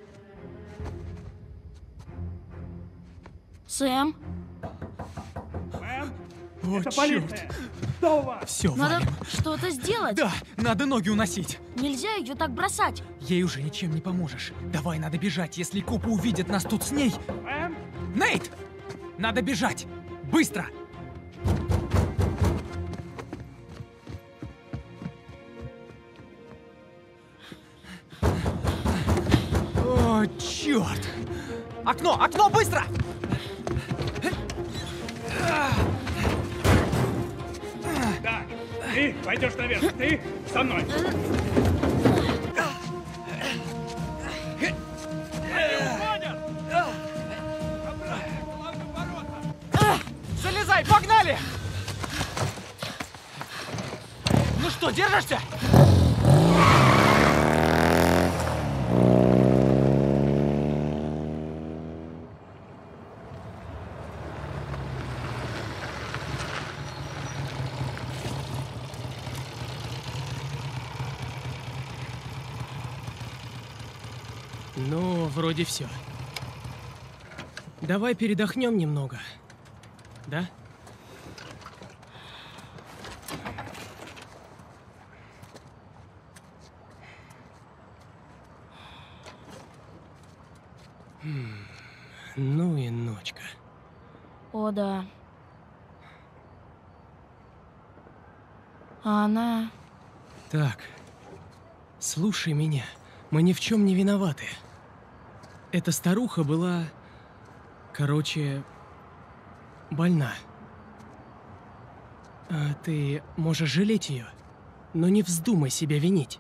Сэм? Мэм, О, это черт. полиция. Что у вас? Все, Надо валим. что-то сделать. Да, надо ноги уносить. Нельзя ее так бросать. Ей уже ничем не поможешь. Давай, надо бежать, если копы увидят нас тут с ней. Мэм? Нейт! Надо бежать! Быстро! О, черт! Окно! Окно! Быстро! Да, ты пойдешь наверх, ты со мной. Залезай, погнали! Ну что, держишься? Ну, вроде все. Давай передохнем немного. Да? Хм, ну и ночка. О, да. А она... Так, слушай меня. Мы ни в чем не виноваты. Эта старуха была... Короче... больна. А ты можешь жалеть ее, но не вздумай себя винить.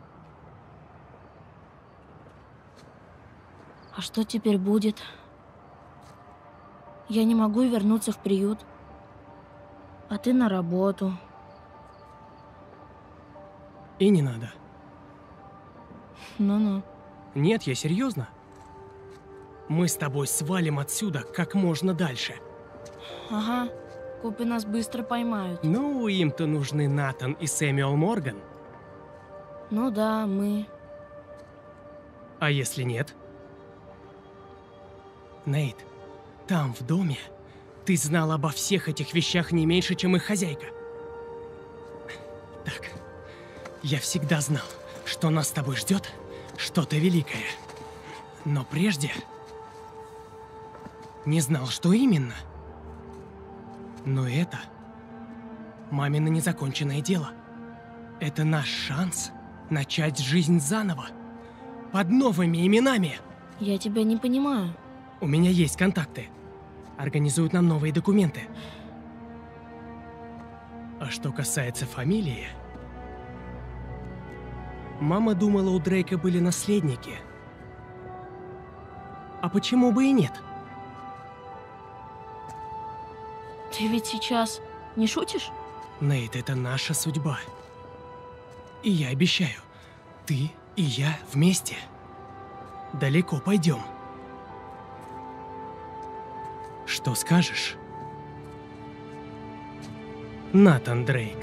А что теперь будет? Я не могу вернуться в приют. А ты на работу. И не надо. Ну-ну. Нет, я серьезно. Мы с тобой свалим отсюда как можно дальше. Ага. Копы нас быстро поймают. Ну, им-то нужны Натан и Сэмюэл Морган. Ну да, мы... А если нет? Нейт, там, в доме, ты знал обо всех этих вещах не меньше, чем их хозяйка. Так, я всегда знал, что нас с тобой ждет что-то великое. Но прежде не знал, что именно. Но это мамино незаконченное дело. Это наш шанс начать жизнь заново, под новыми именами. Я тебя не понимаю. У меня есть контакты. Организуют нам новые документы. А что касается фамилии... Мама думала, у Дрейка были наследники. А почему бы и нет? Ты ведь сейчас не шутишь? Нейт, это наша судьба. И я обещаю, ты и я вместе далеко пойдем. Что скажешь, Натан Дрейк?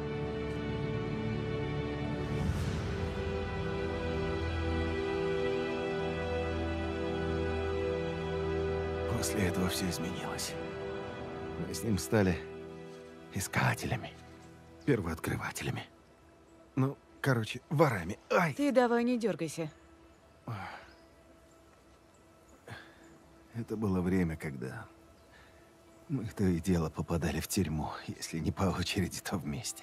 После этого все изменилось. Мы с ним стали искателями, первооткрывателями. Ну, короче, ворами. Ай! Ты давай не дергайся. Это было время, когда мы то и дело попадали в тюрьму, если не по очереди, то вместе.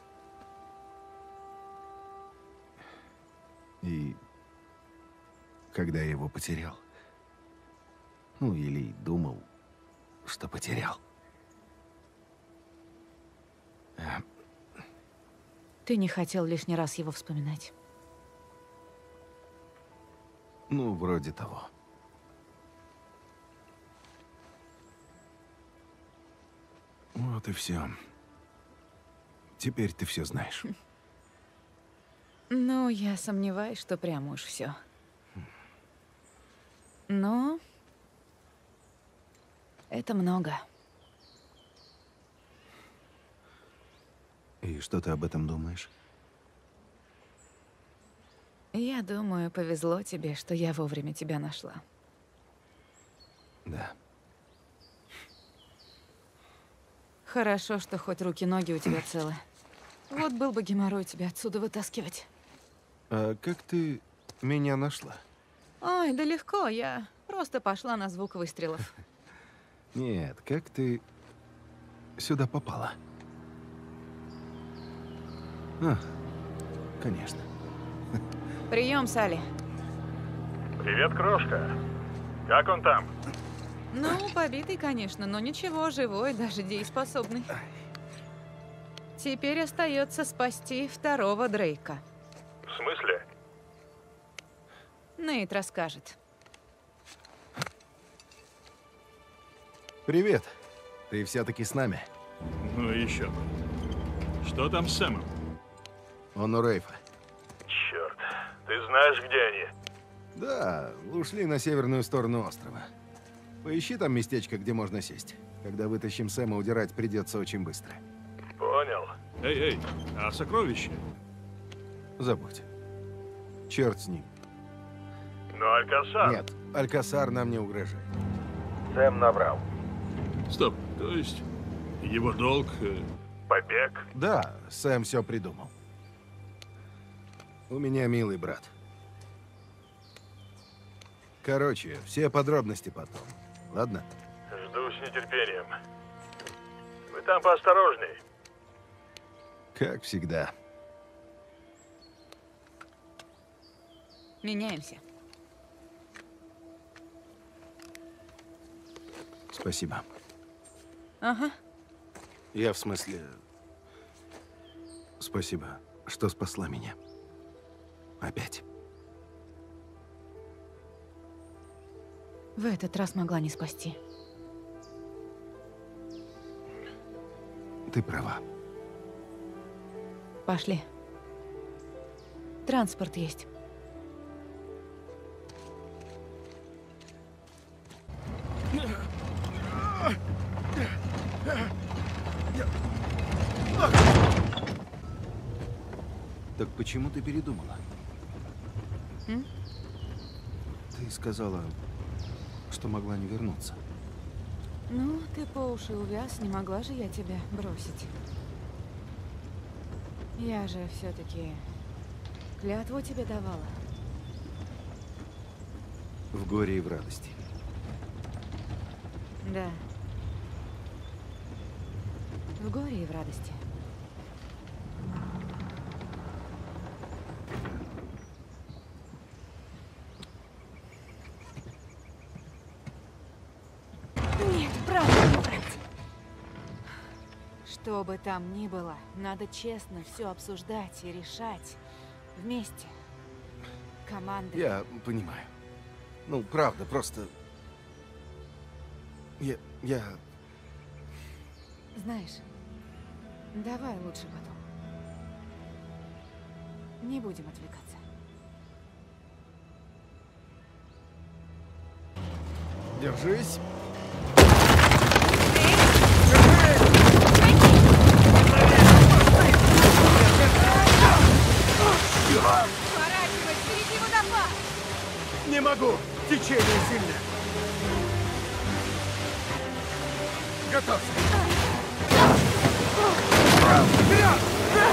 И когда я его потерял, ну или думал, что потерял. Ты не хотел лишний раз его вспоминать. Ну, вроде того. Вот и все. Теперь ты все знаешь. Ну, я сомневаюсь, что прямо уж все. Но это много. И что ты об этом думаешь? Я думаю, повезло тебе, что я вовремя тебя нашла. Да. Хорошо, что хоть руки-ноги у тебя целы. Вот был бы геморрой тебя отсюда вытаскивать. А как ты меня нашла? Ой, да легко, я просто пошла на звук выстрелов. Нет, как ты сюда попала? А, конечно. Прием, Салли. Привет, крошка. Как он там? Ну, побитый, конечно, но ничего, живой, даже дееспособный. Теперь остается спасти второго Дрейка. В смысле? Нейт расскажет. Привет. Ты все-таки с нами? Ну и еще бы. Что там с Сэмом? Он у Рейфа. Черт. Ты знаешь, где они? Да, ушли на северную сторону острова. Поищи там местечко, где можно сесть. Когда вытащим Сэма, удирать придется очень быстро. Понял. Эй, эй, а сокровище? Забудь. Черт с ним. Но Алькасар... Нет, Алькасар нам не угрожает. Сэм наврал. Стоп, то есть его долг... э, Побег? Да, Сэм все придумал. У меня милый брат. Короче, все подробности потом. Ладно? Жду с нетерпением. Вы там поосторожней. Как всегда. Меняемся. Спасибо. Ага. Я в смысле... Спасибо, что спасла меня. Опять. В этот раз могла не спасти. Ты права. Пошли. Транспорт есть. Так почему ты передумала? М? Ты сказала, что могла не вернуться. Ну, ты по уши увяз, не могла же я тебя бросить. Я же все-таки клятву тебе давала. В горе и в радости. Да. В горе и в радости. Нет, правда не брать. Что бы там ни было, надо честно все обсуждать и решать вместе. Команда. Я понимаю. Ну, правда, просто... Я... я... Знаешь, давай лучше потом. Не будем отвлекаться. Держись. Сворачивай, впереди водопад! Не могу! Течение сильное! Готов! Вперед!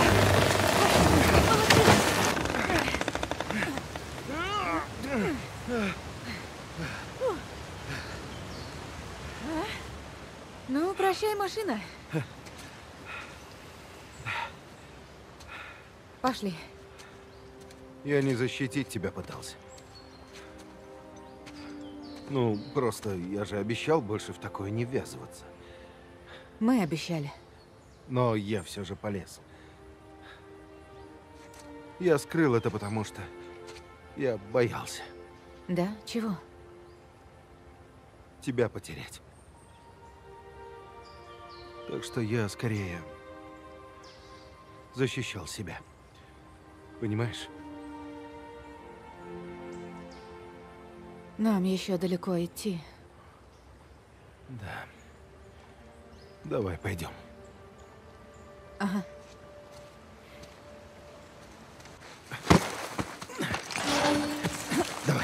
Ну, прощай, машина. Пошли. Я не защитить тебя пытался. Ну, просто я же обещал больше в такое не ввязываться. Мы обещали. Но я все же полез. Я скрыл это, потому что я боялся Да? Чего? тебя потерять. Так что я скорее защищал себя. Понимаешь? Нам еще далеко идти. Да. Давай пойдем. Ага. Давай.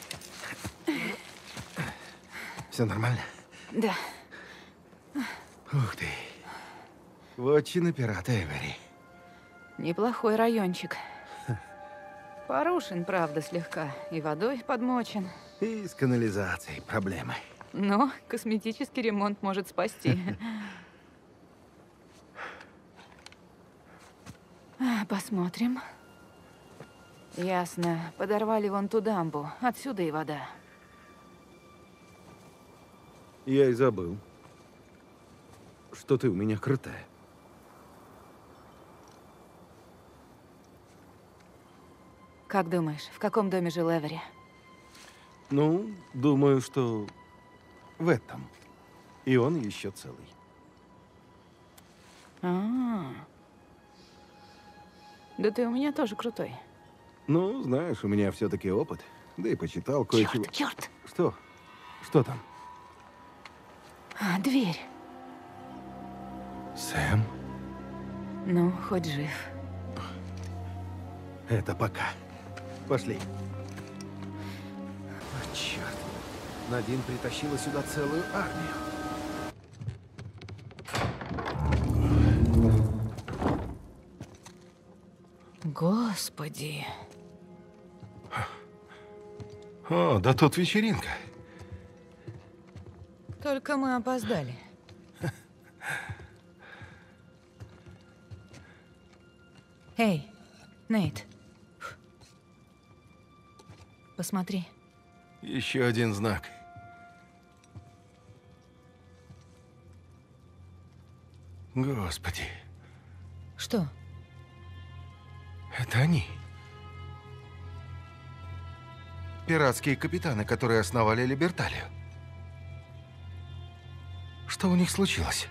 Все нормально? Да. Ух ты. Вотчина пирата Эвери. Неплохой райончик. Порушен, правда, слегка. И водой подмочен. И с канализацией проблемы. Но косметический ремонт может спасти. Посмотрим. Ясно. Подорвали вон ту дамбу. Отсюда и вода. Я и забыл, что ты у меня крутая. Как думаешь, в каком доме жил Эвери? Ну, думаю, что в этом. И он еще целый. А, -а, а. Да ты у меня тоже крутой. Ну, знаешь, у меня все-таки опыт. Да и почитал кое-чего. Черт, черт! Что? Что там? А, дверь. Сэм? Ну, хоть жив. Это пока. Пошли. Надин притащила сюда целую армию. Господи. О, да тут вечеринка. Только мы опоздали. Эй, Нейт. Посмотри. Еще один знак. Господи. Что? Это они. Пиратские капитаны, которые основали Либерталию. Что у них случилось?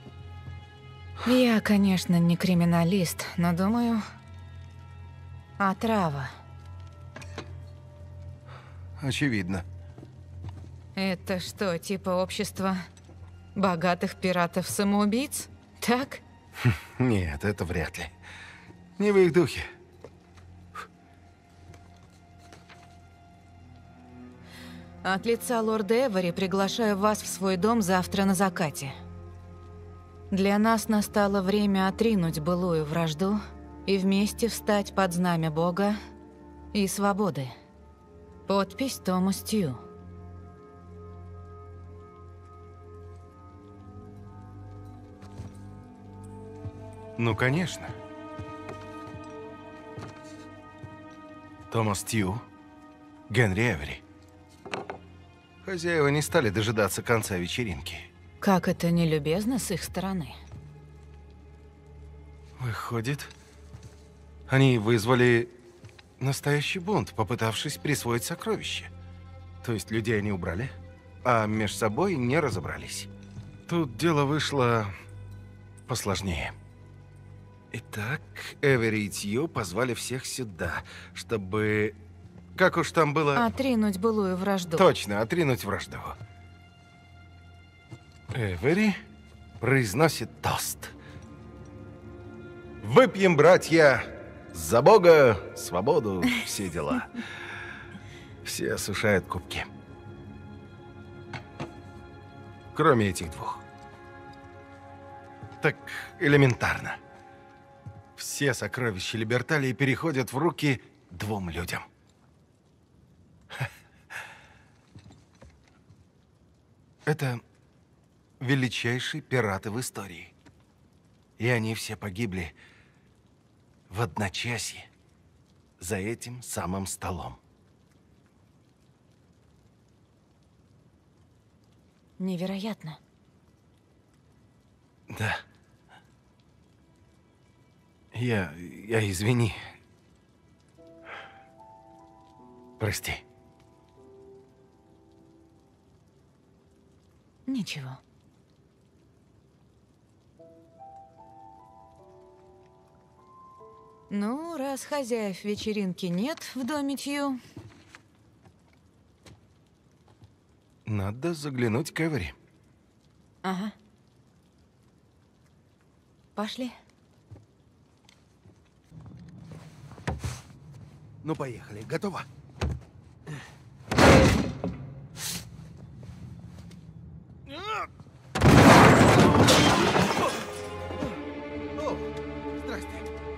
Я, конечно, не криминалист, но думаю... Отрава. Очевидно. Это что, типа общество богатых пиратов-самоубийц? Так? Нет, это вряд ли. Не в их духе. От лица лорда Эвери приглашаю вас в свой дом завтра на закате. Для нас настало время отринуть былую вражду и вместе встать под знамя Бога и свободы. Подпись Томас Тью. Ну, конечно. Томас Тью, Генри Эвери. Хозяева не стали дожидаться конца вечеринки. Как это нелюбезно с их стороны. Выходит, они вызвали настоящий бунт, попытавшись присвоить сокровища. То есть людей они убрали, а между собой не разобрались. Тут дело вышло посложнее. Итак, Эвери и Тью позвали всех сюда, чтобы... Как уж там было... Отринуть былую вражду. Точно, отринуть вражду. Эвери произносит тост. Выпьем, братья, за Бога, свободу, все дела. Все осушают кубки. Кроме этих двух. Так элементарно. Все сокровища Либерталии переходят в руки двум людям. Это величайшие пираты в истории. И они все погибли в одночасье за этим самым столом. Невероятно. Да. Я... я извини. Прости. Ничего. Ну, раз хозяев вечеринки нет в доме Тью... Надо заглянуть к Эвери. Ага. Пошли. Ну, поехали. Готово? О, здрасте.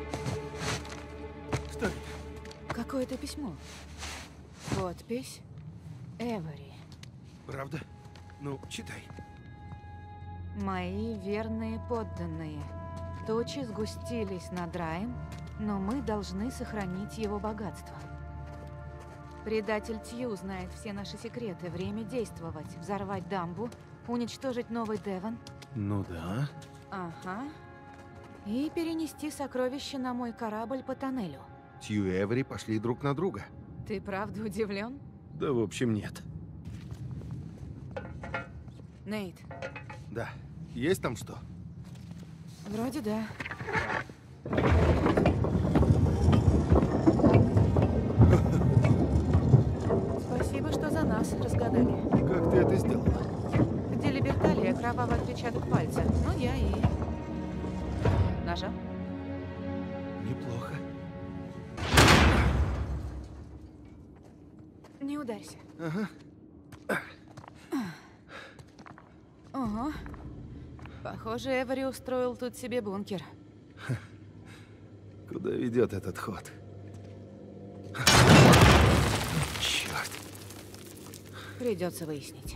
Что это? Какое-то письмо. Подпись Эвери. Правда? Ну, читай. Мои верные подданные. Тучи сгустились над раем, но мы должны сохранить его богатство. Предатель Тью знает все наши секреты. Время действовать. Взорвать дамбу, уничтожить Новый Девон. Ну да. Ага. И перенести сокровища на мой корабль по тоннелю. Тью и Эвери пошли друг на друга. Ты правда удивлен? Да, в общем, нет. Нейт. Да. Есть там что? Вроде да. Спасибо, что за нас разгадали. Как ты это сделала? Где Либерталия, кровавый отпечаток пальца. Ну, я и... нажал. Неплохо. Не ударься. Ага. Ого. Похоже, Эвери устроил тут себе бункер. Куда ведет этот ход? Черт. Придется выяснить.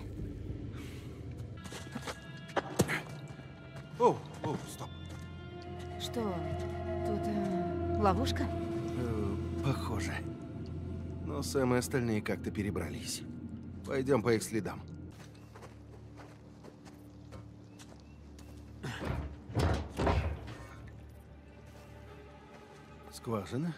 О, о, стоп. Что? Тут э, ловушка? Э, похоже. Но Сэм и остальные как-то перебрались. Пойдем по их следам. Скважина.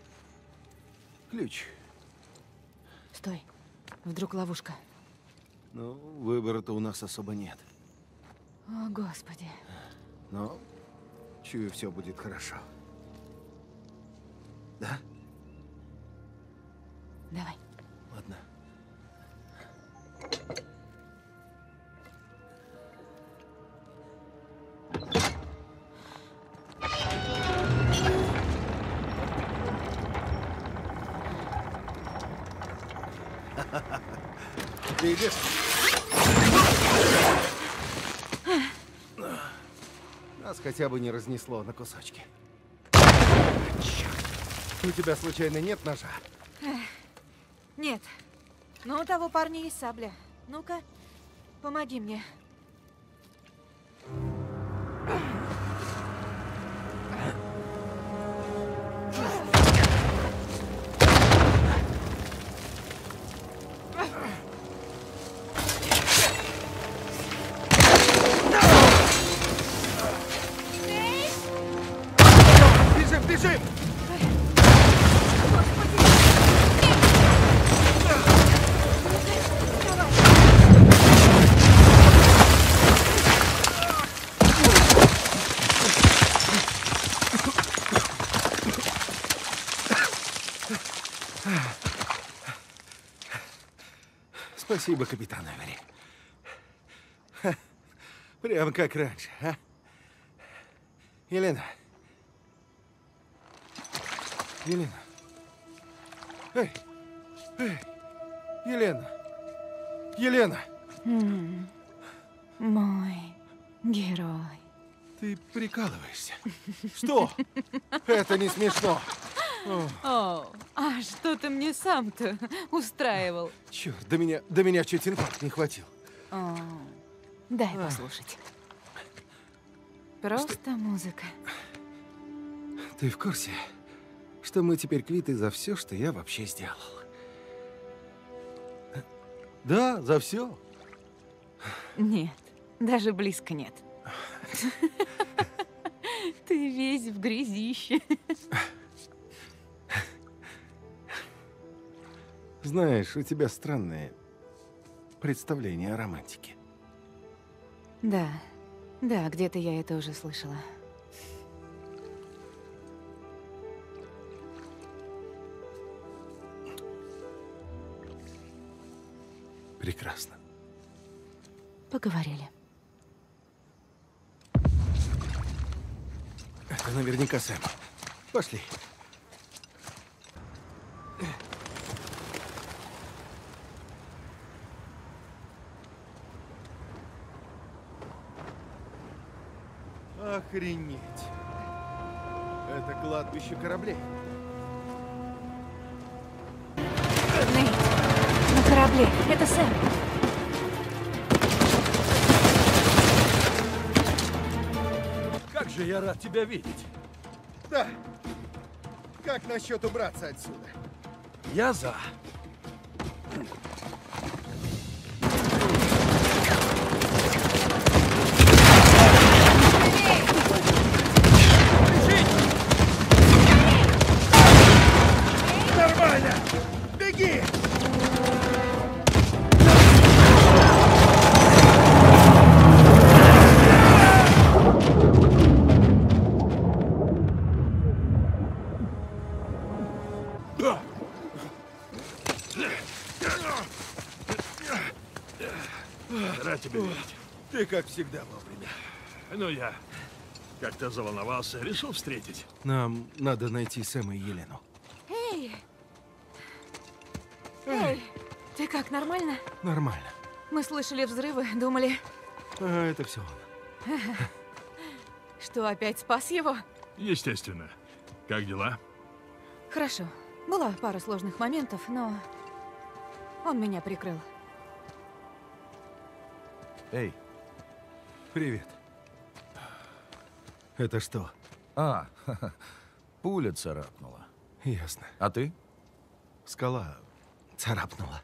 Ключ. Стой. Вдруг ловушка. Ну, выбора-то у нас особо нет. О, Господи. Но, чую, все будет хорошо. Да? Давай. Ладно. Видишь? Нас хотя бы не разнесло на кусочки. Черт. У тебя случайно нет ножа? Нет. Но у того парня есть сабля. Ну-ка, помоги мне. Бежим, бежим! Спасибо, капитан Эвери. Ха, прям как раньше, а? Елена. Елена. Эй, эй, Елена. Елена. М-м, мой герой. Ты прикалываешься? Что? Это не смешно. О. О, а что ты мне сам-то устраивал? Черт, до меня, до меня чуть инфаркт не хватил. О, дай послушать. Просто что? Музыка. Ты в курсе, что мы теперь квиты за все, что я вообще сделал? Да, за все. Нет, даже близко нет. Ты весь в грязище. Знаешь, у тебя странное представление о романтике. Да, да, где-то я это уже слышала. Прекрасно. Поговорили. Это наверняка Сэм. Пошли. Охренеть. Это кладбище кораблей. Нейт, на корабле. Это Сэм. Как же я рад тебя видеть. Да. Как насчет убраться отсюда? Я за. Нормально! Беги! Рад тебя видеть. Ты, как всегда, вовремя. Ну, я как-то заволновался, решил встретить. Нам надо найти Сэма и Елену. Эй! Эй! Ты как, нормально? Нормально. Мы слышали взрывы, думали... А, это все он. Что, опять спас его? Естественно. Как дела? Хорошо. Была пара сложных моментов, но он меня прикрыл. Эй. Привет. Это что? А, пуля царапнула. Ясно. А ты? Скала царапнула.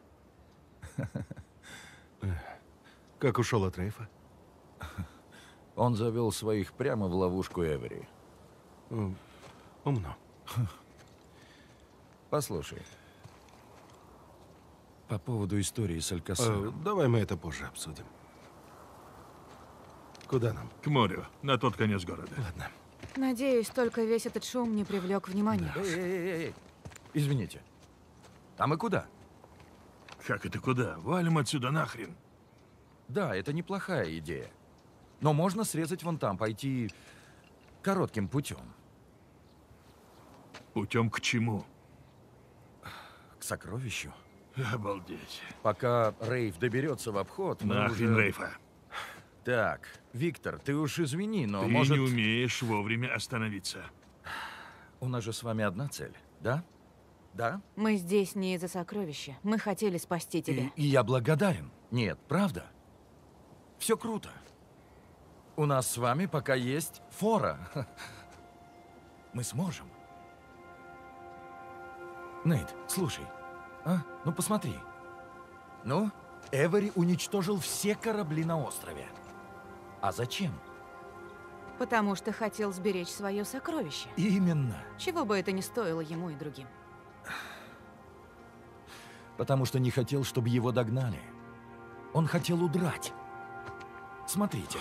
Как ушел от Рейфа? Он завел своих прямо в ловушку Эвери. Умно. Послушай. По поводу истории с Алькасаром. Э, давай мы это позже обсудим. Куда нам? К морю, на тот конец города. Ладно. Надеюсь, только весь этот шум не привлек внимания. Эй, эй, эй, эй. Извините. А мы куда? Как это куда? Валим отсюда нахрен. Да, это неплохая идея. Но можно срезать вон там, пойти коротким путем. Путем к чему? К сокровищу. Обалдеть. Пока Рейф доберется в обход, мы Нахрен уже... Рейфа. Так, Виктор, ты уж извини, но ты может... не умеешь вовремя остановиться. У нас же с вами одна цель, да? Да? Мы здесь не из-за сокровища. Мы хотели спасти тебя. И, и я благодарен. Нет, правда? Все круто. У нас с вами пока есть фора. Мы сможем. Нейт, слушай. А? Ну, посмотри. Ну, Эвери уничтожил все корабли на острове. А зачем? Потому что хотел сберечь свое сокровище. Именно. Чего бы это ни стоило ему и другим. Потому что не хотел, чтобы его догнали. Он хотел удрать. Смотрите.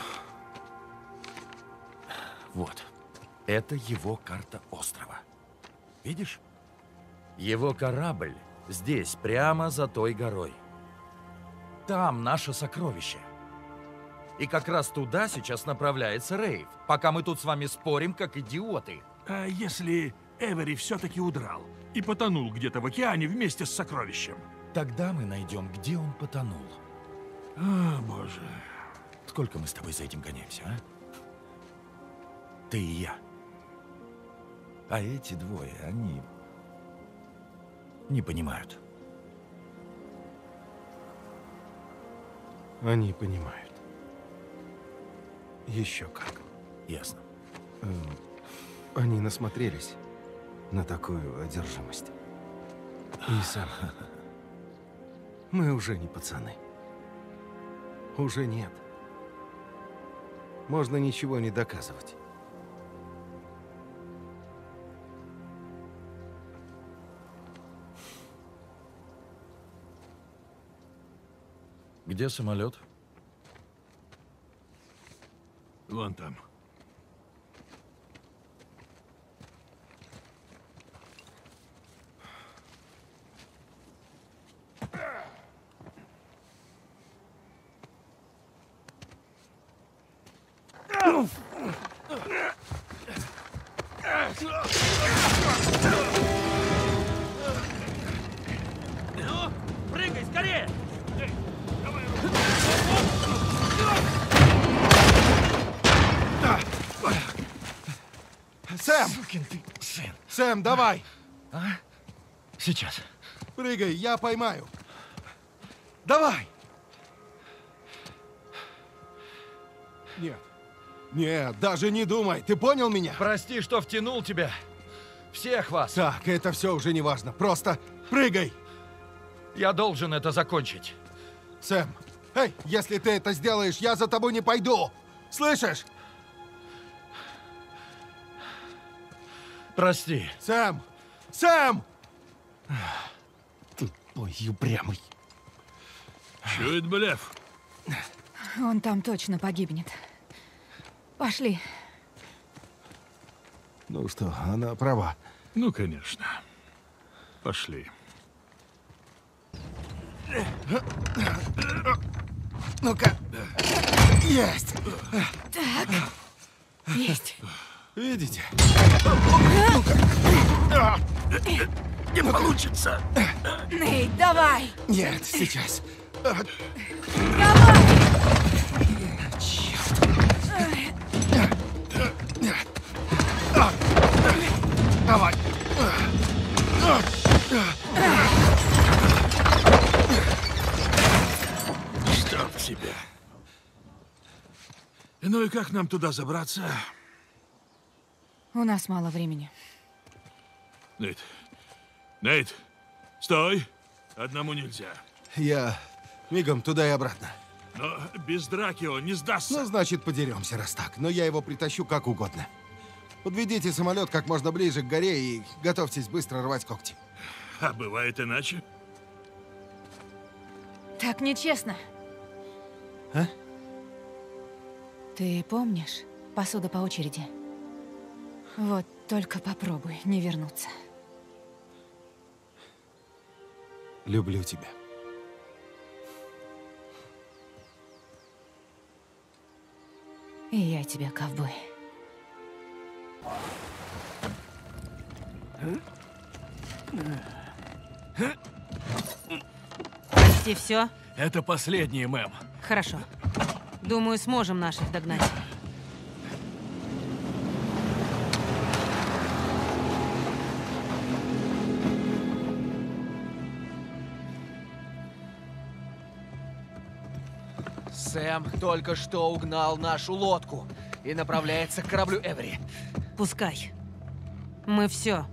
Вот. Это его карта острова. Видишь? Его корабль здесь, прямо за той горой. Там наше сокровище. И как раз туда сейчас направляется Рейф, пока мы тут с вами спорим, как идиоты. А если Эвери все-таки удрал и потонул где-то в океане вместе с сокровищем? Тогда мы найдем, где он потонул. О, боже. Сколько мы с тобой за этим гоняемся, а? Ты и я. А эти двое, они не понимают. Они понимают. Еще как. Ясно. Эм, они насмотрелись на такую одержимость. И сам. Мы уже не пацаны. Уже нет. Можно ничего не доказывать. Где самолет? Вон там. Ну, прыгай скорее! Сэм! Сукин ты сын. Сэм, давай! А? Сейчас. Прыгай, я поймаю. Давай! Нет. Нет, даже не думай. Ты понял меня? Прости, что втянул тебя. Всех вас. Так, это все уже не важно. Просто прыгай! Я должен это закончить. Сэм, эй, если ты это сделаешь, я за тобой не пойду. Слышишь? Прости. Сэм! Сэм! Тупой и упрямый. Чует блеф. Он там точно погибнет. Пошли. Ну что, она права. Ну, конечно. Пошли. Ну-ка. Есть! Так. Есть. Видите? Не получится. Нейт, давай! Нет, сейчас. Давай! Давай. Чтоб тебя. Ну и как нам туда забраться? У нас мало времени. Нейт. Нейт, стой. Одному нельзя. Я мигом туда и обратно. Но без драки он не сдастся. Ну, значит, подеремся, раз так. Но я его притащу как угодно. Подведите самолет как можно ближе к горе и готовьтесь быстро рвать когти. А бывает иначе? Так нечестно. А? Ты помнишь? Посуда по очереди. Вот только попробуй не вернуться. Люблю тебя. И я тебя, ковбой. Почти все? Это последний, мэм. Хорошо. Думаю, сможем наших догнать. Сэм только что угнал нашу лодку и направляется к кораблю Эвери. Пускай. Мы все.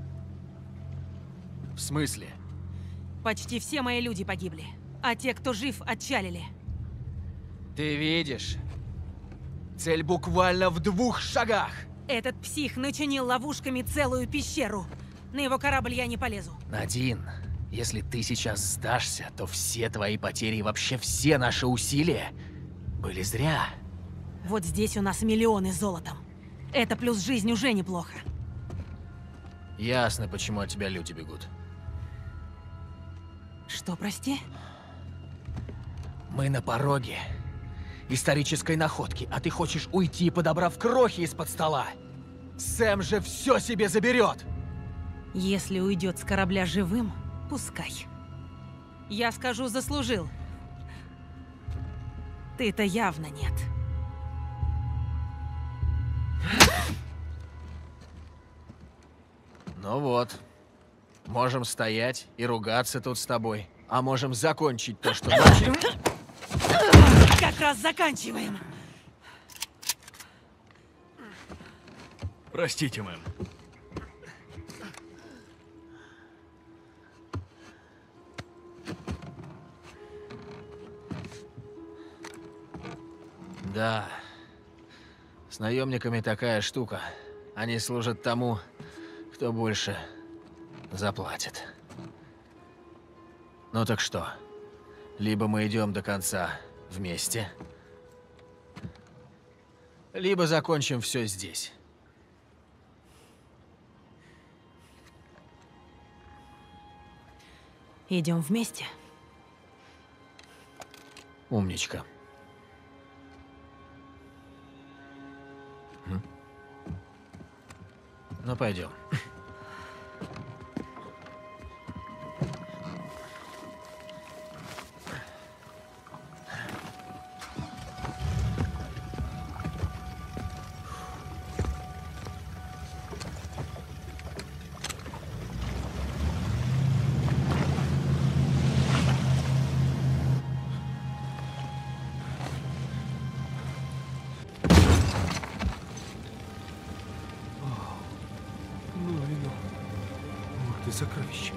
В смысле? Почти все мои люди погибли, а те, кто жив, отчалили. Ты видишь? Цель буквально в двух шагах. Этот псих начинил ловушками целую пещеру. На его корабль я не полезу. Надин, если ты сейчас сдашься, то все твои потери и вообще все наши усилия были зря. Вот здесь у нас миллионы золотом. Это плюс жизнь уже неплохо. Ясно, почему от тебя люди бегут. Что, прости? Мы на пороге исторической находки, а ты хочешь уйти, подобрав крохи из-под стола. Сэм же все себе заберет. Если уйдет с корабля живым, пускай. Я скажу, заслужил. Ты-то явно нет. Ну вот. Можем стоять и ругаться тут с тобой. А можем закончить то, что начали. Как раз заканчиваем. Простите, мэм. Да. С наемниками такая штука. Они служат тому, кто больше заплатит. Ну так что? Либо мы идем до конца вместе, либо закончим все здесь. Идем вместе. Умничка. Ну, пойдем. Сокровище.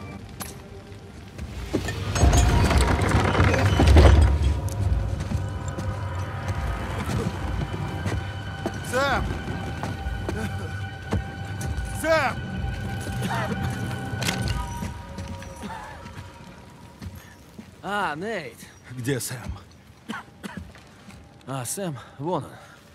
Сэм! Сэм! А, Нейт. Где Сэм? А, Сэм, вон он.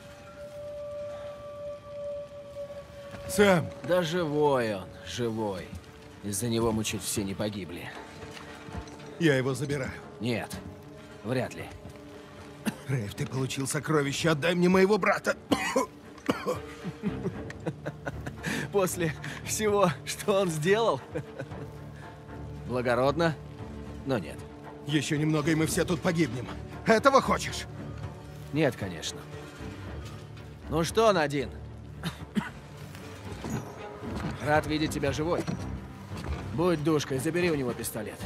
Сэм! Да живой он, живой. Из-за него мы чуть все не погибли. Я его забираю. Нет, вряд ли. Рейв, ты получил сокровище, отдай мне моего брата. После всего, что он сделал? Благородно, но нет. Еще немного, и мы все тут погибнем. Этого хочешь? Нет, конечно. Ну что, Надин? Рад видеть тебя живой. Будь душкой, забери у него пистолет.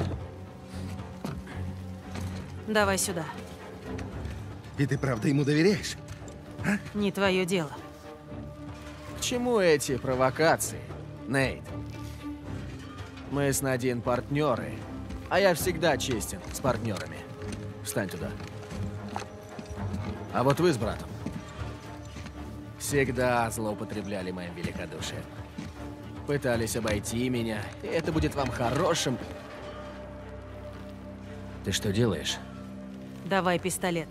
Давай сюда. И ты правда ему доверяешь? А? Не твое дело. К чему эти провокации, Нейт? Мы с Надин партнеры, а я всегда честен с партнерами. Встань туда. А вот вы с братом всегда злоупотребляли моим великодушием. Пытались обойти меня, и это будет вам хорошим. Ты что делаешь? Давай пистолет.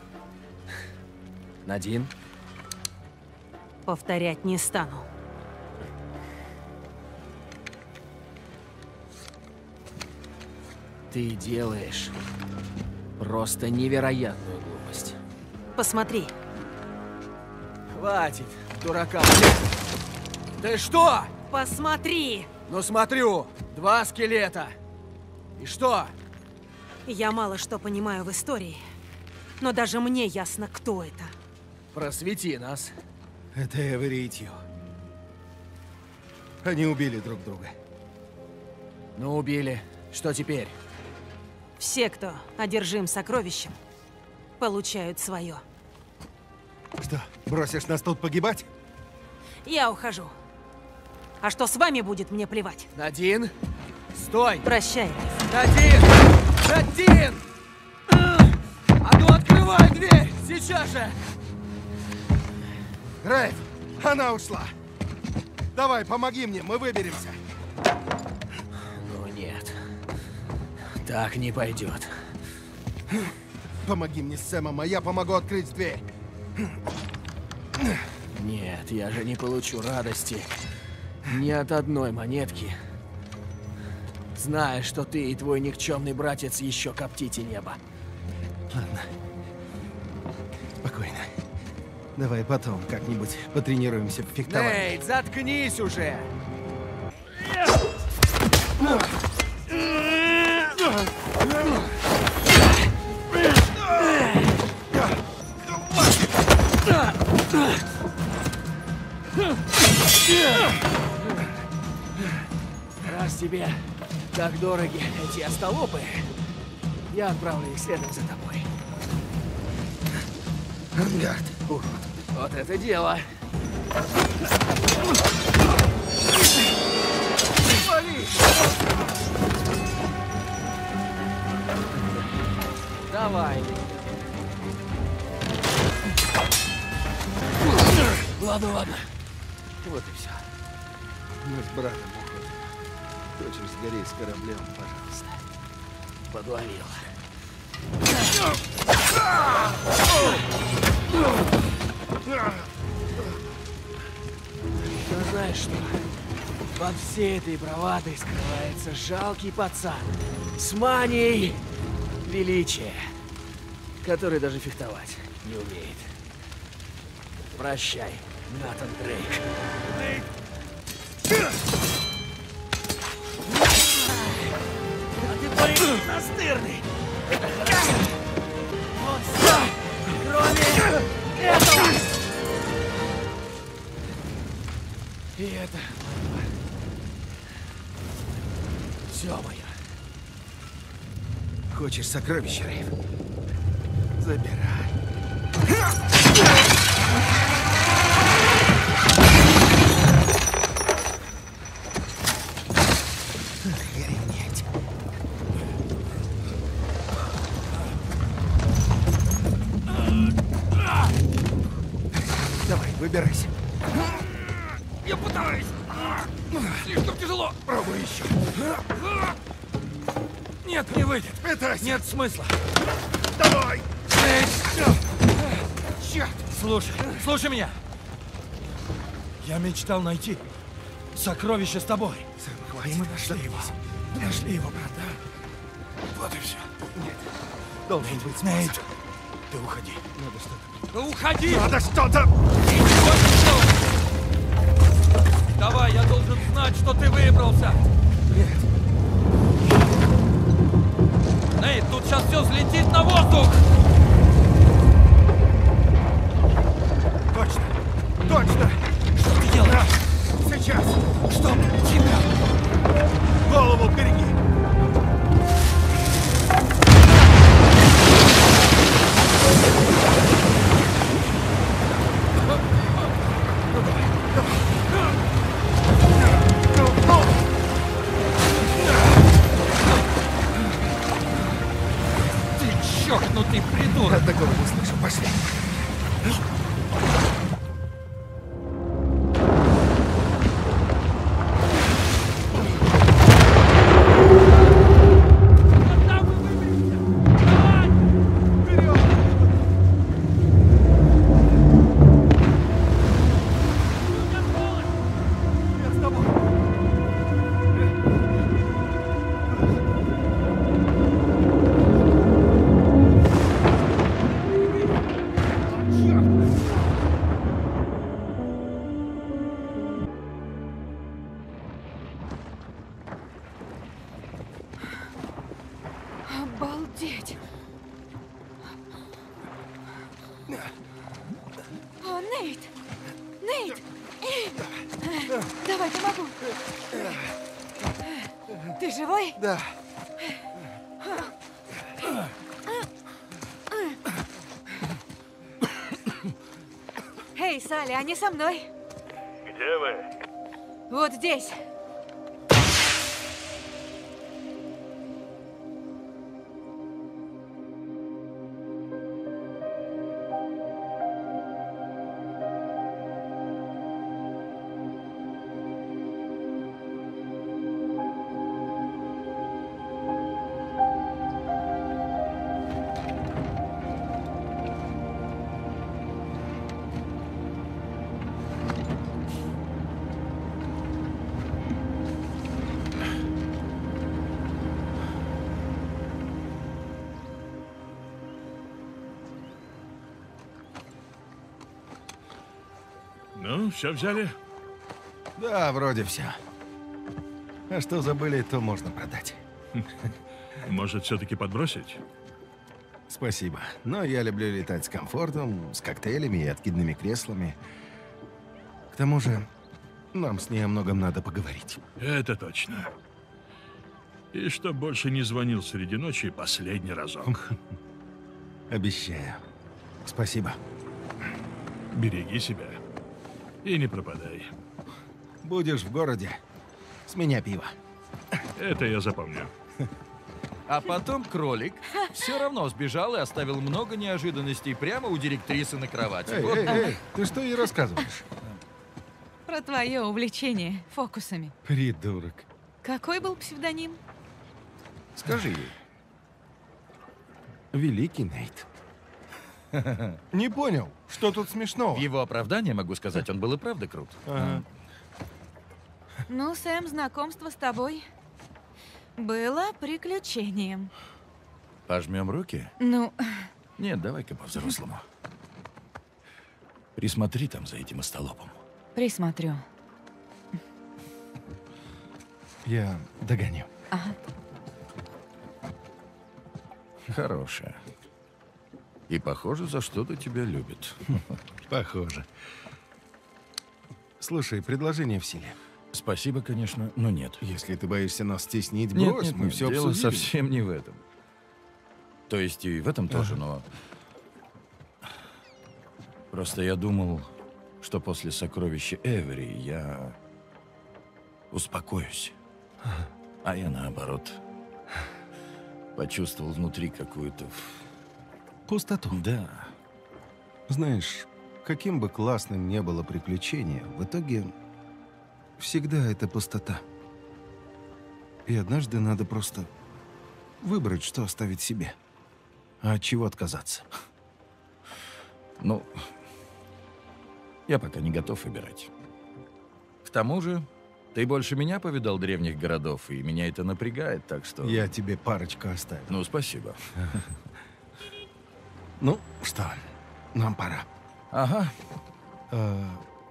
Надин? Повторять не стану. Ты делаешь просто невероятную глупость. Посмотри. Хватит, дурака. Ты что? Посмотри. Ну смотрю, два скелета. И что? Я мало что понимаю в истории, но даже мне ясно, кто это. Просвети нас. Это Эвери и Тью. Они убили друг друга. Ну, убили. Что теперь? Все, кто одержим сокровищем, получают свое. Что, бросишь нас тут погибать? Я ухожу. А что с вами будет, мне плевать. Надин, стой! Прощай. Надин! Надин! А ну открывай дверь! Сейчас же! Рейв, она ушла. Давай, помоги мне, мы выберемся. Ну нет. Так не пойдет. Помоги мне с Сэмом, а я помогу открыть дверь. Нет, я же не получу радости ни от одной монетки, зная, что ты и твой никчемный братец еще коптите небо. Ладно. Спокойно. Давай потом как-нибудь потренируемся в фехтовании. Нейт, заткнись уже! Раз тебе так дороги эти остолопы, я отправлю их следом за тобой. Ангард, урод. Вот это дело. Вали! Давай. Ладно, ладно. Вот и все. Мы с братом уходим. Хочешь сгореть с кораблем, пожалуйста. Подловил. Но знаешь что? Под всей этой бравадой скрывается жалкий пацан с манией величия, который даже фехтовать не умеет. Прощай, Натан Дрейк. А ты парень настырный. Это хорошо. Вот все, кроме этого. И это мое. Все мое. Хочешь сокровища, Рейв? Забирай. Охренеть. Давай, выбирайся. Я пытаюсь. Слишком тяжело. Пробуй еще. Нет, не выйдет. Пытайся. Нет смысла. Давай. Черт. Слушай, слушай меня. Я мечтал найти сокровище с тобой. Сэм, хватит. И мы нашли его. Нашли его, брат, да? Вот и все. Нет. Должен Нейт, быть Нейт, способ. ты уходи. Надо что-то. Да уходи! Надо что-то! Ничего не делай! Давай, я должен знать, что ты выбрался! Нет. Нейт, тут сейчас все взлетит на воздух! Точно! Точно! Что ты делаешь? Сейчас! Что? Обалдеть! О, Нейт! Нейт! Давай, помогу. Ты живой? Да. Эй, Салли, они со мной. Где вы? Вот здесь. Ну, все взяли? Да, вроде все. А что забыли, то можно продать. Может, все-таки подбросить? Спасибо. Но я люблю летать с комфортом, с коктейлями и откидными креслами. К тому же, нам с ней о многом надо поговорить. Это точно. И чтоб больше не звонил среди ночи последний разок. Обещаю. Спасибо. Береги себя. И не пропадай. Будешь в городе, с меня пиво. Это я запомню. А потом кролик все равно сбежал и оставил много неожиданностей прямо у директрисы на кровати. Эй, Вот. эй, эй, ты что ей рассказываешь? Про твое увлечение фокусами. Придурок. Какой был псевдоним? Скажи ей. Великий Нейт. Не понял, что тут смешного? В его оправдание могу сказать, он был и правда крут. Ага. Ну, Сэм, знакомство с тобой было приключением. Пожмем руки? Ну, Нет, давай-ка по-взрослому. Присмотри там за этим остолопом. присмотрю. Я догоню. Ага. Хорошая. И, похоже, за что-то тебя любит. Похоже. Слушай, предложение в силе. Спасибо, конечно, но нет. Если ты боишься нас стеснить, Нет, брось, нет, мы нет, все дело обсудили. совсем не в этом. То есть и в этом тоже, но... Просто я думал, что после сокровища Эвери я успокоюсь. А я наоборот. Почувствовал внутри какую-то... Пустоту. Да. Знаешь, каким бы классным ни было приключение, в итоге всегда это пустота. И однажды надо просто выбрать, что оставить себе, а от чего отказаться. Ну, я пока не готов выбирать. К тому же, ты больше меня повидал древних городов, и меня это напрягает, так что... Я тебе парочку оставил. Ну, спасибо. Ну, что, нам пора. Ага. А,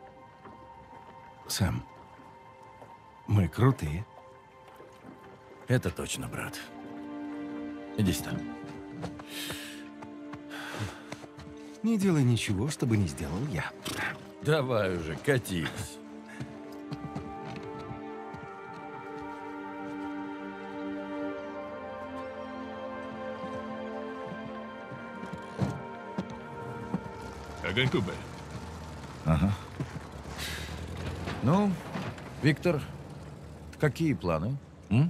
Сэм, мы крутые. Это точно, брат. Иди сюда. Не делай ничего, чтобы не сделал я. Давай уже, катись. Огоньку бы. Ага. Ну, Виктор, какие планы? М?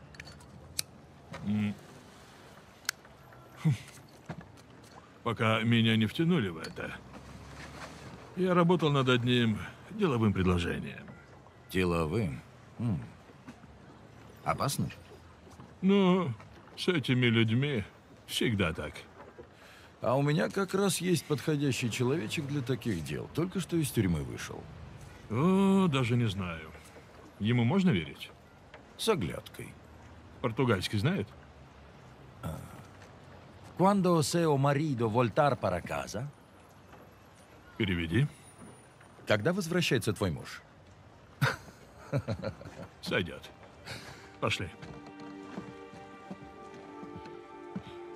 М. Хм. Пока меня не втянули в это, я работал над одним деловым предложением. Деловым? М. Опасно? Ну, с этими людьми всегда так. А у меня как раз есть подходящий человечек для таких дел. Только что из тюрьмы вышел. О, даже не знаю. Ему можно верить? С оглядкой. Португальский знает? Quando seu marido voltar para casa? Переведи. Когда возвращается твой муж? Сойдет. Пошли.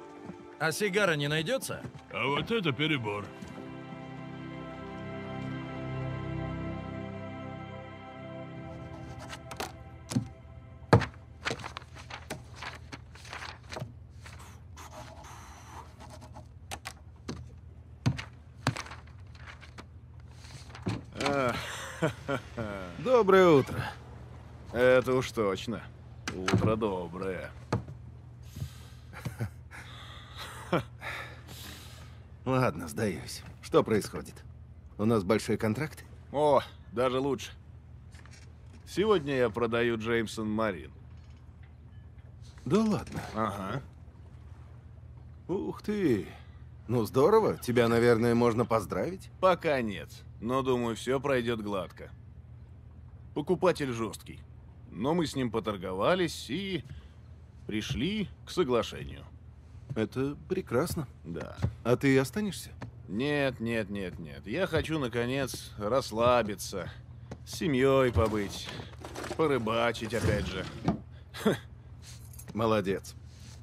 А сигара не найдется? А вот это перебор. Доброе утро. Это уж точно. Утро доброе. Ладно, сдаюсь. Что происходит? У нас большой контракт? О, даже лучше. Сегодня я продаю Джеймсон Марин. Да ладно. Ага. Ух ты. Ну здорово. Тебя, наверное, можно поздравить? Пока нет. Но думаю, все пройдет гладко. Покупатель жесткий. Но мы с ним поторговались и пришли к соглашению. Это прекрасно. Да. А ты останешься? Нет, нет, нет, нет. Я хочу, наконец, расслабиться, с семьей побыть, порыбачить опять же. Молодец.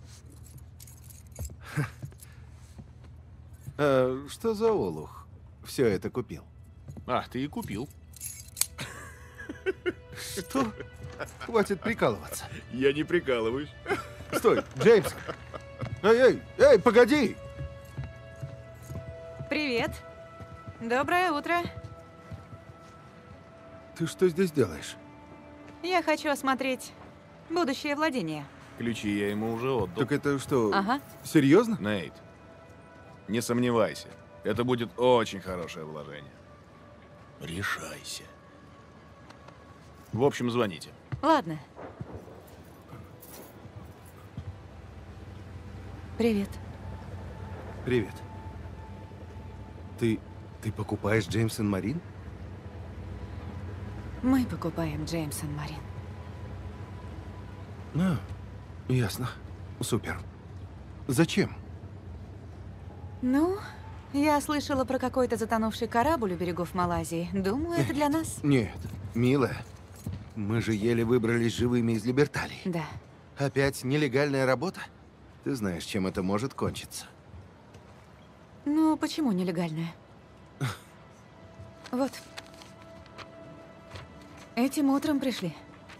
А что за олух все это купил? А, ты и купил. Что? Хватит прикалываться. Я не прикалываюсь. Стой, Джеймс. Эй, эй, эй, погоди! Привет. Доброе утро. Ты что здесь делаешь? Я хочу осмотреть будущее владение. Ключи я ему уже отдал. Так это что, Ага. серьезно? Нейт, не сомневайся. Это будет очень хорошее вложение. Решайся. В общем, звоните. Ладно. Привет. Привет. Ты... ты покупаешь Джеймсон Марин? Мы покупаем Джеймсон Марин. А, ясно. Супер. Зачем? Ну, я слышала про какой-то затонувший корабль у берегов Малайзии. Думаю, это для нас. Нет, милая. Мы же еле выбрались живыми из Либерталии. Да. Опять нелегальная работа? Ты знаешь, чем это может кончиться. Ну, почему нелегальная? Вот. Этим утром пришли.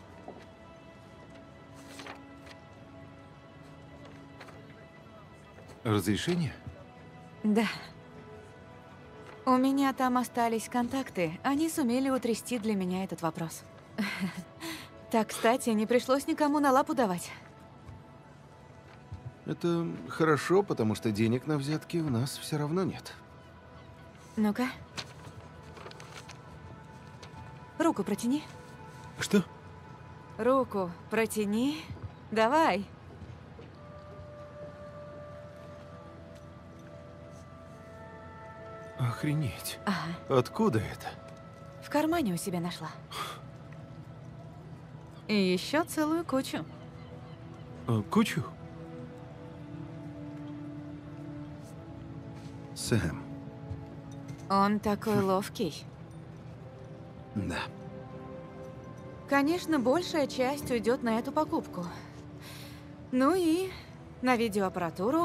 Разрешение? Да. У меня там остались контакты. Они сумели утрясти для меня этот вопрос. Так, кстати, не пришлось никому на лапу давать. Это хорошо, потому что денег на взятки у нас все равно нет. Ну-ка. Руку протяни. Что? Руку протяни. Давай. Охренеть. Ага. Откуда это? В кармане у себя нашла. И еще целую кучу. А, кучу? Сэм. Он такой ловкий. Да. Конечно, большая часть уйдет на эту покупку. Ну и на видеоаппаратуру.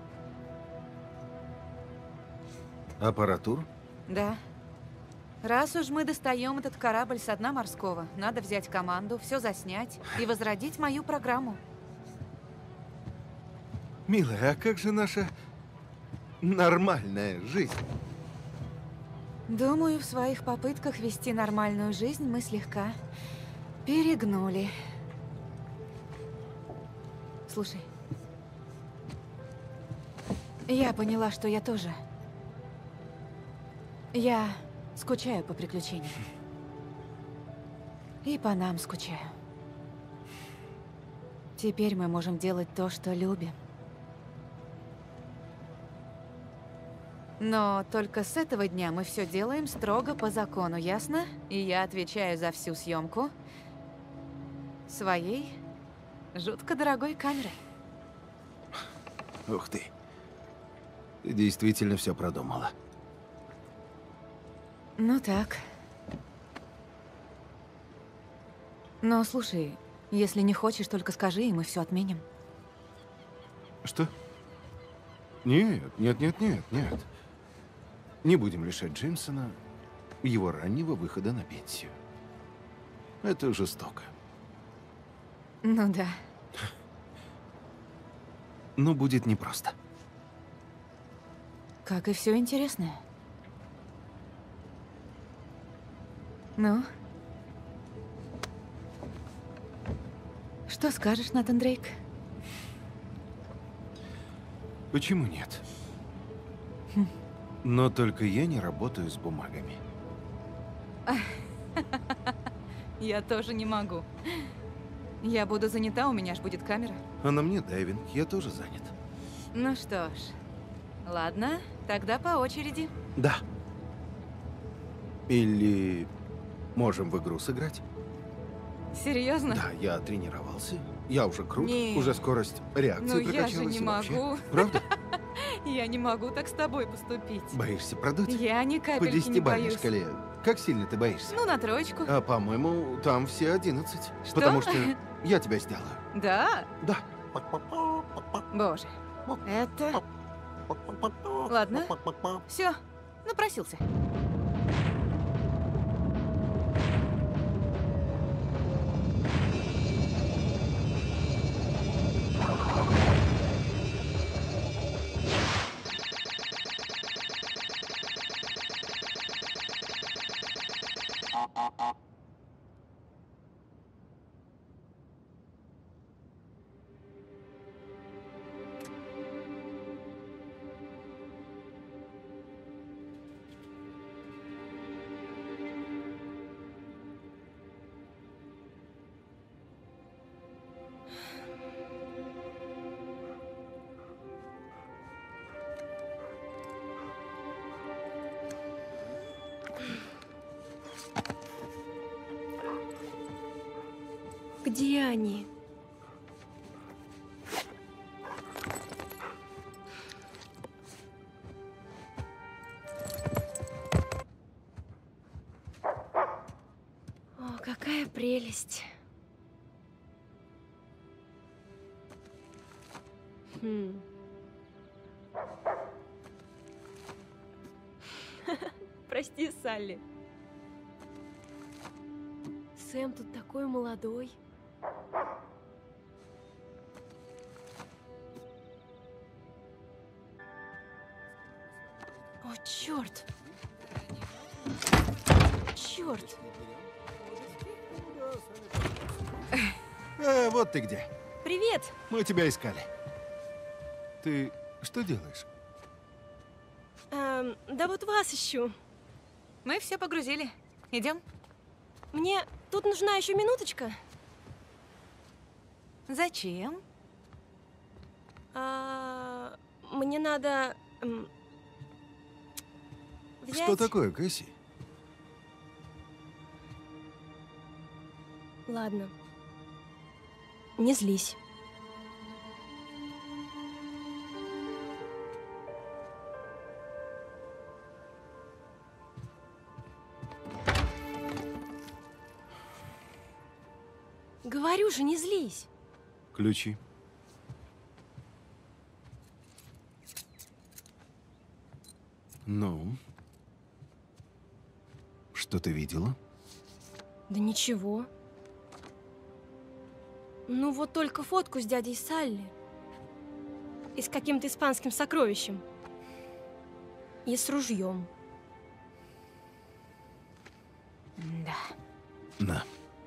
Аппаратуру? Да. Раз уж мы достаем этот корабль со дна морского, надо взять команду, все заснять и возродить мою программу. Милая, а как же наша нормальная жизнь? Думаю, в своих попытках вести нормальную жизнь мы слегка перегнули. Слушай, я поняла, что я тоже. Я скучаю по приключениям. И по нам скучаю. Теперь мы можем делать то, что любим. Но только с этого дня мы все делаем строго по закону, ясно? И я отвечаю за всю съемку своей жутко дорогой камерой. Ух ты. Ты действительно все продумала. Ну так. Но слушай, если не хочешь, только скажи, и мы все отменим. Что? Нет, нет, нет, нет, нет. Не будем лишать Джеймсона его раннего выхода на пенсию. Это жестоко. Ну да. Но будет непросто. Как и все интересное. Ну? Что скажешь, Натан Дрейк? Почему нет? Хм. Но только я не работаю с бумагами. Я тоже не могу. Я буду занята, у меня ж будет камера. А на мне дайвинг, я тоже занят. Ну что ж. Ладно, тогда по очереди. Да. Или можем в игру сыграть? Серьезно? Да, я тренировался. Я уже крут, Не. уже скорость реакции Ну я же прокачалась не и вообще. могу. Правда? Я не могу так с тобой поступить. Боишься продуть? Я ни По капельки не десятибалльной боюсь. шкале. Как сильно ты боишься? Ну, на троечку. А, по-моему, там все одиннадцать. Что? Потому что я тебя сделаю. Да? Да. Боже. Это... Ладно. Все, напросился. Где они? О, какая прелесть. Хм. Прости, Салли. Сэм тут такой молодой. О, черт! Черт! А, вот ты где. Привет! Мы тебя искали. Ты что делаешь? Эм, да вот вас ищу. Мы все погрузили. Идем? Мне тут нужна еще минуточка. Зачем? А, мне надо м, взять... Что такое, Кэсси? Ладно. Не злись. Говорю же, не злись. Ключи. Ну? Что ты видела? Да ничего. Ну вот только фотку с дядей Салли. И с каким-то испанским сокровищем. И с ружьем. Да. На.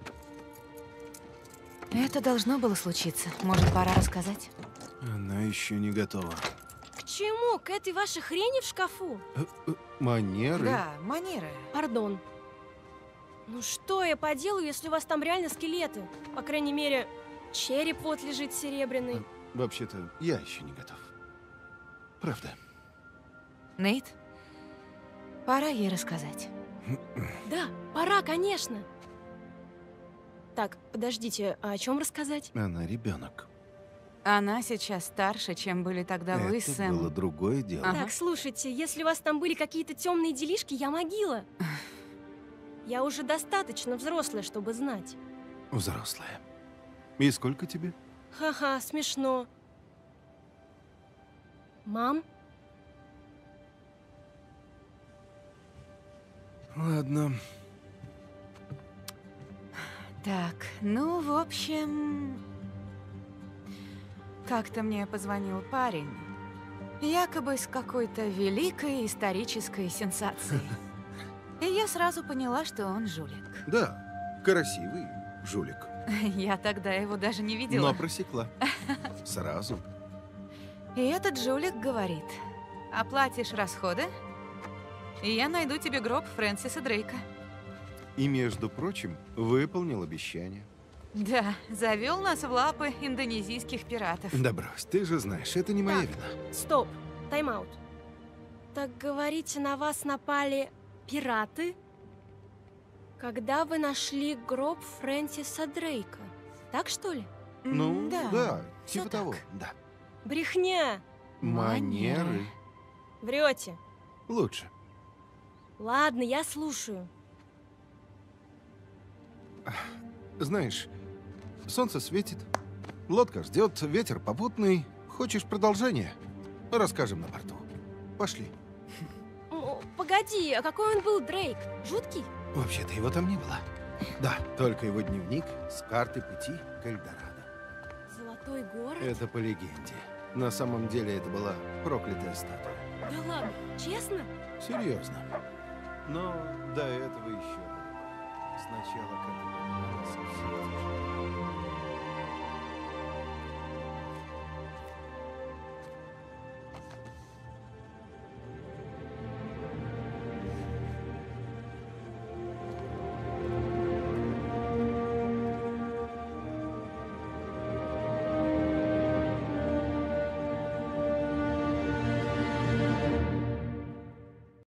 Это должно было случиться. Может, пора рассказать? Она еще не готова. К чему? К этой вашей хрени в шкафу? Э, э, манеры? Да, манеры. Пардон. Ну что я поделаю, если у вас там реально скелеты? По крайней мере, череп вот лежит серебряный. Вообще-то, я еще не готов. Правда. Нейт, пора ей рассказать. Да, пора, конечно. Так, подождите, а о чем рассказать? Она ребенок. Она сейчас старше, чем были тогда вы с Это Сэмом. было другое дело. Так, слушайте, если у вас там были какие-то темные делишки, я могила. Я уже достаточно взрослая, чтобы знать. Взрослая. И сколько тебе? Ха-ха, смешно. Мам? Ладно. Так, ну, в общем... Как-то мне позвонил парень, якобы с какой-то великой исторической сенсацией. И я сразу поняла, что он жулик. Да, красивый жулик. Я тогда его даже не видела. Но просекла. Сразу. И этот жулик говорит: оплатишь расходы, и я найду тебе гроб Фрэнсиса Дрейка. И, между прочим, выполнил обещание. Да, завел нас в лапы индонезийских пиратов. Да брось, ты же знаешь, это не моя Так. вина. Стоп, тайм-аут. Так говорите, на вас напали пираты? Когда вы нашли гроб Фрэнсиса Дрейка? Так что ли? Ну, да, да, всё типа того, да. Брехня! Манеры. Врете. Лучше. Ладно, я слушаю. Знаешь, солнце светит, лодка ждет, ветер попутный. Хочешь продолжение? Расскажем на борту. Пошли. О, погоди, а какой он был, Дрейк? Жуткий? Вообще-то его там не было. Да, только его дневник с картой пути к Эльдорадо. Золотой город? Это по легенде. На самом деле это была проклятая статуя. Да ладно, честно? Серьезно. Но до этого еще далеко. Сначала как